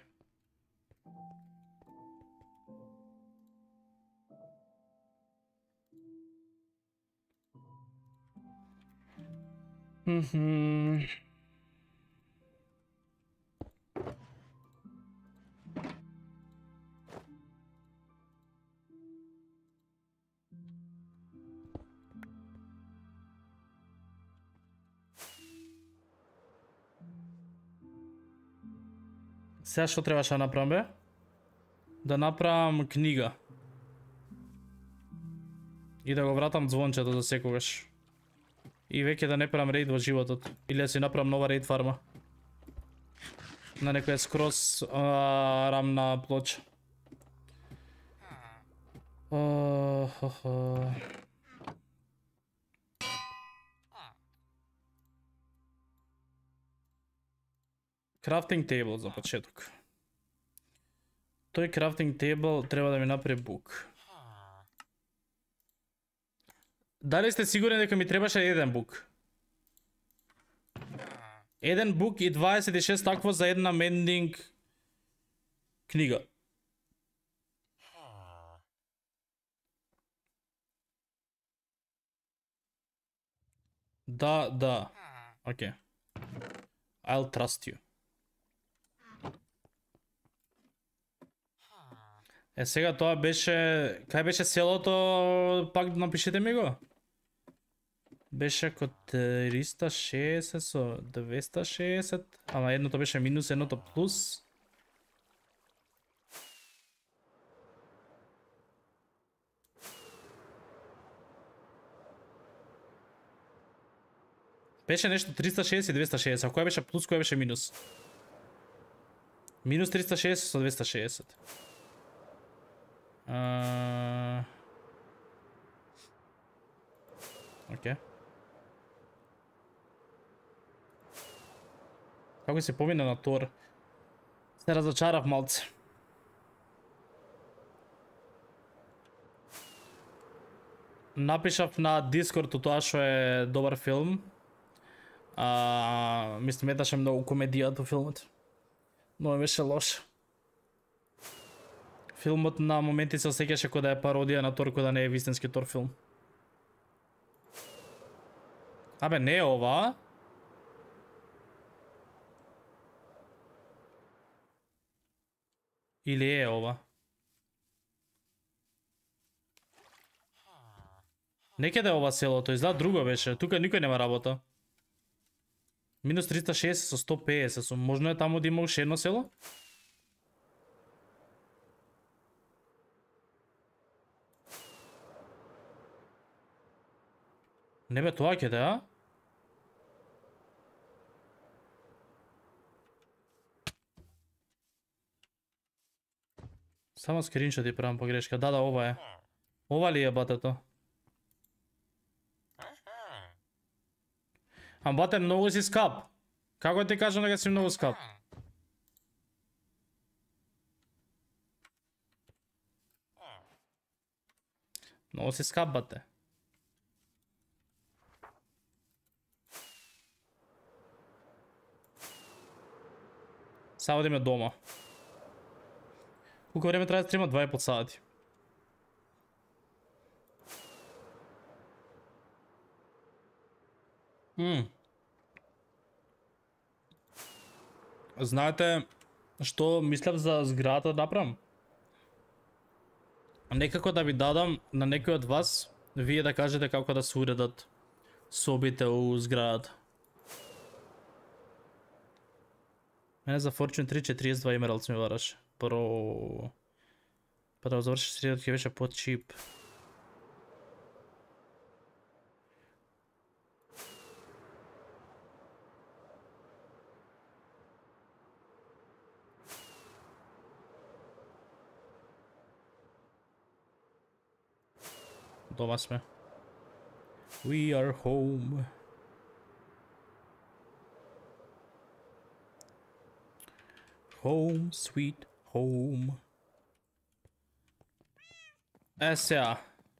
Сега што требаше да направам, бе? Да направам книга. И да го вратам звончето за секогаш. И веќе да не правам рейд во животот. Или да си направам нова рейд фарма. На некоја скроз рамна плоча. Крафтинг тейбл за почеток. Тој крафтинг тейбл треба да ми направи бук. Дали сте сигурни дека ми требаше еден бук? Еден бук и 26 такво за една мендинг книга. Да. Окей. I'll trust you. Сега тоа беше... Кај беше селото? Пак напишете ми го. Беше ко 360 со 260. Ама едното беше минус, едното плюс. Беше нешто 360 и 260. А која беше плюс, која беше минус? Минус 360 со 260. Окей. Како се помина на Тор? Се разочарав малце. Напишав на Дискорд тоа што е добар филм. Мислам, меташе многу комедијата филмот. Но беше лош. Филмот на моменти се осеќаше кој да е пародија на Тор, кој да не е вистински Тор филм. Абе, не е ова. Или е ова? Некаде ова селото, изгледа друго беше. Тука никој нема работа. Минус 360 со 150 сум. Можно е таму да има уште едно село? Не бе, тоа ќе да, а? Само скриншот и правам погрешка. Да, ова е. Ова ли е батето? А бате, многу си скап. Како ти кажам дека си многу скап? Многу си скап, бате. Само одиме дома. Колко време трябва да стрима? 2,5 сати. Знаете што мислев за зградата да направам? Некако да ви дадам на некој од вас, вие да кажете како да се уредат собите у зградата. Мене за Fortune 3.42 Emeralds ми вараше. Прво да завршиш средот ќе беше по-чип. Дома сме. We are home. Home, sweet home. Е сега.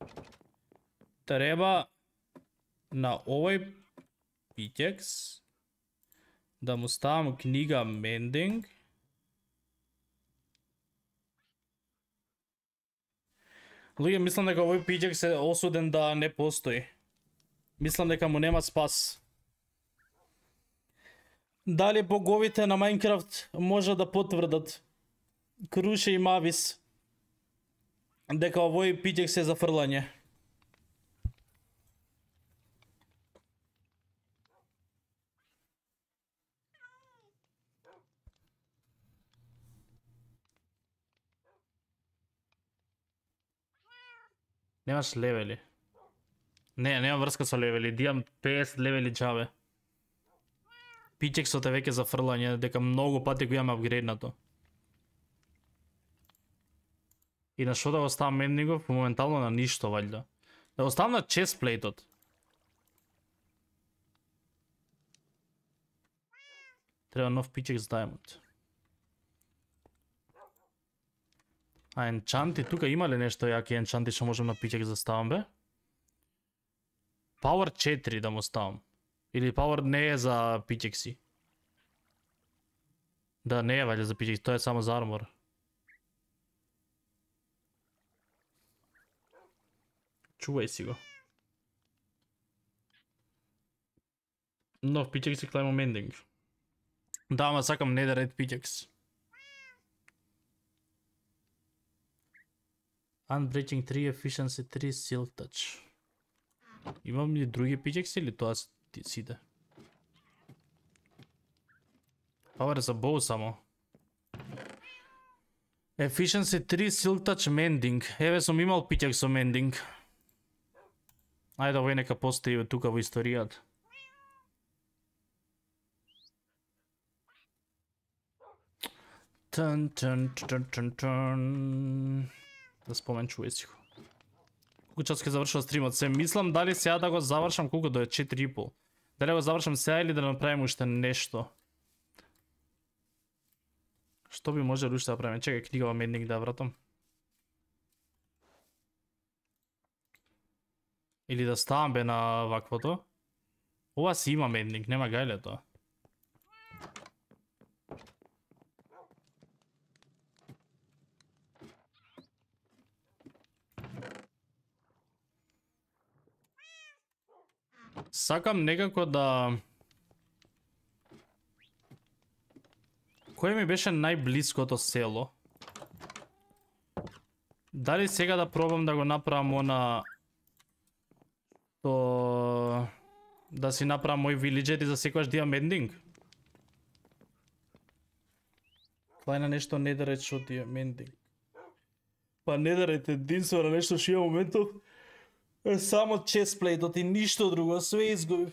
Треба на овој Pickaxe да му ставам книга Mending. Луѓе, мислам дека овој Pickaxe е осуден да не постои. Мислам дека му нема спас. Дали боговите на Майнкрафт може да потврдат, Круше и Мавис, дека овој Pickaxe е за фрлање. Немаш левели. Не, нема врска со левели, дијам 50 левели джаве. Pickaxe-от е веќе за фрлање, дека многу пати го имаме апгрейднато. И на што да го ставам мендингов? Моментално на ништо, ваljda. Да го ставам на chestplate-от. Треба нов Pickaxe Diamond. А енчанти, тука има ли нешто јаки енчанти што можем на Pickaxe да ставам, бе? Power 4 да му ставам. Или Power не е за Pickaxe. Да, не е ваljda за Pickaxe, тоа е само за армор. Чувај си го. Нов Pickaxe и клајмо Mending. Да, ама сакам Netherite Pickaxe. Unbreaking 3, Efficiency 3, Silk Touch. Имам ли други Pickaxe или тоа сите? Power за bow само. Efficiency 3, Silk Touch, Mending. Еве сум имал Pickaxe со Mending. Ајде, овој нека постои тука во историјата. Тан. Да спомен чуе си го. Колку час ќе завршува стримот? Се мислам дали сега да го завршам, колку до е 4,5. Дали го завршам сега или да направим уште нешто. Што би може уште да правиме? Чекај, книга во Mending да вратам. Или да ставам бе на ваквото. Ова си има Mending, нема гајле тоа. Сакам некако да... Кој ми беше најблиското село? Дали сега да пробам да го направам она... што да си направам мој вилиџер и за секојаш да имам ендинг. Това е на нешто не да рече што ти е ендинг. Па не да рече единствено нешто што има моментов е само честплейтот и ништо друго, све изгубив.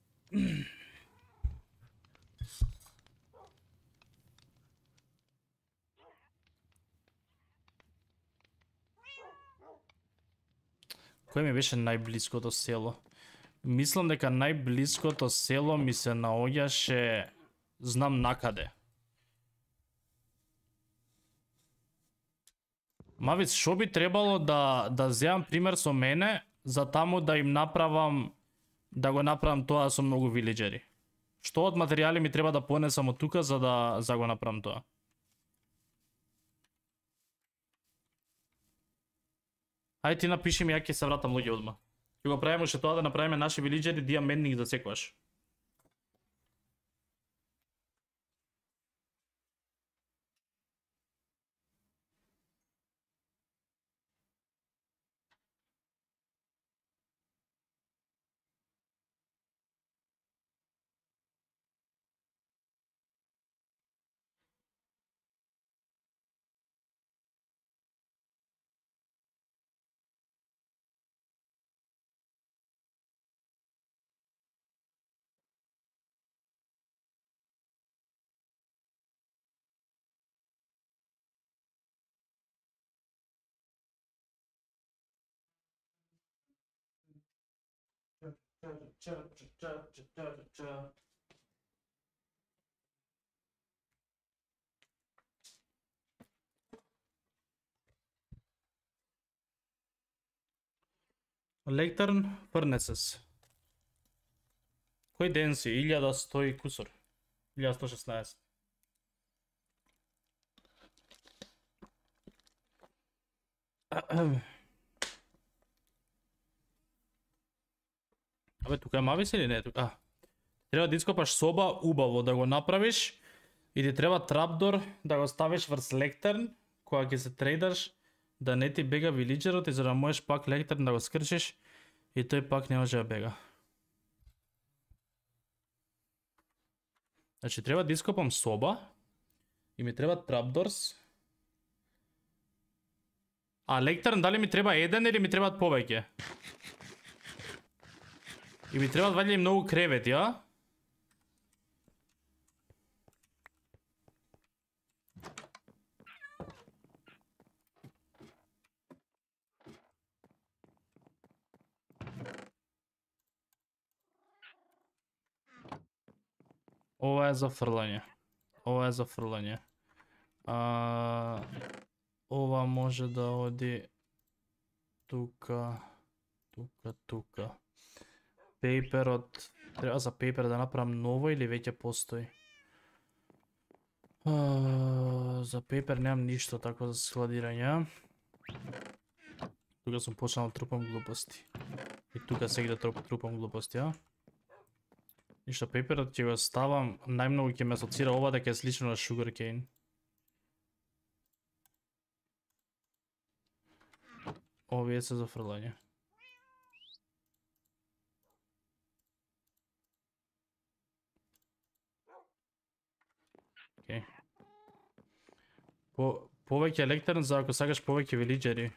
Кој ми беше најблиското село? Мислам дека најблиското село ми се наоѓаше, знам накаде. Мавиц, шо би требало да земам пример со мене, за таму да им направам, да го направам тоа со многу вилиџери? Што од материјали ми треба да понесам од тука за да го направам тоа? Ајде ти напиши ми, ја ќе се вратам луѓе одма. Ќе го правиме уште тоа да направиме наши вилиџери да имам ендинг за секојаш. Lectern Furnaces. Кој ден си? 1100 и кусор. 1116. Абе, тука е Мавис или не? Треба да ископаш соба убаво да го направиш и ти треба трапдор да го ставиш врз лектерн кога ќе се трейдаш да не ти бега вилиџерот и за да можеш пак лектерн да го скршиш и тој пак не може да бега. Значи треба да ископам соба и ми треба трапдорс. А лектерн дали ми треба еден или ми требаат повеќе? И ми требаат ваѓа и многу кревети, а? Ова е за фрлање. Ова е за фрлање. Ова може да оди тука, тука. Пейперот, треба за пейпер да направам ново или веќе постои? За пейпер немам ништо такво за складирање. Тука сум почнал да трупам глупости. И тука сега да трупам глупости, а? Ништо, пейперот ќе го ставам, најмногу ќе ме асоцира ова дека е слично на sugarcane. Овие се за фрлање. Океј. Повеќе електрон за ако сакаш повеќе вилиџери.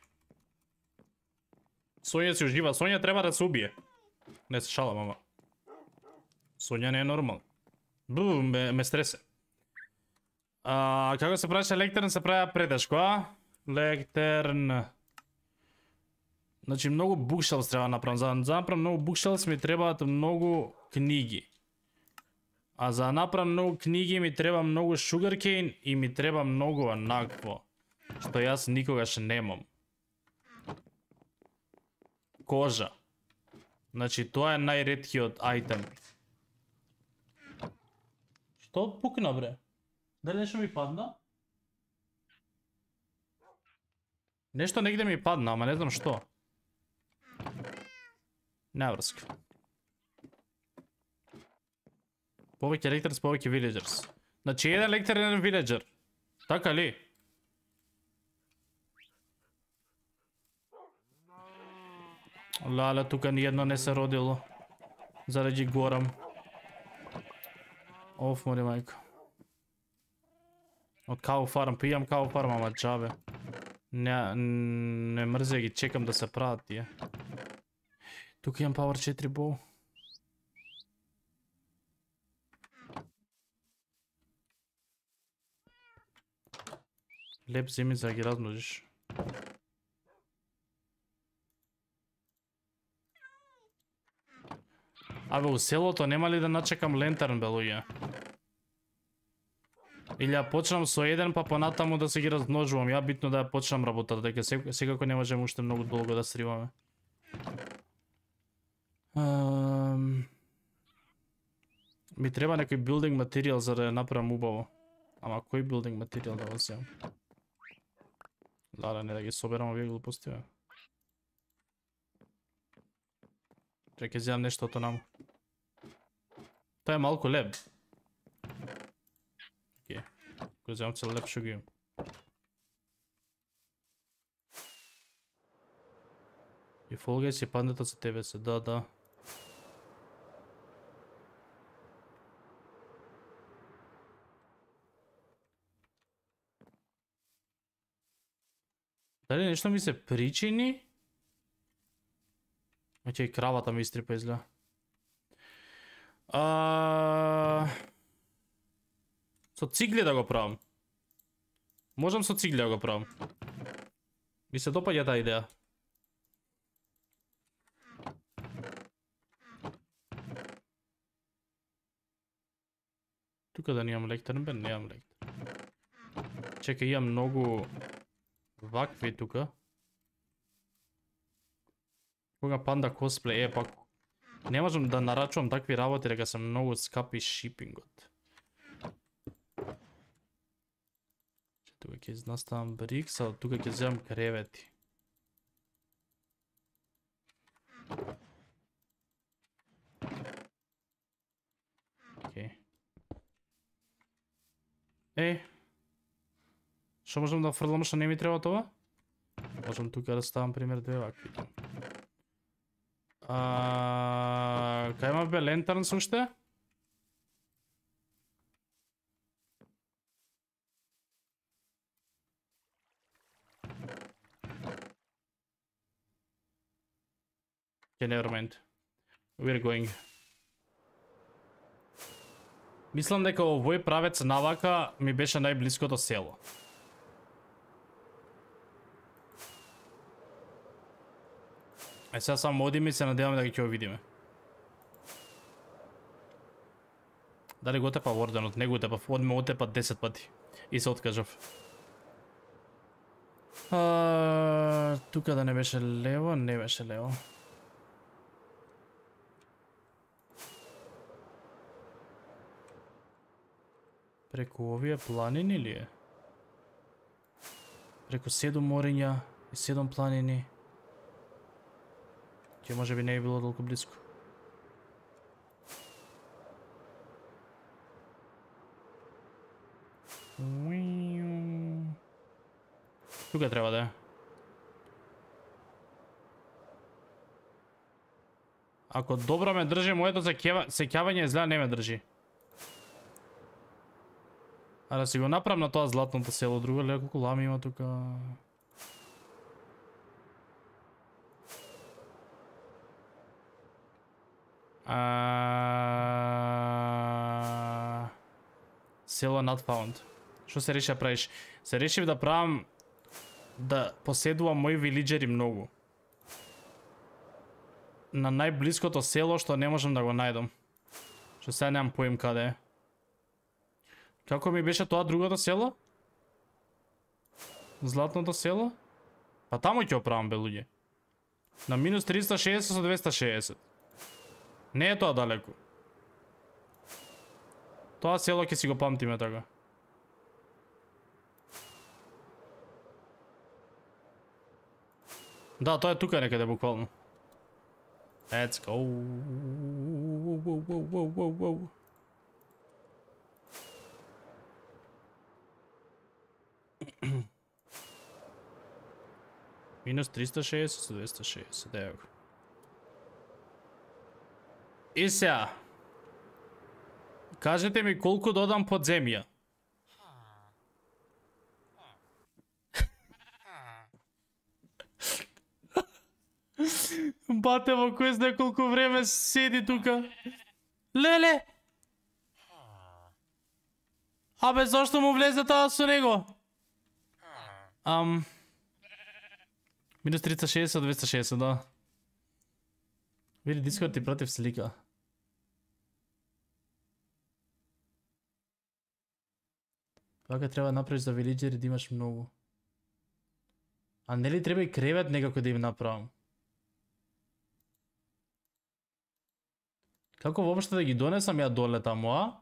Сонја си ужива, Сонја треба да се убие. Не се шалам, ама. Сонја не е нормал. Ме стресе. Како се правиш електрон, се правя предешко, а? Лектерн. Значи многу bookshelves треба да направам. За да направам многу bookshelves ми требаат многу книги. А за да направам многу книги ми треба многу sugarcane и ми треба многу онакво. Што јас никогаш немам. Кожа. Значи тоа е најреткиот ајтем. Што пукна, бре? Дали нешто ми падна? Нешто негде ми падна, ама не знам што. Не врска. Повеќе електрис, повеќе villagers. Значи еден електер, еден villager. Така ли? Лале, тука ниjedno не се родило. Заради горам. Оф, моли мајка. Од Cow Farm, пијам Cow Farm, ама джабе. Не мрзе ги, чекам да се прават тие. Тука имам Power 4 bow. Леп земи за да ги размножиш. Абе, у селото нема ли да начекам лентерн, бе, луѓе? Или ја почнам со еден, па понатаму да се ги размножувам. Ја битно да ја почнам работата, дека секако не можем уште многу долго да стриваме. Ми треба некој билдинг материјал за да ја направам убаво. Ама кој билдинг материјал да го земам? Да, не да ги соберам овие глупости, бе. Чекай, земам нешто од онаму. Тоа е малку леб. Океј. Го земам цел леб, шо ги имам. И Fall Guys и паднета за тебе се, да. Дали нешто ми се причини? Океј, кравата ми истрипа изгледа. Со цигли да го правам. Можам со цигли да го правам. Ми се допаѓа таа идеја. Тука да немам лектерн, бе, немам лектерн. Чекај, имам многу вакви тука. Кога панда косплей, пак не можам да нарачувам такви работи, дека се многу скапи шипингот. Тука ќе наставам брикс, а тука ќе земам кревети. Океј. Што можам да фрлам што не ми треба тоа? Можам тука да ставам пример две вакви. Кај има бе лентернс уште? Okay, never mind. We're going. Мислам дека овој правец навака ми беше најблиското село. Сега само одиме и се надеваме дека ќе го видиме. Дали го тепа Ворденот? Не го тепа, одме отепа 10 пати. И се откажав. Тука да не беше лево, не беше лево. Преку овие планини ли е? Преку 7 мориња и 7 планини. Ќе може би не е било толку близко. Тука треба да е. Ако добро ме држи моето сеќавање, изгледа не ме држи. А да си го направам на тоа златното село, друго ле колку лами има тука. Село not found. Што се реши да правиш? Се решив да правам да поседувам мои вилиџери многу. На најблиското село што не можам да го најдам. Што сега немам поим каде е. Како ми беше тоа другото село? Златното село? Па таму ќе оправам, бе, луѓе. На минус 360 со 260. Не е тоа далеку. Тоа село ќе си го памтиме така. Да, тоа е тука некаде буквално. Let's go. Минус 360 со 260, ево. И сега. Кажете ми колку додам под земја. Бате во кој знае колку време седи тука. Леле! Абе, зашто му влезе таа со него? Минус 360 од 260, да. Види, Дискорд ти против слика. Вака треба да направиш за вилиджери да имаш многу. А нели треба и кревет некако да им направам? Како воопшто да ги донесам ја доле таму, а?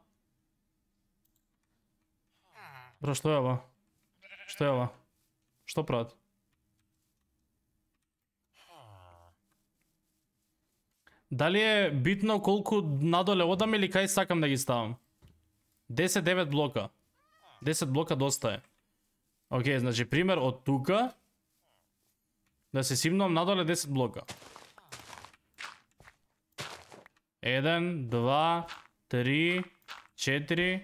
Бро, што е ова? Што е ова? Што прават? Дали е битно колку надоле одам или кај сакам да ги ставам? 10-9 блока. 10 блока доста е. Океј, значи пример од тука да се симнувам надоле 10 блока. 1, 2, 3, 4,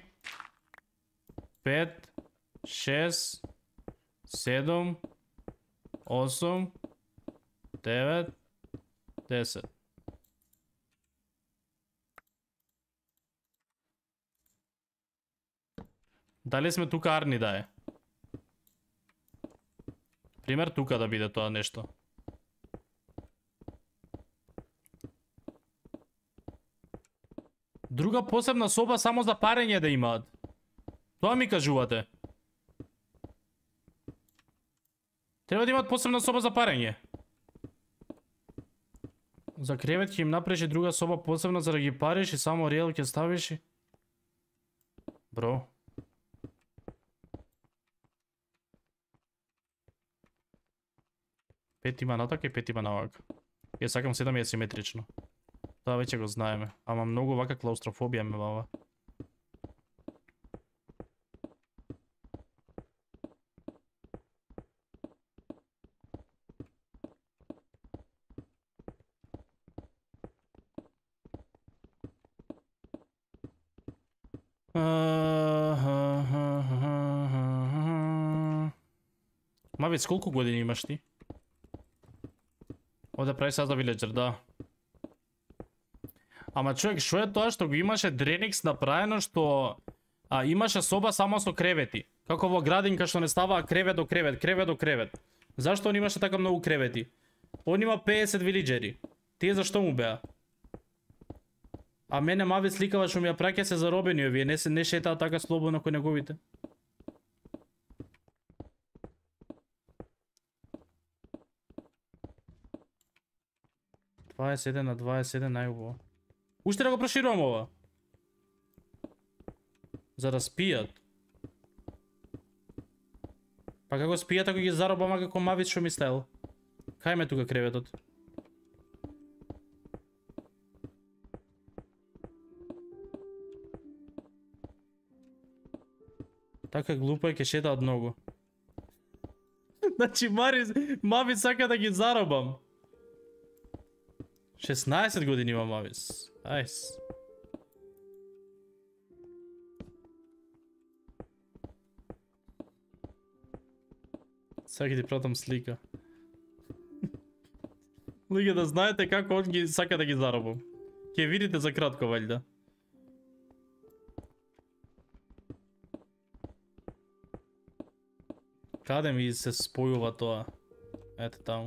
5, 6, 7, 8, 9, 10. Дали сме тука арни да е? Пример тука да биде тоа нешто. Друга посебна соба само за парење да имаат. Тоа ми кажувате. Треба да имаат посебна соба за парење. За кревет ќе им направиш друга соба посебна за да ги париш и само реал ќе ставиш и... Бро. Пет има натака и 5 има навака. Ја сакам 7 е симетрично. Тоа веќе го знаеме. Ама многу вака клаустрофобија ме бава. Мавиц, колку години имаш ти? Оде прави сазда виледжер, да. Ама човек, шо е тоа што го имаше Дреникс направено што имаше соба само со кревети? Како во градинка што не ставаа кревет до кревет, кревет до кревет. Зашто он имаше така многу кревети? Он има 50 виледжери. Тие зашто му беа? А мене Мавиц сликава што ми ја праќа се заробени овие, не шетаат така слободно кој неговите. Тоа е 7 на 27 најубаво. Уште да го проширувам ова. За да спијат. Па како спијат ако ги заробам како Мавиц што ми стајал? Кај ме тука креветот? Така глупо е, ке шетаат многу. Значи Мавиц сака да ги заробам. 16 години има Мавиц. Айс. Сега ќе ти пратам слика. Луѓе, да знаете како он ги сака да ги заробам. Ќе видите за кратко, валјда. Каде ми се спојува тоа? Ете таму.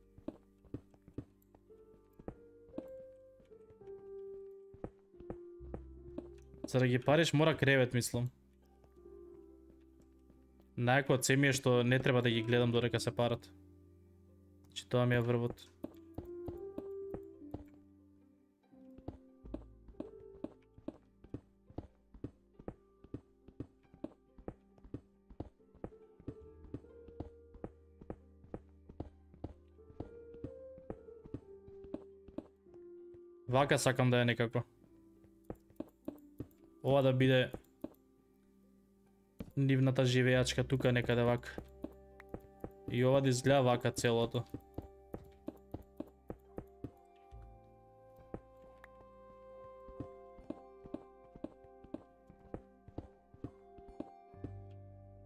За да ги париш мора кревет, мислам. Најако од се ми е што не треба да ги гледам додека се парат. Че тоа ми е врвот. Вака сакам да е некако. Ова да биде нивната живеачка тука некаде вака. И ова да изгледа вака целото.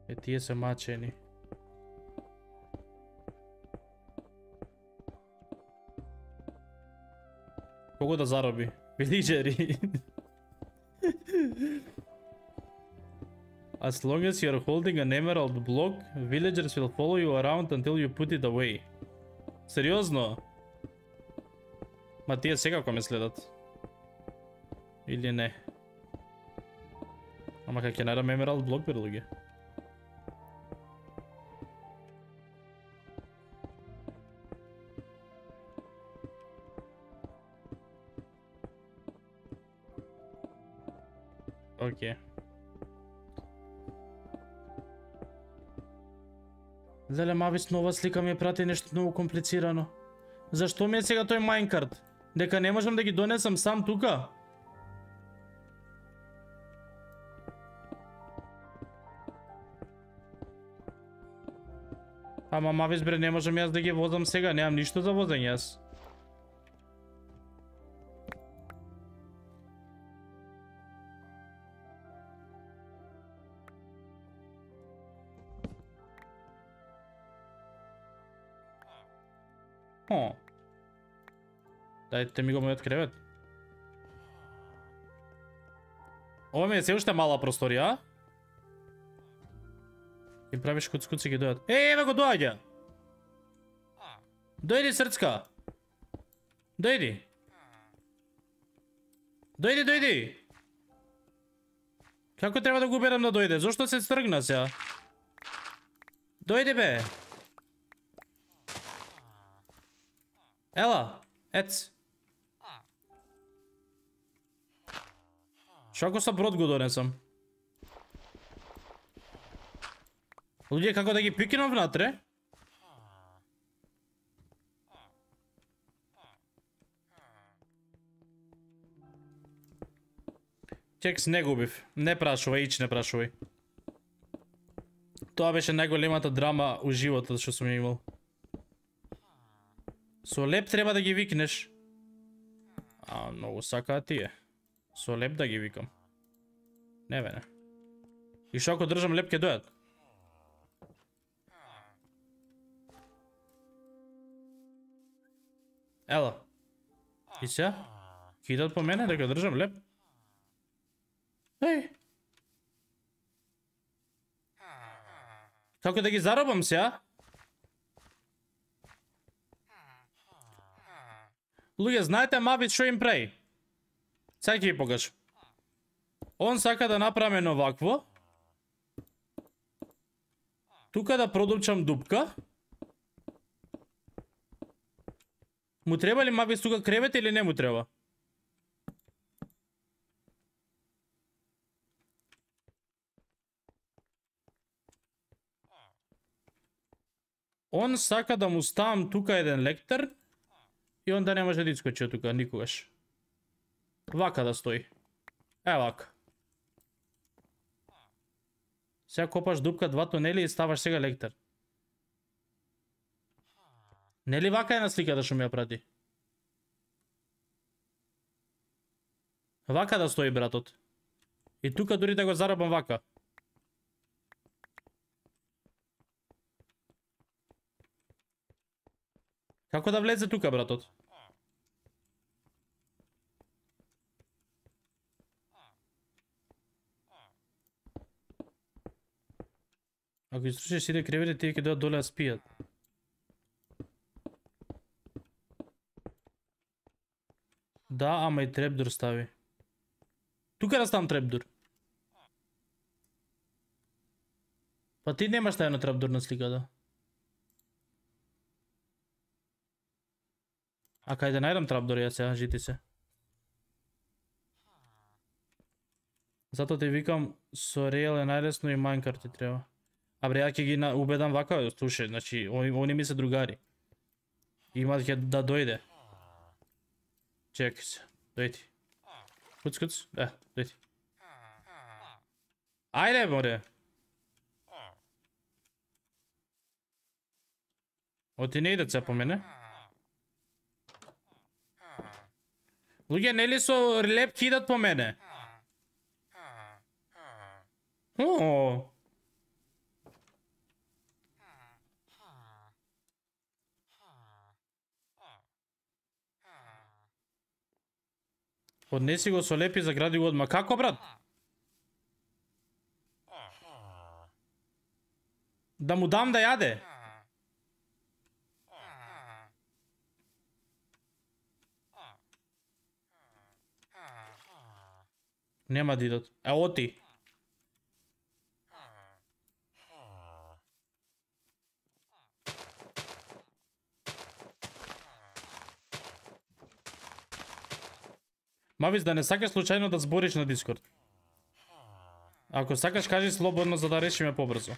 Тие се мачени. Колку да зароби? Вилиджери. As long as you're holding an emerald block, villagers will follow you around until you put it away. Сериозно? Ма тие секако ме следат. Или не? Ама как ќе најдам emerald block, бе, луѓе? Окей. Леле, Мавис, нова слика ми прати нешто многу комплицирано. Зашто ми е сега тој Майнкарт? Дека не можам да ги донесам сам тука? Ама Мавис, бре, не можам јас да ги возам сега, немам ништо за возење јас. Дајте ми го мојот кревет. Ова ми е се уште мала просторија. И правиш куци ги дојат. Еве го доаѓа. Дојди, срцка. Дојди. Дојди. Како треба да го убедам да дојде? Зошто се стргна сега? Дојди, бе. Ела, ец. Шо ако са брод го донесам? Луѓе, како да ги пикнам внатре? Чекс, не губив. Не прашувај, ич не прашувај. Тоа беше најголемата драма у животот што сум имал. Со леп треба да ги викнеш. А, многу сакаат тие. Со леп да ги викам. Не, бе, не. И шо ако држам леп ке дојат? Ела. И сега? Ке идат по мене дека држам леп? Еј. Како да ги заробам сега? Луѓе, знаете Мавис шо им прави? Сега ќе ви покажам. Он сака да направиме овакво. Тука да продупчам дупка. Му треба ли Мавис тука кревет или не му треба? Он сака да му ставам тука еден лектер. И онда не може да искочи од тука никогаш. Вака да стои. Вака. Сега копаш дупка, два тунели и ставаш сега лектер. Нели вака е на сликата што ми ја прати? Вака да стои братот. И тука дури да го зарабам вака. Како да влезе тука братот? Ако изтрушиш сите кревети, тие ќе дојдат доле да спијат. Да, ама и трепдур стави. Тука да ставам трепдур. Па ти немаш тајно трепдур на сликата. А кај да најдам трапдор ја сега, жити се. Зато ти викам, со Реал е најлесно и Майнкарт ти треба. А бре, ја ќе ги убедам вака, слушај, значи, они ми се другари. Има ќе да дојде. Чекај се, дојди. Куц, дојди. Ајде, море. Оти не идат се по мене. Луѓе, нели со леп кидат по мене? Однеси го со лепи, загради го одма. Како, брат? Да му дам да јаде? Нема да идат. Оти. Мавис, да не сакаш случајно да збориш на Дискорд. Ако сакаш, кажи слободно за да решиме побрзо.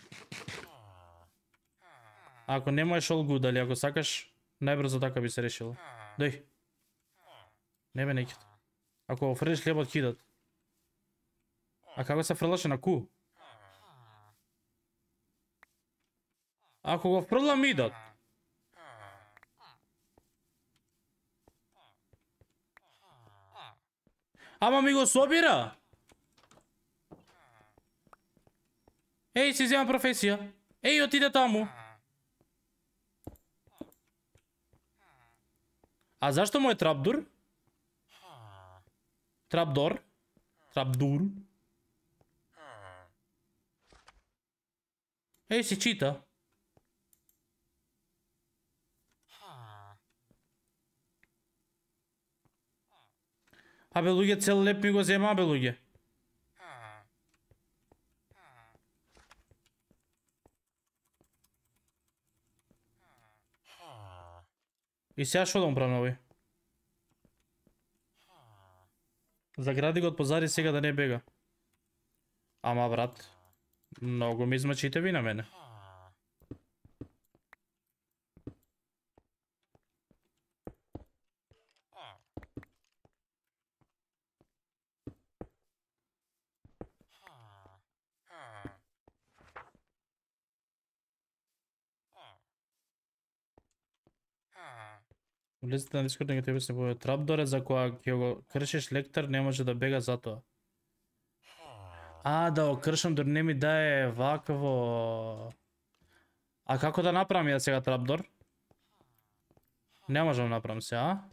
Ако не можеш all good, дали ако сакаш, најбрзо така би се решило. Дој. Не бе некит. Ако го фрлиш хлебот кидат. А како се фрлаше на ку? Ако го фрлам идат. Ама ми го собира. Еј, си земам професија. Еј, отиде таму. А зашто му е трапдур? Трапдор? Трапдур? Еј, си чита. Абе, луѓе, цел леп ми го зема, абе, луѓе. И сега шо да му правам овој? Загради го од позади сега да не бега. Ама, брат, многу ми измачите ви на мене. Влезете на Дискорд, нека тебе се појави трапдоре, за која ќе го кршиш лектар, не може да бега за тоа. А, да го кршам, дори не ми дае вакво... А како да направам ја сега трапдор? Не можам да направам се, а?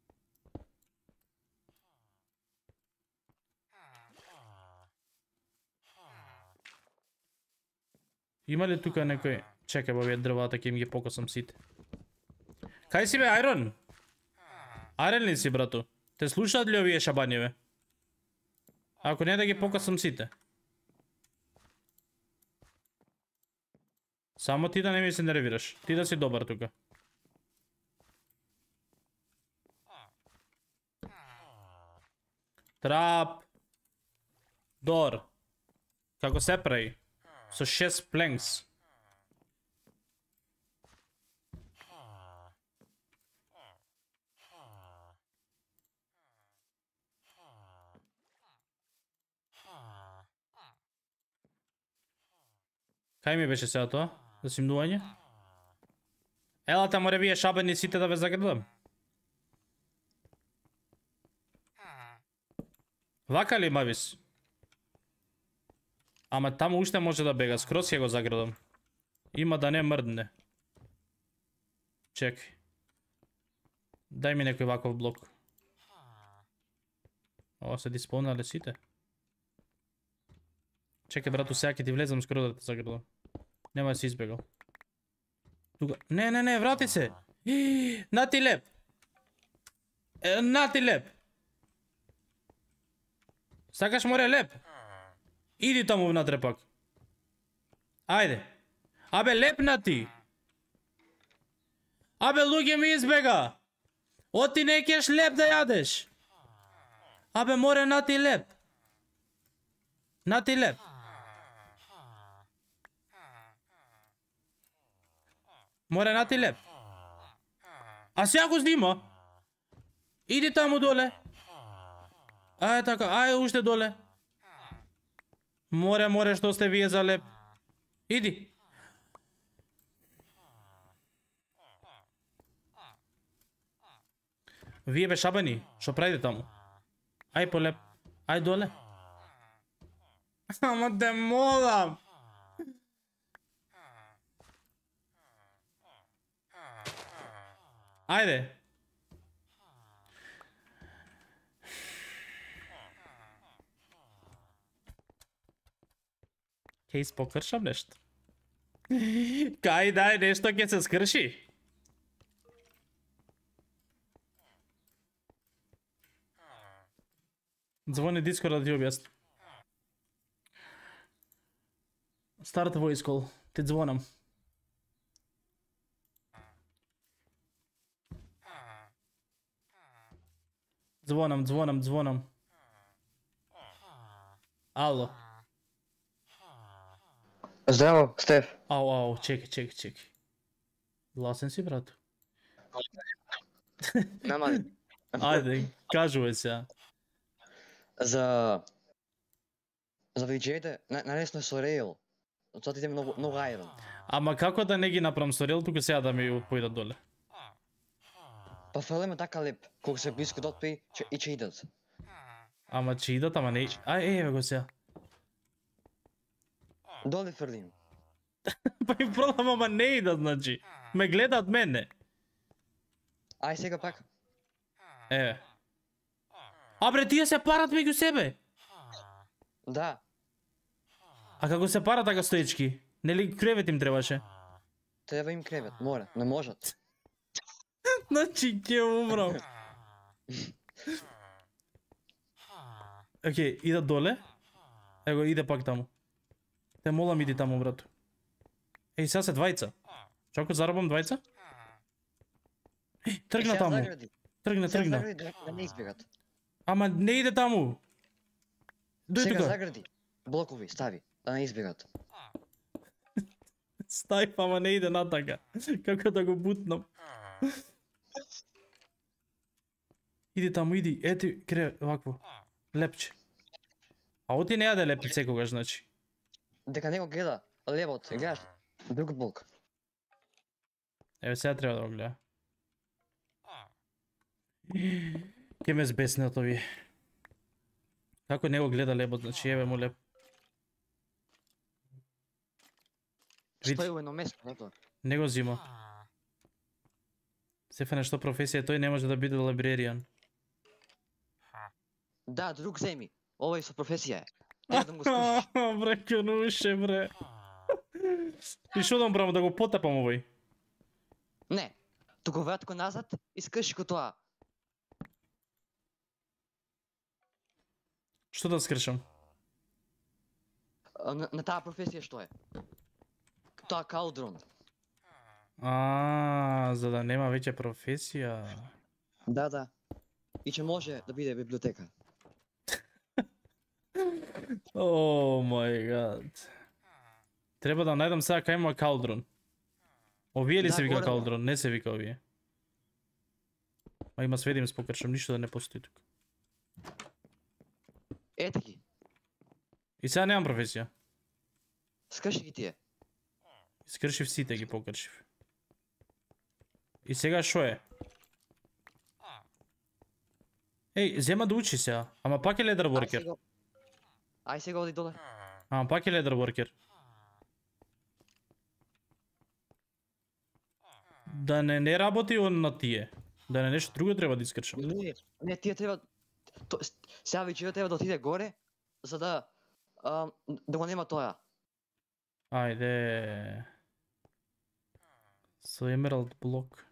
Има ли тука некој... Чекај, ба овие дрвата, ќе им ги покосам сите. Кај си бе, Айрон? Айрон ли си, брато? Те слушаат ли овие шабањеве? Ако не, да ги покосам сите. Само ти да не ми се нервираш. Ти да си добар тука. Трап. Дор. Како се прави? Со 6 пленкс. Кај ми беше сега тоа? За симнување? Елате, море вие шабани сите да ве заградам. Вака ли, Мавис? Ама таму уште може да бега, скроз ќе го заградам. Има да не мрдне. Чекај. Дај ми некој ваков блок. Ова се диспонале сите. Чекај, брату, сега ќе ти влезам скоро да те заградам. Нема да си избегал. Тука. Не, врати се. На ти леп. На ти леп. Сакаш море леп? Иди таму внатре пак. Ајде. Абе, леп на ти. Абе, луѓе ми избега. Оти не кеш леп да јадеш. Абе, море на ти леп. На ти леп. Море на ти леп. А сега го снима. Иди таму доле. Ајде така, ајде уште доле. Море, што сте вие за леп. Иди. Вие бе шабани, што правите таму? Ај по леп. Ај доле. Ама те молам. Ајде. Ке испокршам нешто. Кај дај нешто ќе се скрши. Звони Discord да ти објасни. Start voice call. Ти звонам. Звонам. Ало. Здраво, Стеф. Ау, чекай. Гласен си, брат. Нема ли? Ајде, кажувај сега. За видеите, наресно со рейл. Тоа ти многу ајрон. Ама како да не ги направам со рел, тука сега да ми појдат доле? Па фрлеме така леп, кога се близко дотпи и ќе идат. Ама че идат, ама не... еве го сега. Доле фрлим. Па им фрлам, ама не идат, значи. Ме гледаат мене. Ај сега пак. Еве. Абре, тие се парат меѓу себе. Да. А како се парат така стоечки? Нели кревет им требаше? Треба им кревет, мора, не можат. Значи ќе умрам. Океј, идат доле. Его, иде пак таму. Те молам иди таму, брато. Еј, сега се двајца. Чако зарабам двајца? Тргна таму. Тргна. Да не избегат. Ама не иде таму. Дој Сега тука. загради. Блокови, стави, да не избегат. Стај, ама не иде натака. Како да го бутнам? Иди таму, иди. Ети, вакво. Лепче. А оти не јаде лепи секогаш, значи. Дека него гледа левот, гледаш, друг блок. Еве сега треба да го гледа. Ке ме збеснат овие. Како не го гледа лебот, значи еве му леп. Стои во едно место, не тоа. Не го зима. Стефане, што професија тој не може да биде либреријан. Да, друг земи. Овој со професија е. Треба да му го скушиш. Бре, кјонуше, бре. И шо да му правам, да го потепам овој? Не. Туку врат го назад и скрши ко тоа. Што да скршам? На таа професија што е? Тоа калдрон. За да нема веќе професија. Да. И че може да биде библиотека. О мај гад. Треба да најдам сега кај има калдрон. Овие ли Да, се вика горе, калдрон? Не се вика овие. Ма има сведим спокршам, ништо да не постои тука. Ете ги. И сега немам професија. Скрши ги тие. Скршив сите ги покршив. И сега шо е? Еј, зема да учи сега. Ама пак е ледер воркер. Ај сега оди доле. Ама пак е ледер воркер. Да не работи он на тие. Да не нешто друго треба да искршам. Не, тие треба... Сега вечера треба да отиде горе, за да го нема тоа. Ајде. Со Emerald блок.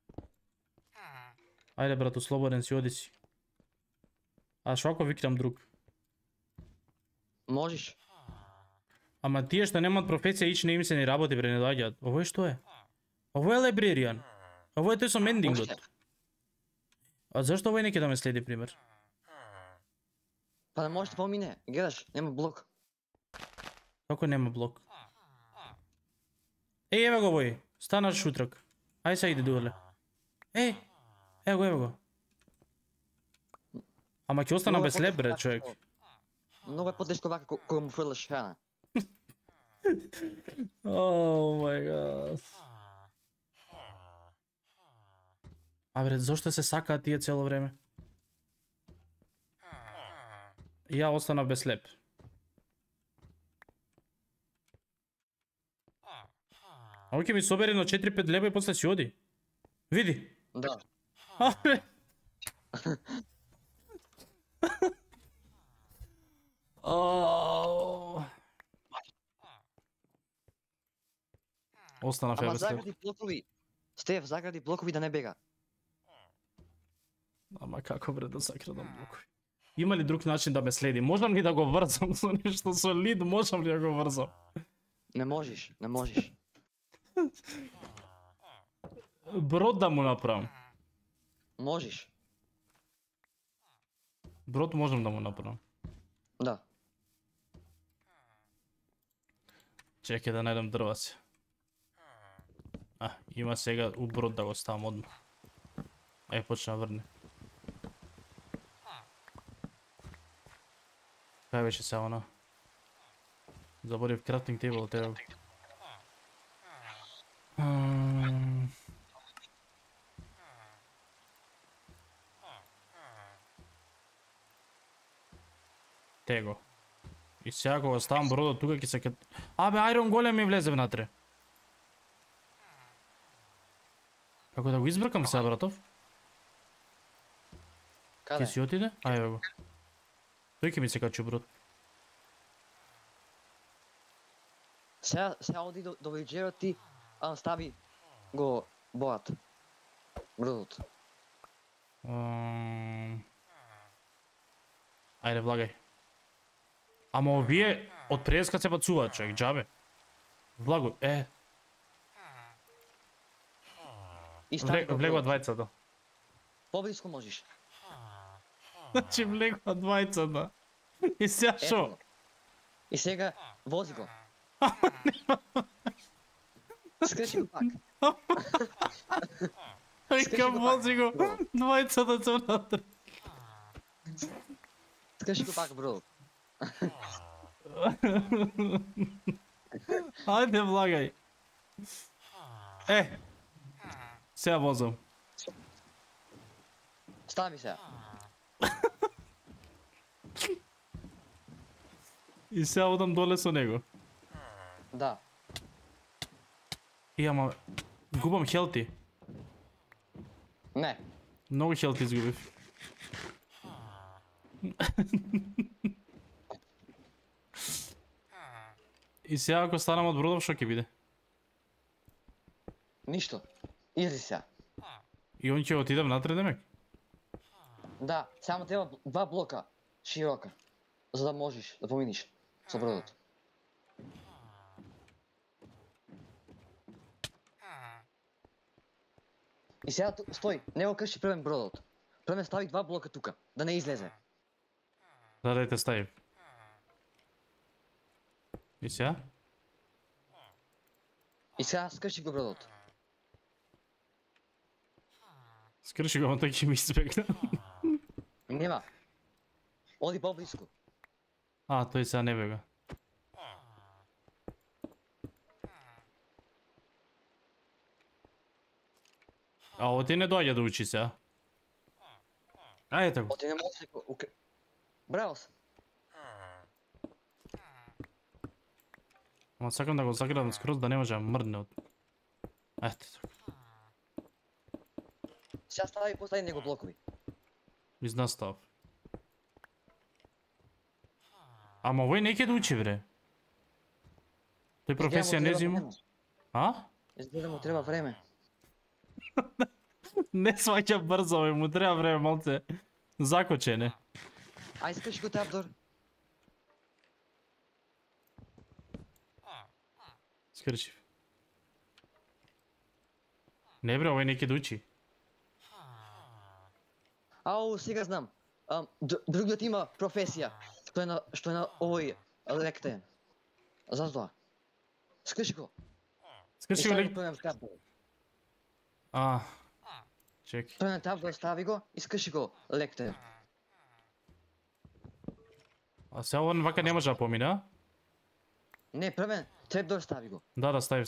Ајде брато, слободен си, оди си. А шо ако викнам друг? Можеш. Ама тие што немаат професија, ич не им се ни работи, бре, не доаѓаат. Ово е што е? Ово е либреријан. Ово е тој со мендингот. А зашто овој не ќе да ме следи, пример? Па да може да помине, гледаш, нема блок. Како нема блок? Еј, еве го овој. Стана шутрак. Ај се иди доле. Еј, еве го. Ама ќе остана без леп, бре, човек. Многу е потешко вака кога му фрлаш храна. О мај гад. А бре, зошто се сакаат тие цело време? Ја останав без леп. А оќе ми собери на 4-5 леба и после си оди. Види. Да. Абе. останав Ама ебе Стев. загради блокови. Стев, загради блокови да не бега. Ама како бре да закрадам блокови? Има ли друг начин да ме следи? Можам ли да го врзам со нешто, со лид, можам ли да го врзам? Не можеш, не можеш. Брод да му направам. Можеш. Брод можам да му направам. Да. Чекај да најдам дрваси. Има сега у брод да го ставам одмah. Почна врне. Кај беше сега она? Заборив крафтинг тейбл, треба. Tego. И сега кога ставам бродот тука ќе се кет... Абе, Айрон Голем ми влезе внатре. Како да го избркам сега, братов? Каде? Ќе си отиде? Ајде го. Тој ќе ми се качи брод. Сега оди до виџерот ти, стави го боат. Бродот. Ајде, влагај. Ама овие од преска се бацуваат, човек, џабе. Влагу, Влегува двајцата. Поблиску можеш. Значи влегува двајцата. И сега шо? И сега вози го. Скрши го пак. Вика, вози го. Двајцата се внатре. Скрши го пак, бро. Ајде, влагај. Сега возам. Стави сега. И сега одам доле со него. Да. Ама губам хелти. Не. Многу хелти изгубив. И сега ако станам од бродов, шо ќе биде? Ништо. Изли сега. И он ќе отиде внатре, демек? Да, само треба 2 блока широка, за да можеш да поминиш со бродот. И сега стој, не го крши првен бродот. Првен стави 2 блока тука, да не излезе. Да, дајте ставим. И сега? И сега скрши го бродот. Скрши го, он тој ќе ми избегне. Нема. Оди поблиску. Тој сега не бега. Оти не доаѓа да учи сега. Ајде го. Оти не може да... Браво се. Ама сакам да го заградам скроз да не може да мрдне од... Ете така. Сега стави постави него блокови. Изна став. Ама овој не ќе да учи, бре. Тој професија не зима. Изгледа му треба време. Не сваќа брзо, бе, му треба време малце. Закочене. Ај скрши го трапдор. Скршив. Не бре, овој не ќе да учи. Ау, сега знам. Другиот има професија, што е на овој лектен. Затоа. Скрши го. Скрши го лек... Чеки. Тој на трапдор стави го и скрши го лектен. А сега он вака не може да помине, а? Не, првен трапдор стави го. Да, стави.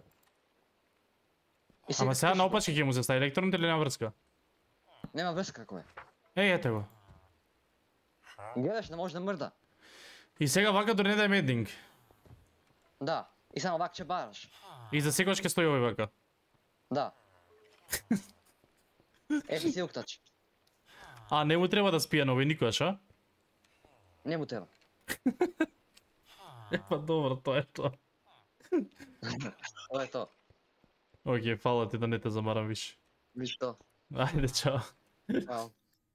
Ама сега наопачки ќе му се стави електронот или нема врска? Нема врска како е. Ете го. Гледаш, не може да мрда. И сега вака дори не да е мединг. Да, и само вака ќе бараш. И за секојаш ќе стои овој вака. Да. Ето си уктач. Не му треба да спија нови никогаш, а? Не му треба. Добро, тоа е тоа. Тоа е тоа. Океј, фала ти да не те замарам више. Ништо. Ајде, чао. Чао.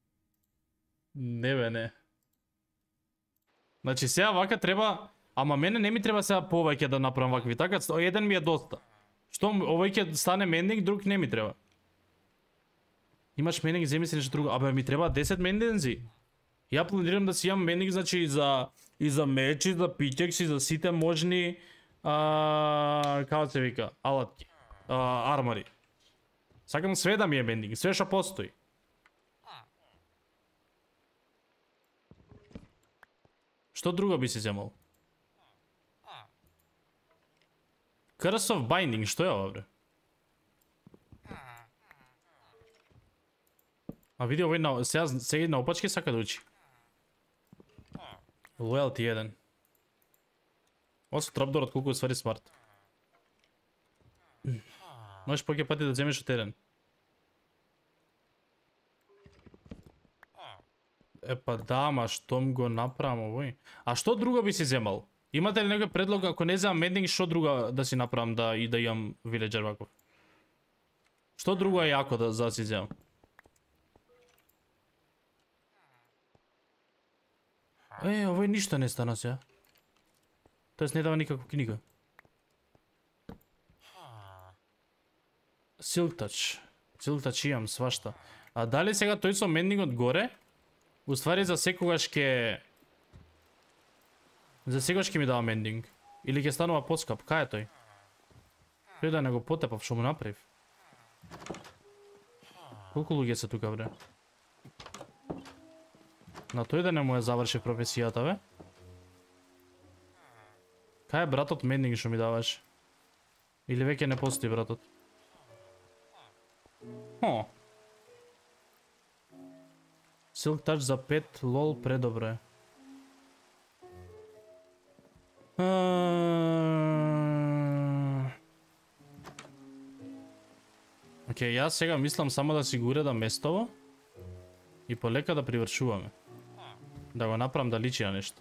Не бе, не. Значи сега вака треба, ама мене не ми треба сега повеќе да направам вакви, така еден ми е доста. Што овој ќе стане мендинг, друг не ми треба. Имаш мендинг, земи си нешто друго. Абе ми треба 10 мендинзи. Ја планирам да си имам мендинг, значи и за меч, и за питекс, и за сите можни како се вика, алатки, армари. Сакам све да ми е мендинг, све што постои. Што друго би си земал? Curse of Binding, што е ова, бре? А види овој сега на опачки сака да учи. Loyalty 1. Осо трапдорот колку е ствари смарт. Можеш поќе пати да земеш од терен. Епа да, ама штом го направам овој? А што друго би си земал? Имате ли некој предлог ако не земам мендинг, што друго да си направам да имам вилеџер ваков? Што друго е јако да си земам? Овој ништо не стана сега. Тоест не дава никаква книга. Silk Touch. Silk Touch имам свашта. А дали сега тој со мендингот горе? Уствари за секогаш ќе ми дава мендинг. Или ќе станува поскап. Кај е тој? Тој да не го потепав, што му направив. Колку луѓе се тука, бре? На тој да не му е заврши професијата, бе? Кај е братот мендинг што ми даваш? Или веќе не постои братот? Silk Touch за 5, лол, предобро е. Океј, јас сега мислам само да си го уредам местово и полека да привршуваме. Да го направам да личи на нешто.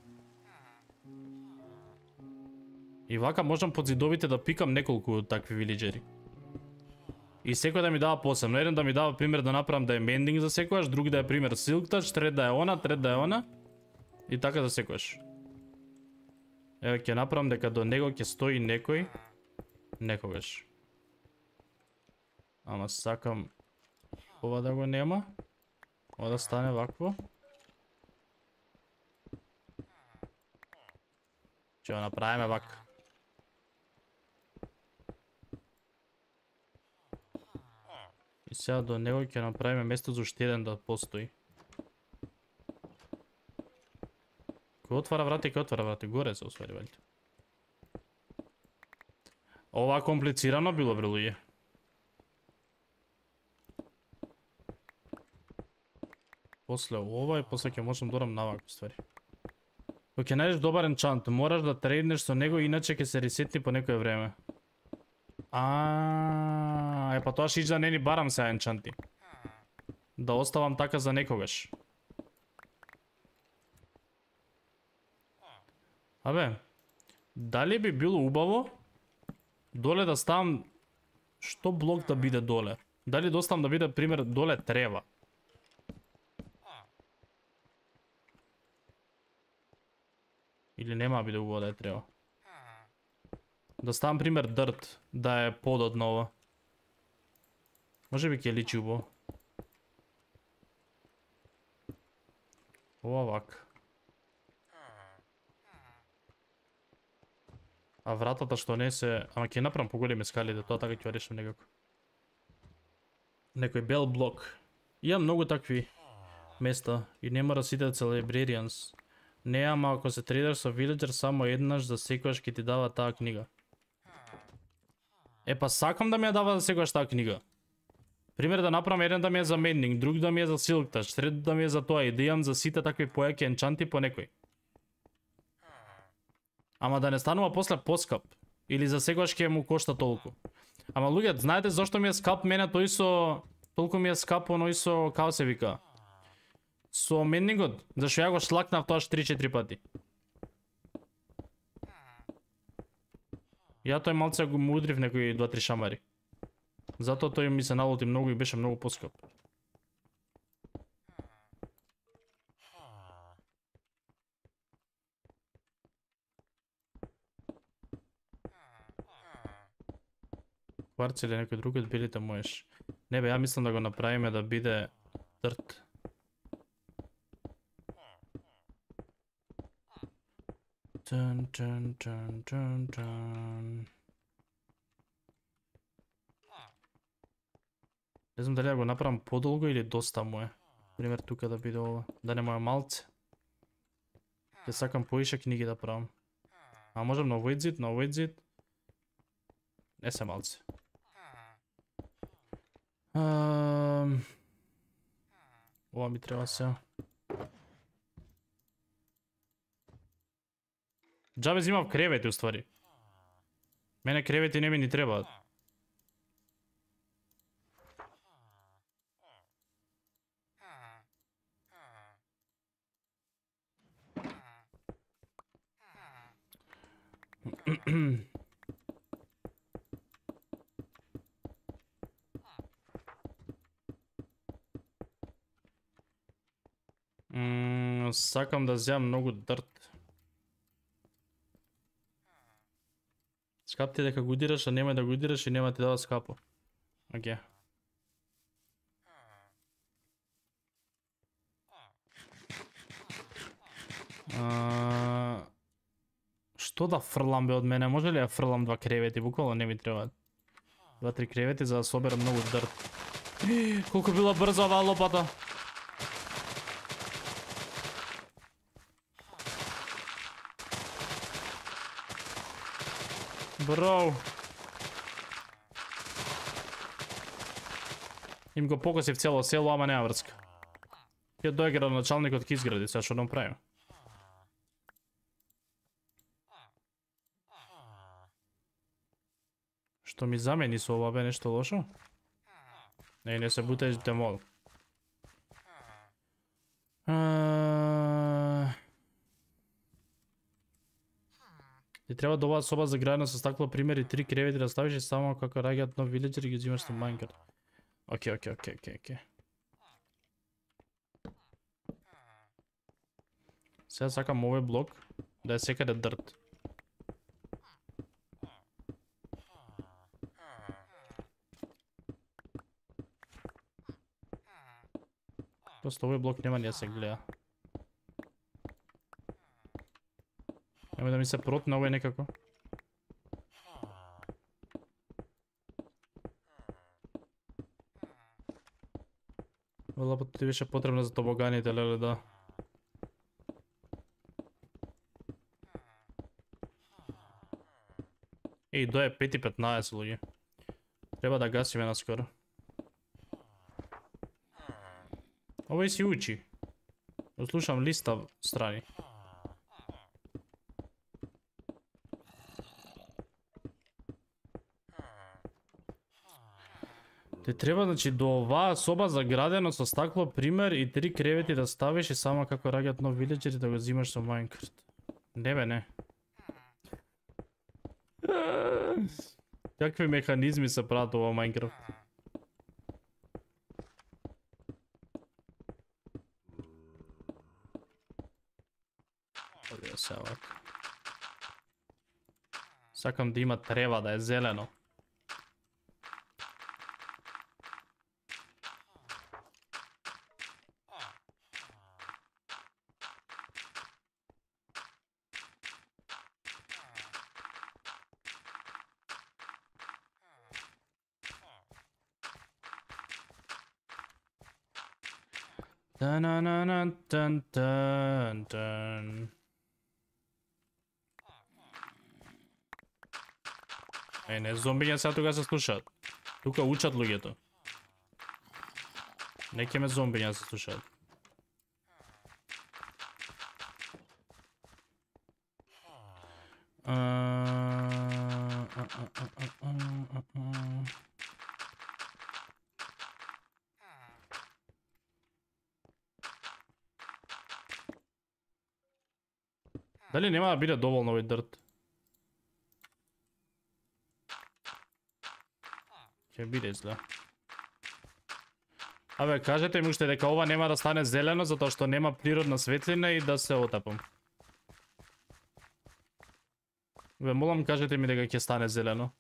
И вака можам под зидовите да пикам неколку такви вилиџери. И секој да ми дава посебно. Еден да ми дава пример да направам да е мендинг за секојаш, други да е пример Silk Touch, трет да е она, трет да е она. И така за секојаш. Еве ќе направам дека до него ќе стои некој некогаш. Ама сакам ова да го нема. Ова да стане вакво. Ќе го направиме вака. И сега до него ќе направиме место за уште еден да постои. Кој отвара врати, горе се освари валите. Ова комплицирано било, бре луѓе. После ова и после ќе можам да дорам навако ствари. Кога ќе најдеш добар енчант, мораш да трейднеш со него, иначе ќе се ресетни по некое време. Па тоа шиш да не ни барам сега енчанти. Да оставам така за некогаш. Абе, дали би било убаво доле да ставам што блок да биде доле? Дали да оставам да биде, пример, доле трева? Или нема да биде убаво да е трева? Да ставам пример дърт, да е подот на ова. Може би ќе личи убаво. Ова вак. А вратата што не се... Ама ќе направам поголеми скалите, тоа така ќе решам некако. Некој бел блок. Имам многу такви места и не мора сите Librarians. Не, ама ако се трейдер со вилеџер само еднаш за секојаш ќе ти дава таа книга. Епа сакам да ми ја дава за секојаш таа книга. Пример да направам еден да ми е за мендинг, друг да ми е за Silk Touch, трет да ми е за тоа и да имам за сите такви појаки енчанти по некој. Ама да не станува после поскап. Или за секојаш ќе му кошта толку. Ама луѓе, знаете зашто ми е скап мене тој со... Толку ми е скап оној со... Као се вика? Со мендингот. Зашто ја го шлакнав тоа 3-4 пати. Ја тој малце го му удрив некои 2-3 шамари. Затоа тој ми се налути многу и беше многу поскап. Кварц или некој друг од белите можеш. Не бе, ја мислам да го направиме да биде дърт. Тън, тън, тън, тън, тън. Не знам дали да го направам подолго или доста му е. Пример тука да биде ова. Да не му е малце. Ке сакам поише книги да правам. А можем на овој зид, на овој зид. Не се малце. Ова ми треба сега. Джабе зимав кревети уствари. Мене кревети не ми ни требаат. Сакам да зјам многу дърт. Скап ти дека го удираш, а нема да го удираш и нема ти дава скапо. Окей. Што да фрлам бе од мене? Може ли да фрлам 2 кревети? Буквално не ми требаат. 2-3 кревети за да соберам многу дърт. Колку била брза оваа лопата. Бро. Им го покосив цело село, ама нема врска. Ќе дојде градоначалникот ќе изгради, сега што да правим? Што ми замени со ова бе нешто лошо? Не се бутаеш демол. Ти треба да оваа соба заградена со стакло пример и 3 кревети да ставиш и само како раѓаат нов вилеџер и ги взимаш со Minecraft. Окей. Сега сакам овој блок да е секаде дърт. Просто овој блок нема ни да се гледа. Нема да ми се протне овој некако. Лапата ти беше потребна за тобоганите, леле, да. Еј, дое 5:15, луѓе. Треба да гасиме наскоро. Овој си учи. Слушам листа страни. Те треба, значи, до оваа соба заградено со стакло пример и 3 кревети да ставиш и само како раѓаат нов вилеџер и да го взимаш со Minecraft. Не бе, не. Какви механизми се прават ова Minecraft? Оде се овако. Сакам да има трева, да е зелено. Тан. Не, зомбиња сега тука се слушаат. Тука учат луѓето. Неќе ме зомбиња се слушаат. Дали нема да биде доволно овој дърт? Ќе биде зле. Абе, кажете ми уште дека ова нема да стане зелено затоа што нема природна светлина и да се отапам. Ве молам, кажете ми дека ќе стане зелено.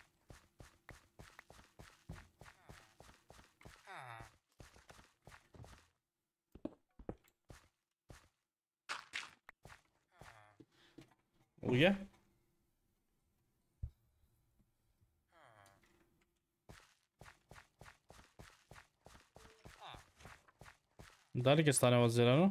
Уе? Дали ќе стане во зелено?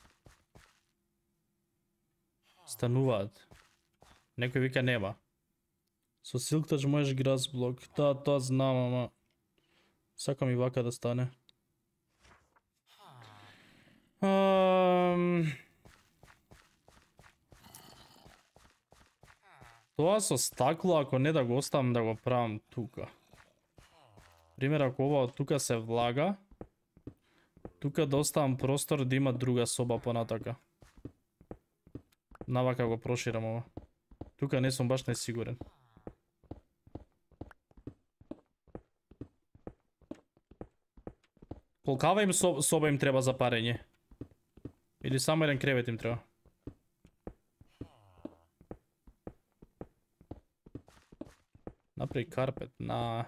Стануваат. Некој вика нема. Со Silk можеш грас блок. Тоа знам, ама сакам и вака да стане. Тоа со стакло, ако не да го оставам да го правам тука. Пример, ако ова од тука се влага, тука да оставам простор да има друга соба понатака. Навака го проширам ова. Тука не сум баш несигурен. Колкава им соба им треба за парење? Или само еден кревет им треба? Направи карпет на...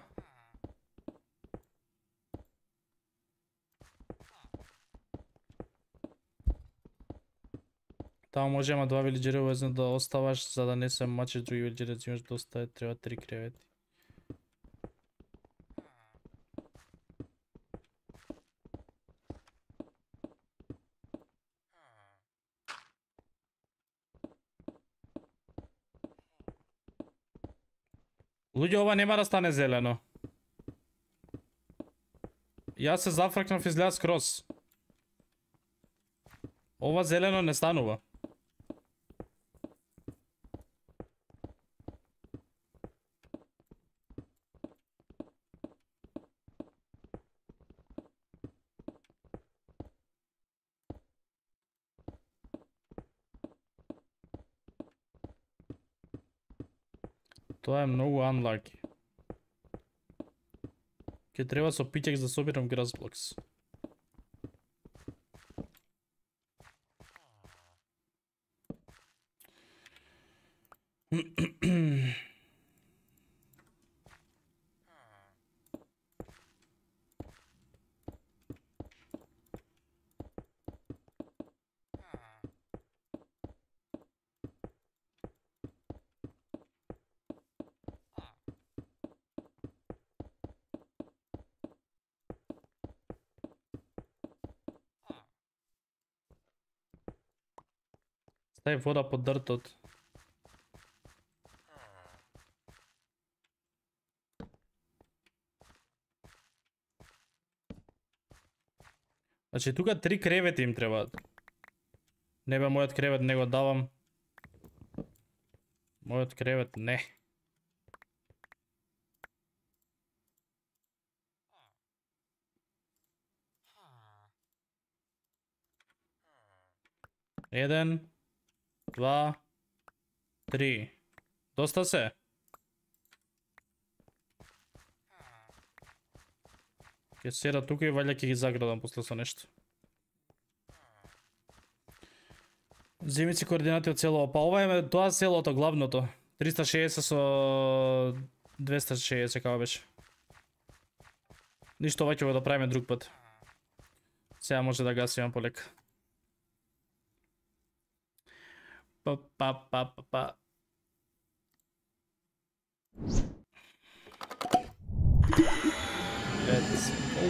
Таа може ама 2 вилиџери обвезно да оставаш за да не се мачиш други вилиџери, имаш доста, треба 3 кревети. Луѓе, ова нема да стане зелено. Јас се зафркнав изгледа скроз. Ова зелено не станува. Тоа е многу unlucky. Ке треба со пичек да собирам grass blocks. Стави вода под дртот. Значи тука 3 кревети им требаат. Не бе, мојот кревет не го давам. Мојот кревет не. Еден. 2, 3. Доста се. Ке седа тука и валја ќе ги заградам после со нешто. Земи си координати од село. Па ова е тоа селото, главното. 360 со 260 како беше. Ништо, ова ќе го да правиме друг пат. Сега може да гасиме полека. Па. Let's go.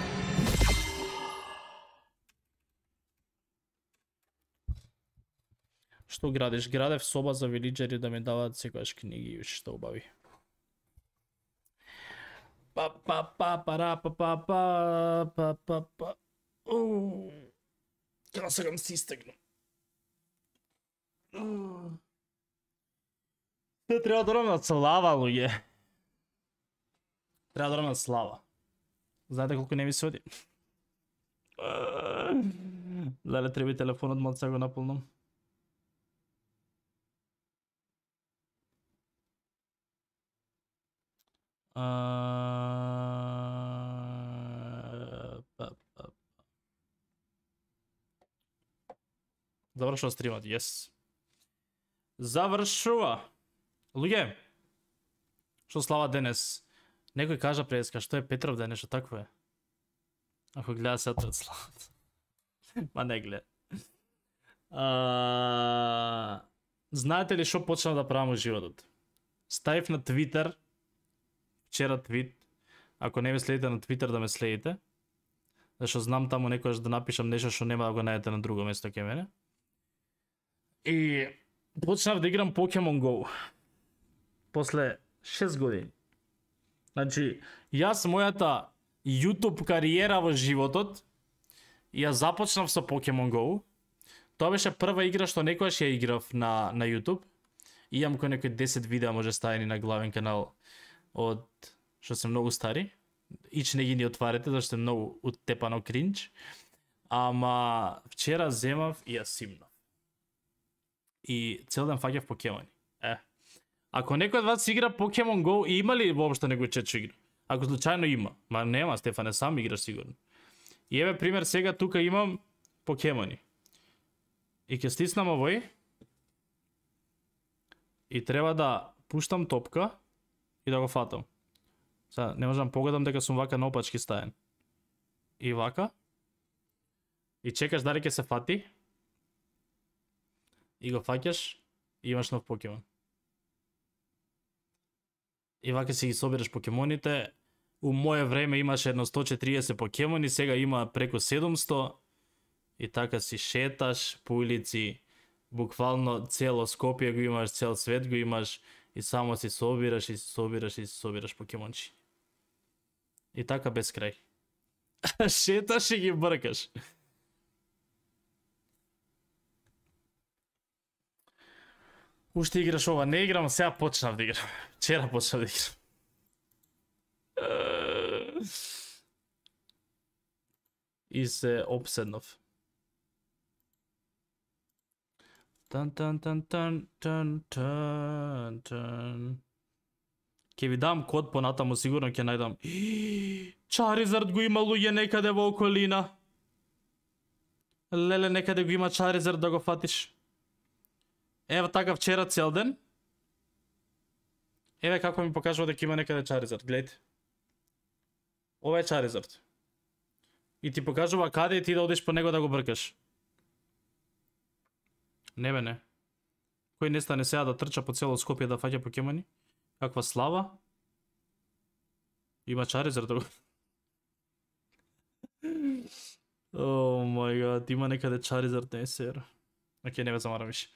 Што градиш? Градев соба за вилиџери да ми даваат секогаш книги и што убави. Па. Ќе сакам си истегнам. Не треба да ромна слава, луѓе. Треба да ромна слава. Знаете колку не ми се оди? Леле, треба и телефонот мод се го наполнам. Завршува стримот, yes. Завршува. Луѓе, што слава денес? Некој кажа преска, што е Петров ден, нешто такво е. Ако гледа се од славата. Ма не гледа. Знаете ли што почнав да правам во животот? Ставив на Твитер, вчера твит, ако не ме следите на Твитер да ме следите, зашто знам таму некојаш да напишам нешто што нема да го најдете на друго место ке мене. И почнав да играм Pokemon Go. После 6 години. Значи, јас мојата YouTube кариера во животот ја започнав со Pokemon Go. Тоа беше прва игра што некојаш ја играв на YouTube. Имам кој некој 10 видеа може ставени на главен канал од што се многу стари. Ич не ги ни отварете, зашто е многу уттепано кринч. Ама вчера земав и ја симнав. И цел ден фаќав покемони. Ако некој од вас игра Pokemon Go, и има ли воопшто некој чечо игра? Ако случајно има, ма нема, Стефане, сам играш сигурно. И еве пример, сега тука имам покемони. И ќе стиснам овој. И треба да пуштам топка и да го фатам. Сега не можам погледам дека сум вака наопачки стаен. И вака. И чекаш дали ќе се фати. И го фаќаш и имаш нов покемон. И вака си ги собираш покемоните. У моје време имаше едно 140 покемони, сега има преку 700. И така си шеташ по улици, буквално цело Скопје го имаш, цел свет го имаш и само си собираш и си собираш и си собираш покемончи. И така без крај. Шеташ и ги бркаш. Уште играш ова, не играм, сега почнав да играм. Вчера почнав да играм. И се обседнав. Тан. Ке ви дам код понатаму, сигурно ќе најдам. Charizard го има луѓе некаде во околина. Леле, некаде го има Charizard да го фатиш. Ева така вчера цел ден. Еве како ми покажува дека има некаде Charizard, гледайте. Ова е Charizard. И ти покажува каде и ти да одиш по него да го бркаш. Не бе, не. Кој не стане сега да трча по цело Скопје да фаќа покемони? Каква слава? Има Charizard да го... О мај гад, има некаде Charizard на СР. Океј, не ве замарам више.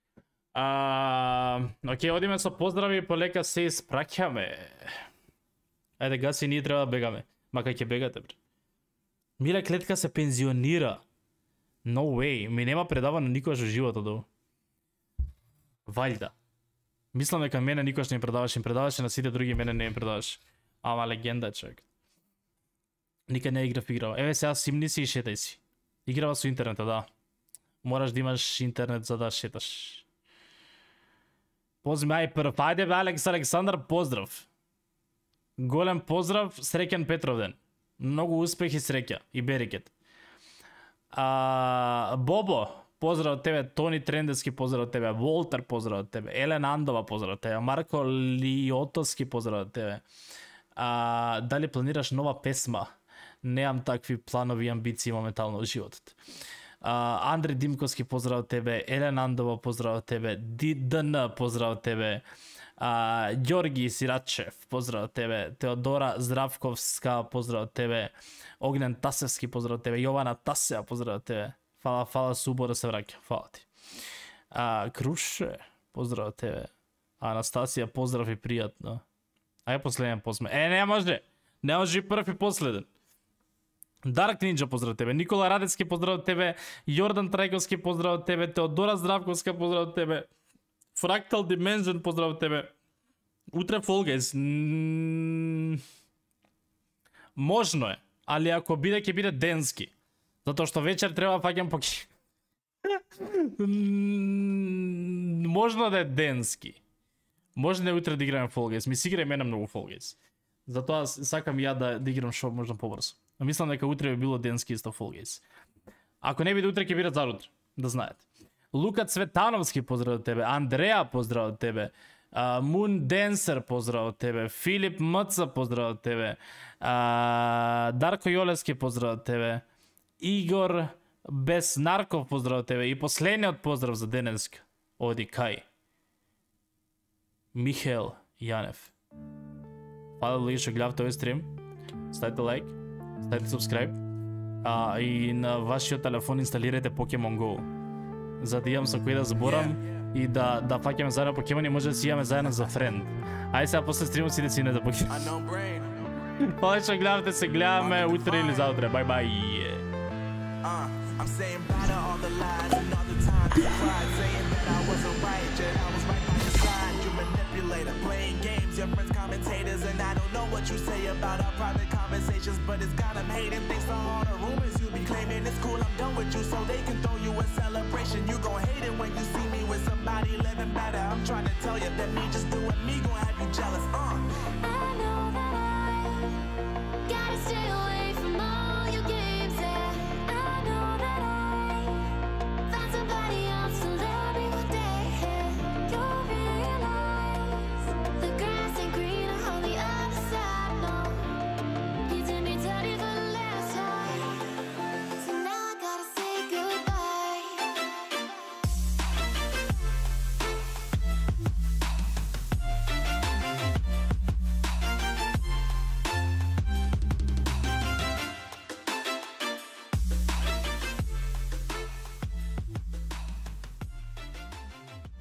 Океј, одиме со поздрави, полека се испраќаме. Ајде, гаси, ние треба да бегаме. Ма кај ќе бегате, бре? Мира Клетка се пензионира. No way, ми нема предавано никогаш во животот ово. Вајда. Мислам дека мене никогаш не им предаваше на сите други, мене не им предаваше. Ама легенда, човек. Никад не играв играва. Еве сега симни си и шетај си. Играва со интернетот, да. Мораш да имаш интернет за да шеташ. Позми, прв. Ајде бе, Александар, поздрав. Голем поздрав, среќен Петровден. Многу успех и среќа и берекет. Бобо, поздрав од тебе. Тони Трендески, поздрав од тебе. Волтер, поздрав од тебе. Елен Андова, поздрав од тебе. Марко Лиотовски, поздрав од тебе. Дали планираш нова песма? Неам такви планови и амбиции моментално во животот. Андре Димковски, поздрав од тебе. Елен Андова, поздрав од тебе. ДН, поздрав од тебе. Ѓорги Сирачев, поздрав од тебе. Теодора Здравковска, поздрав од тебе. Огнен Тасевски, поздрав од тебе. Јована Тасеа, поздрав од тебе. Фала Субо да се враќа. Фала ти. Круше, поздрав од тебе. Анастасија, поздрав и пријатно. Ајде последен позме. Не може. Не може и прв и последен. Дарк Нинджа, поздрав од тебе. Никола Радецки, поздрав од тебе. Јордан Трајковски, поздрав од тебе. Теодора Здравковска, поздрав од тебе. Fractal Dimension, поздрав од тебе. Утре Fall Guys. Можно е, али ако биде, ќе биде денски. Затоа што вечер треба фаќам поки. Можно да е денски. Можно е утре да играме Fall Guys. Ми си играме мене многу Fall Guys. Затоа сакам ја да играм шо можно побрзо. Мислам дека утре би било денски исто Fall Guys. Ако не биде утре, ќе биде зарутре, да знаете. Лука Цветановски поздрав од тебе, Андреа поздрав од тебе, Moon Dancer поздрав од тебе, Филип Мц поздрав од тебе, Дарко Јолевски поздрав од тебе, Игор Беснарков поздрав од тебе и последниот поздрав за денеска оди кај Михаел Јанев. Фала луѓе што гледавте овој стрим. Ставите лайк, ставите subscribe, и на вашиот телефон инсталирате Pokemon Go. За да имам со кој да зборам и да фаќаме заедно покемони, може да си имаме заедно за френд. Ајде сега после стримот си да си не да покемони. Фала што гледавте, се гледаме утре или заутре. Бај бај. I'm saying bye to all the lies and all the times you cried, saying that I wasn't right, yet I was right by your side. You manipulator, playing games, your friends commentators, and I don't know what you say about our private conversations, but it's got them hating. Thanks to all the rumors you be claiming, it's cool, I'm done with you, so they can throw you a celebration. You gon' hate it when you see me with somebody living better. I'm trying to tell you that me just doing me gon' have